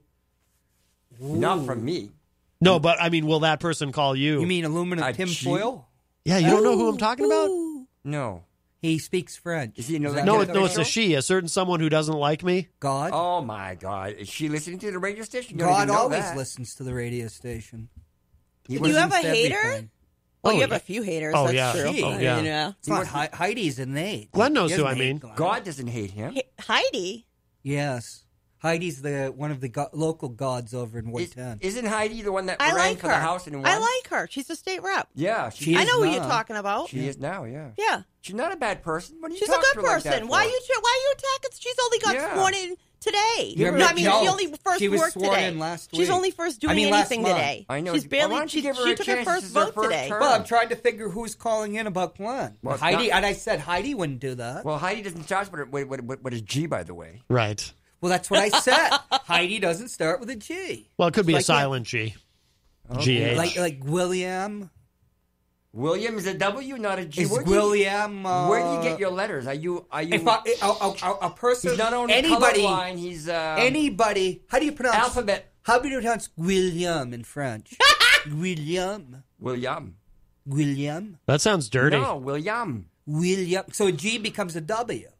Not from me. No, but I mean, will that person call you? You mean aluminum A tin G? foil? Yeah, you don't know who I'm talking about? No. He speaks French. Does he know Is that No, Is it, that no, it's a official? she. A certain someone who doesn't like me. God? Oh my God! Is she listening to the radio station? You don't God even know always that. listens to the radio station. He You have a listens to hater? everything. Well, Oh, you have yeah. a few haters. Oh, that's yeah. true. Gee. Oh, yeah. You know. It's not Hei- Heidi's a Nate. Glenn knows He who doesn't I hate mean. Glenn. God doesn't hate him. He- Heidi. Yes. Heidi's the one of the go- local gods over in Ward Is, ten. isn't Heidi the one that I ran like for her. the House and won? I like her. She's a state rep. Yeah, she, She I is know who you're now. talking about. she is now. Yeah, Yeah. she's not a bad person. What do you She's a talk good to her like that person. why for? you why you attacking? She's only got Yeah. sworn in today. You're no, I mean, no, she only first she was worked sworn today. in last She's week. only first doing I mean, last anything month. today. I know. She's Well, barely. why don't you she give her she a took her chance? first This is her vote first today. term. Well, I'm trying to figure who's calling in about Glenn. Well, it's Heidi, not- and I said Heidi wouldn't do that. Well, Heidi doesn't start with what, what, what, what is G, by the way. Right. Well, that's what I said. Heidi doesn't start with a G. Well, it could be Like a silent G. Okay. G H. Like like William. William is a W, not a G. Is Where do you- William? Uh, Where do you get your letters? Are you? Are you? If I, a, a, a, a person, he's not only anybody, colorblind, he's uh, anybody. How do you pronounce alphabet. How do you pronounce William in French? William. William. William. That sounds dirty. No, William. William. So a G becomes a W.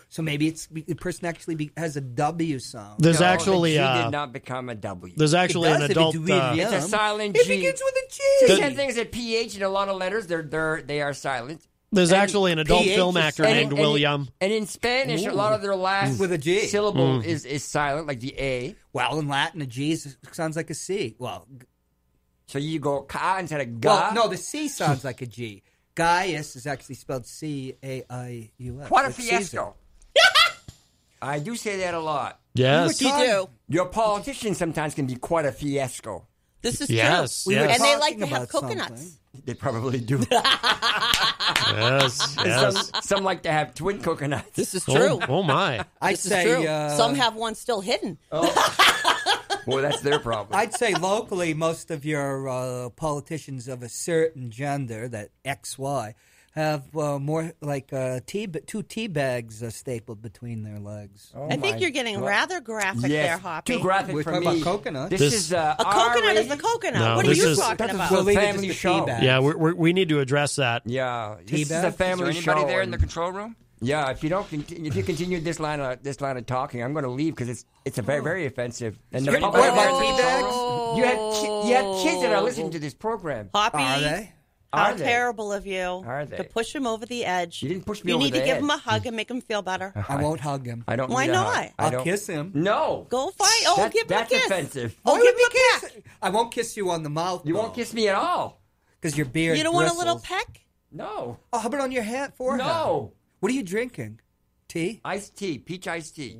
So maybe it's the person actually be, has a W sound. There's No, actually the G uh, did not become a W. There's actually It an does if adult. you do it Uh, young. It's a silent It G. begins with a It's G. the same thing as a P H in a lot of letters. They're they're they are silent. there's And actually an adult P H film is actor And- named and- William. And in Spanish, a lot of their last With a G. syllable Mm. is, is silent, like the A. Well, in Latin, a G is, sounds like a C. Well, g- So you go ka instead of ga. well, no, the C sounds like a G. Gaius is actually spelled C A I U S. What a like Caesar. fiasco. I do say that a lot. Yes. You do. Your politicians sometimes can be quite a fiasco. This is Yes, true. yes. And they talking like to have about coconuts. something. They probably do. Yes. Yes. some, some like to have twin coconuts. This is Oh, true. oh my. I'd This is say true. uh, Some have one still hidden. Well, that's their problem. I'd say locally, most of your uh, politicians of a certain gender, that X Y, have uh, more like uh, tea, two tea bags uh, stapled between their legs. Oh I think my you're getting God. rather graphic Yes, there, Hoppy. too graphic We're for talking me. about coconut. This, This- is uh, A coconut is a R-rated. coconut. No, what are this you is- talking That's a about? We'll leave it family just show. the tea bag. Yeah, we're, we're, we need to address that. Yeah, Tea this is bag? a Is family Is there anybody show. there in and- the control room? Yeah, if you don't, conti- if you continue this line of this line of talking, I'm going to leave because it's it's a very very offensive. And the there public- anybody there in Oh. tea bags? You have ki- you have kids that are listening to this program. Hoppy, Are they? how Are they? terrible of you Are they? to push him over the edge. You didn't push me You over need the to give edge. him a hug and make him feel better. I won't hug him. I don't. Why need a not? hug. I I'll don't. kiss him. No. Go fight. Oh, That- give him that's a kiss. offensive. Oh, Why give would him a you peck. kiss? I won't kiss you on the mouth. You won't kiss me at all. because your beard. You don't want a little bristles. peck? No. Oh, how about on your hat, forehead? No. What are you drinking? Tea? Iced tea, peach iced tea.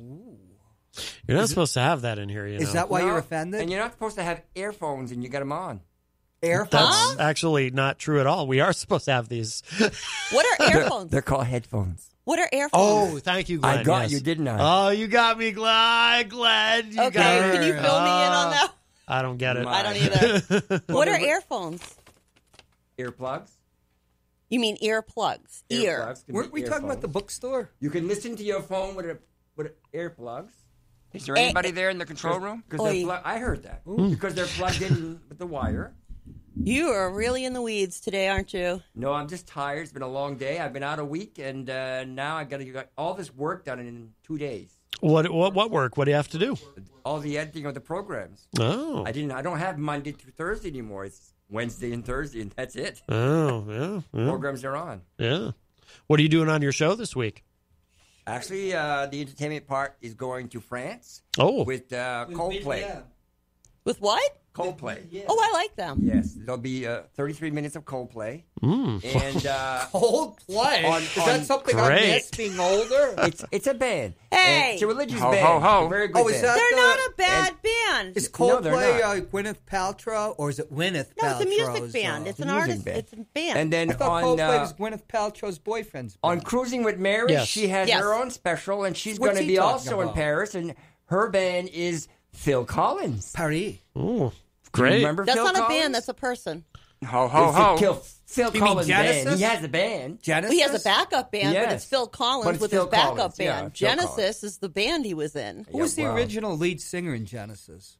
You're not supposed to have that in here, you know. Is that why No. you're offended? And you're not supposed to have earphones and you got them on. Earphones? That's actually not true at all. We are supposed to have these. What are earphones? They're called headphones. What are earphones? Oh, thank you, Glenn. I got yes. you, didn't I? Oh, you got me, Glenn. Glenn, you Okay, got me. can you fill me in on that? I don't get it. I don't either. What are earphones? Earplugs. You mean earplugs? Ear. Earplugs can Weren't be we talking about earphones. the bookstore? You can listen to your phone with a with earplugs. Is there anybody there in the control room? Because Oi. they're plu- I heard that because they're plugged in with the wire. You are really in the weeds today, aren't you? No, I'm just tired. It's been a long day. I've been out a week, and uh, now I got to get all this work done in two days. What, what what work? What do you have to do? All the editing of the programs. Oh. I didn't. I don't have Monday through Thursday anymore. It's Wednesday and Thursday, and that's it. Oh, yeah. Yeah. Programs are on. yeah. What are you doing on your show this week? Actually, uh, the entertainment part is going to France. Oh. With uh, Coldplay. With what? Coldplay. Oh, I like them. Yes, there'll be uh, thirty-three minutes of Coldplay. Mm. And uh, Coldplay? on- Is on- that something I Great. missed being older? It's it's a band. Hey! And it's a religious Ho, band. ho, ho. A very good Oh, is band. that They're the- not a bad band. Is No, they're Coldplay not. uh, Gwyneth Paltrow, or is it Gwyneth No, Paltrow's? it's a music band. uh, It's an music artist. band. It's a band. And then I thought on Coldplay uh, was Gwyneth Paltrow's boyfriend's on band. Cruising with Mary, Yes. she has Yes. her own special, and she's What's going to he be talking also in about? Paris, and her band is Phil Collins. Paris. Oh, Do you great. remember that's Phil not Collins? a band. That's a person. Ho, ho, It's ho. the Phil, Phil You mean Collins band. Genesis? He has a band. Genesis? Well, he has a backup band, but Yes. it's Phil Collins But it's with Phil his backup Collins, yeah, band. Phil Genesis Collins. is the band he was in. Who was the Yeah, wow. original lead singer in Genesis?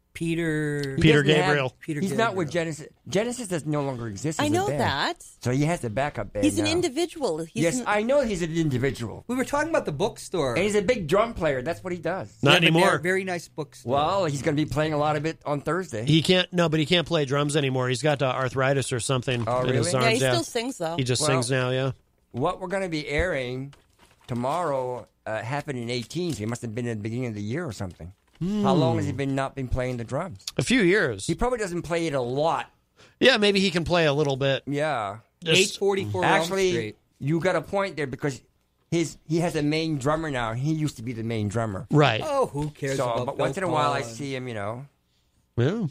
Peter. He Peter doesn't have- Gabriel. Peter He's not with Gabriel. Genesis. Genesis does no longer exist as I a know band. that. So he has a backup band He's an now. individual. He's Yes, an, I know he's an individual. We were talking about the bookstore. And he's a big drum player. That's what he does. Not Yeah, but anymore. they're a Very nice bookstore. Well, he's going to be playing a lot of it on Thursday. He can't. No, but he can't play drums anymore. He's got uh, arthritis or something Oh, in his really? arms. yeah, he still sings though. He just Well- sings now. Yeah. What we're going to be airing tomorrow uh, happened in eighteen. So he must have been at the beginning of the year or something. How long has he been not been playing the drums? A few years. He probably doesn't play it a lot. Yeah, maybe he can play a little bit. Yeah. Just- eight forty-four Elm Actually, Street. you got a point there because his he has a main drummer now. He used to be the main drummer. Right. Oh, who cares So, about but Bill once in a while, I Collins? see him. You know. Yeah.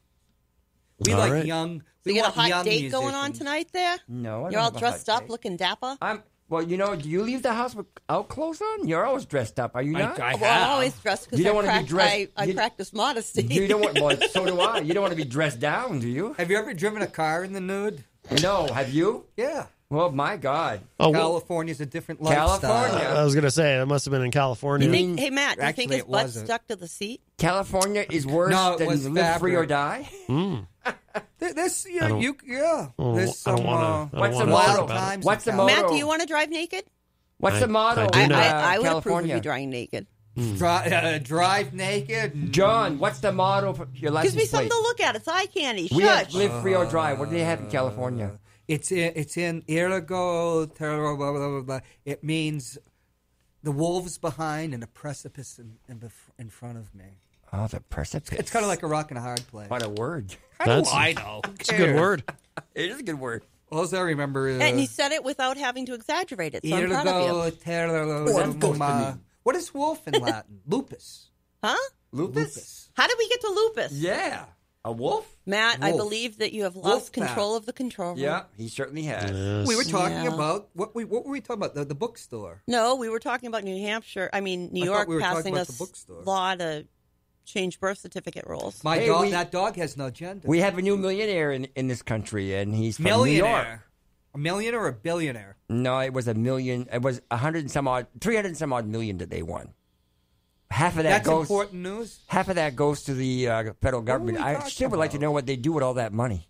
We All like right. young. So We you got a want hot young date going on musicians. tonight there? No, I don't You're all have a dressed hot up, date. looking dapper? I'm well. You know, do you leave the house without clothes on? You're always dressed up, are you I- not? I well, I'm always dressed because You I, don't wanna be prac- dressed- I, I you- practice modesty. You don't want. Well, so do I. You don't want to be dressed down, do you? Have you ever driven a car in the nude? No. Have you? Yeah. Well, my God. Oh, well, California's a different lifestyle. California. I was gonna say it must have been in California. You Think- mean- hey, Matt, do you think Actually, his it butt wasn't. stuck to the seat? California is worse No, it than was Live Free or fabric. Die. Mm. Th- This, I yeah, don't- you, yeah. Oh, There's I don't some, want uh, to. What's the talk wild motto? about it. times What's the in motto? Cal- Matt, do you want to drive naked? What's I- the motto? I do in, know. uh, I, I would approve of California? you drying naked. Dri- uh, drive naked. John, what's the motto for your license Gives me something plate? to look at. It's eye candy. We have Shush. live free or dry. What do they have in California? It's in, it's in Irigo. Blah, blah, blah, blah. It means the wolves behind and a precipice in, in, bef- in front of me. Oh, the precipice. It's kind of like a rock and a hard place. What a word. How do That's- I know? It's a good word. It is a good word. All I remember is And you said it without having to exaggerate it, so I'm proud of you. Irigo. Terra- What is wolf in Latin? Lupus. Huh? Lupus? Lupus. How did we get to lupus? Yeah. A wolf? Matt, I Wolf. believe that you have lost Wolf control pack. of the control room. Yeah, he certainly has. Yes. We were talking Yeah. about what we what were we talking about? The, the bookstore. No, we were talking about New Hampshire. I mean, New I thought York we were talking passing about a the bookstore. law to change birth certificate rules. My Hey, dog. we- that dog has no gender. We have a new millionaire in, in this country, and he's from New York. millionaire. A millionaire or a billionaire? No, it was a million. It was a hundred and some odd, three hundred and some odd million that they won. Half of that That's goes. important news. Half of that goes to the uh, federal government. we I talking still would like to about? know what they do with all that money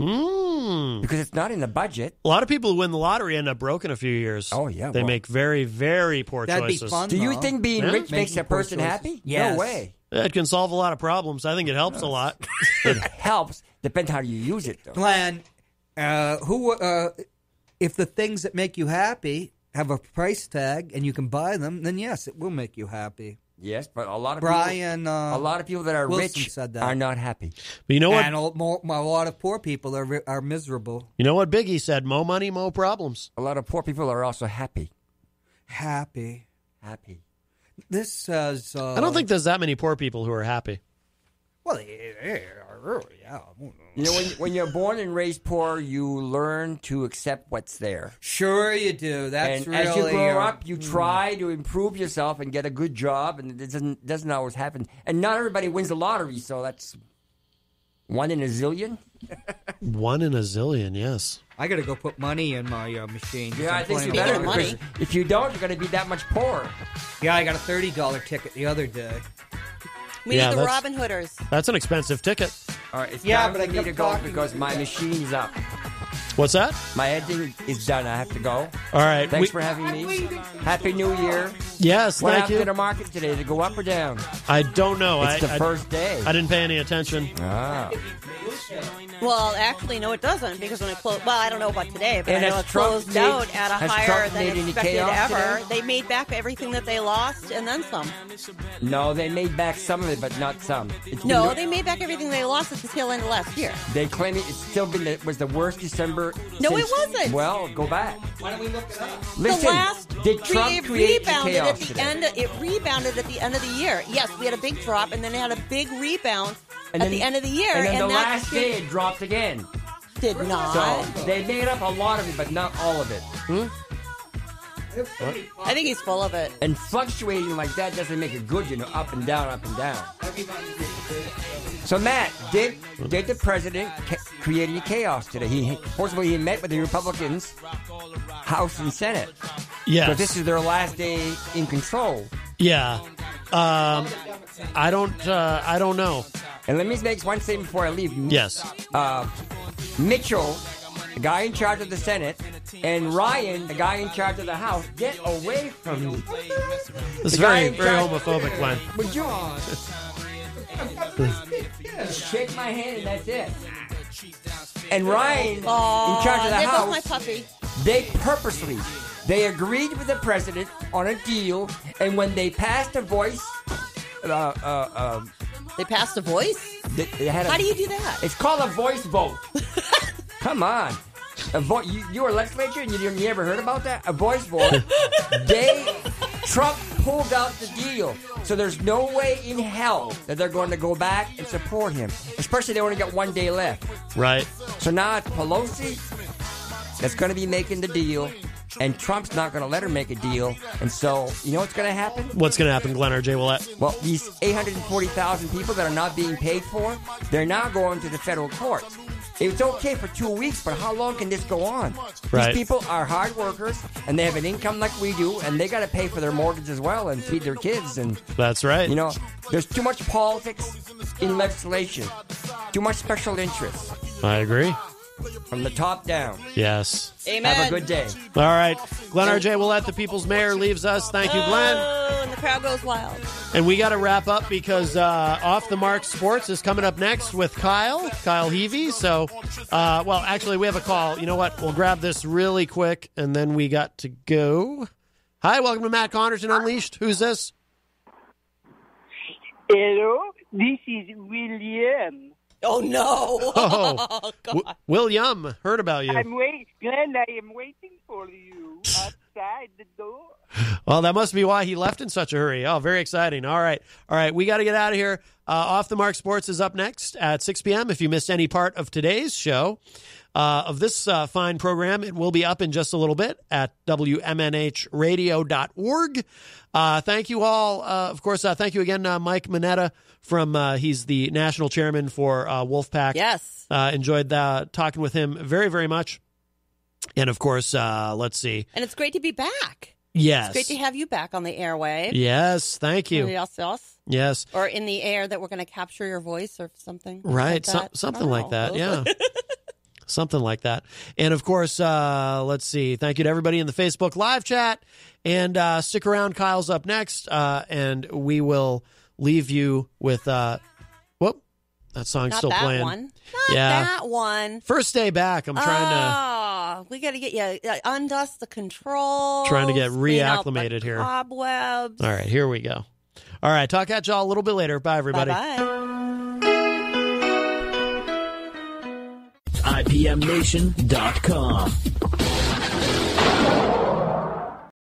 Mm. because it's not in the budget. A lot of people who win the lottery end up broke in a few years. Oh, yeah, they well- make very, very poor That'd be choices. fun. Do you No. think being Yeah. rich makes Making a poor person choices. happy? Yes. No way. It can solve a lot of problems. I think it helps a lot. It helps. Depends how you use it, though. Glenn, uh, who? Uh, if the things that make you happy have a price tag and you can buy them, then yes, it will make you happy. Yes, but a lot of Brian, people, uh, a lot of people that are Wilson rich said that. are not happy. But you know what? And a, more, a lot of poor people are ri- are miserable. You know what Biggie said? Mo money, mo problems. A lot of poor people are also happy. Happy. Happy. This says. Uh, I don't think there's that many poor people who are happy. Well, yeah, yeah. You know, when, when you're born and raised poor, you learn to accept what's there. Sure, you do. That's and really. as you grow uh, up, you try to improve yourself and get a good job, and it doesn't doesn't always happen. And not everybody wins the lottery, so that's one in a zillion. One in a zillion, yes. I got to go put money in my uh, machine. Yeah, I think you Speaking better of money. because if you don't, you're going to be that much poorer. Yeah, I got a thirty dollar ticket the other day. We Yeah, need the that's- Robin Hooders. That's an expensive ticket. All right, it's Yeah, time but I for me kept to go talking because to my you. machine's up. What's that? My editing is done. I have to go. All right. Thanks we- for having me. Happy New Year. Yes, What thank happened you. to the market today? Did it go up or down? I don't know. It's I, the I- first day. I didn't pay any attention. Ah. Well, actually, no, it doesn't because when it closed, well, I don't know about today, but And I know has it Trump closed made- out at a has higher Trump than made any expected chaos ever. today? They made back everything that they lost and then some. No, they made back some of it, but not some. It's No, been- they made back everything they lost at the tail end of last year. They claim it- it's still been the, was the worst December. No, it since- wasn't. Well, go back. Why don't we look it up? Listen, the last did Trump it create the rebounded chaos at the today? end. Of, it rebounded at the end of the year. Yes, we had a big drop, and then it had a big rebound And at then- the end of the year. And then the that last day it dropped again. did not. So they made up a lot of it, but not all of it. Hmm? I think he's full of it. And fluctuating like that doesn't make it good, you know, up and down, up and down. So, Matt, did did the president ca- create any chaos today? He forcibly he met with the Republicans, House and Senate. Yes. So this is their last day in control. Yeah. Um, I don't. Uh, I don't know. And let me make one statement before I leave. Yes. Uh, Mitchell, the guy in charge of the Senate, and Ryan, the guy in charge of the House, get away from me. This is The guy very, in very charge- homophobic, Glenn. Would you just shake my hand and that's it? And Ryan, Aw, in charge of the there House, goes my puppy. they purposely, they agreed with the president on a deal, and when they passed a voice, uh, uh, uh, They passed a voice? they, they had a, How do you do that? It's called a voice vote. Come on. A vo- you, you were a legislature and you, you ever heard about that? A voice vote. They, Trump pulled out the deal. So there's no way in hell that they're going to go back and support him. Especially they only got one day left. Right. So now it's Pelosi that's going to be making the deal. And Trump's not going to let her make a deal. And so, you know what's going to happen? What's going to happen, Glenn or Jay Willett? Well, these eight hundred forty thousand people that are not being paid for, they're now going to the federal courts. It's okay for two weeks, but how long can this go on? Right. These people are hard workers, and they have an income like we do, and they got to pay for their mortgage as well and feed their kids. And That's right. you know, there's too much politics in legislation, too much special interests. I agree. from the top down. Yes. Amen. Have a good day. All right. Glenn R J Willett, the People's Mayor, leaves us. Thank you, Glenn. Oh, and the crowd goes wild. And we got to wrap up because uh, Off the Mark Sports is coming up next with Kyle, Kyle Heavey. So, uh, well, actually, we have a call. You know what? We'll grab this really quick, and then we got to go. Hi, welcome to Matt Connerton Unleashed. Who's this? Hello, this is William. Oh, no. Oh, w- William, heard about you. I'm waiting, Glenn, I am waiting for you outside the door. Well, that must be why he left in such a hurry. Oh, very exciting. All right. All right. We got to get out of here. Uh, Off the Mark Sports is up next at six p.m. If you missed any part of today's show, uh, of this uh, fine program, it will be up in just a little bit at W M N H radio dot org. Uh, thank you all. Uh, of course, uh, thank you again, uh, Mike Mineta from, uh, he's the national chairman for uh, Wolfpack. Yes. Uh, enjoyed the, talking with him very, very much. And of course, uh, let's see. And it's great to be back. Yes. It's great to have you back on the airwave. Yes, thank you. Yes, yes. Yes. Or in the air that we're going to capture your voice or something. Right, Like so, that. something I like don't that, know. yeah. Something like that. And of course, uh, let's see. Thank you to everybody in the Facebook live chat. And uh, stick around. Kyle's up next. Uh, and we will leave you with, uh, whoop, that song's Not still that playing. one. Not yeah. that one. First day back. I'm trying to. Oh, we got to get you uh, undust the controls. Trying to get clean out the reacclimated here. Cobwebs. All right, here we go. All right, talk at y'all a little bit later. Bye, everybody. Bye-bye. I P M nation dot com.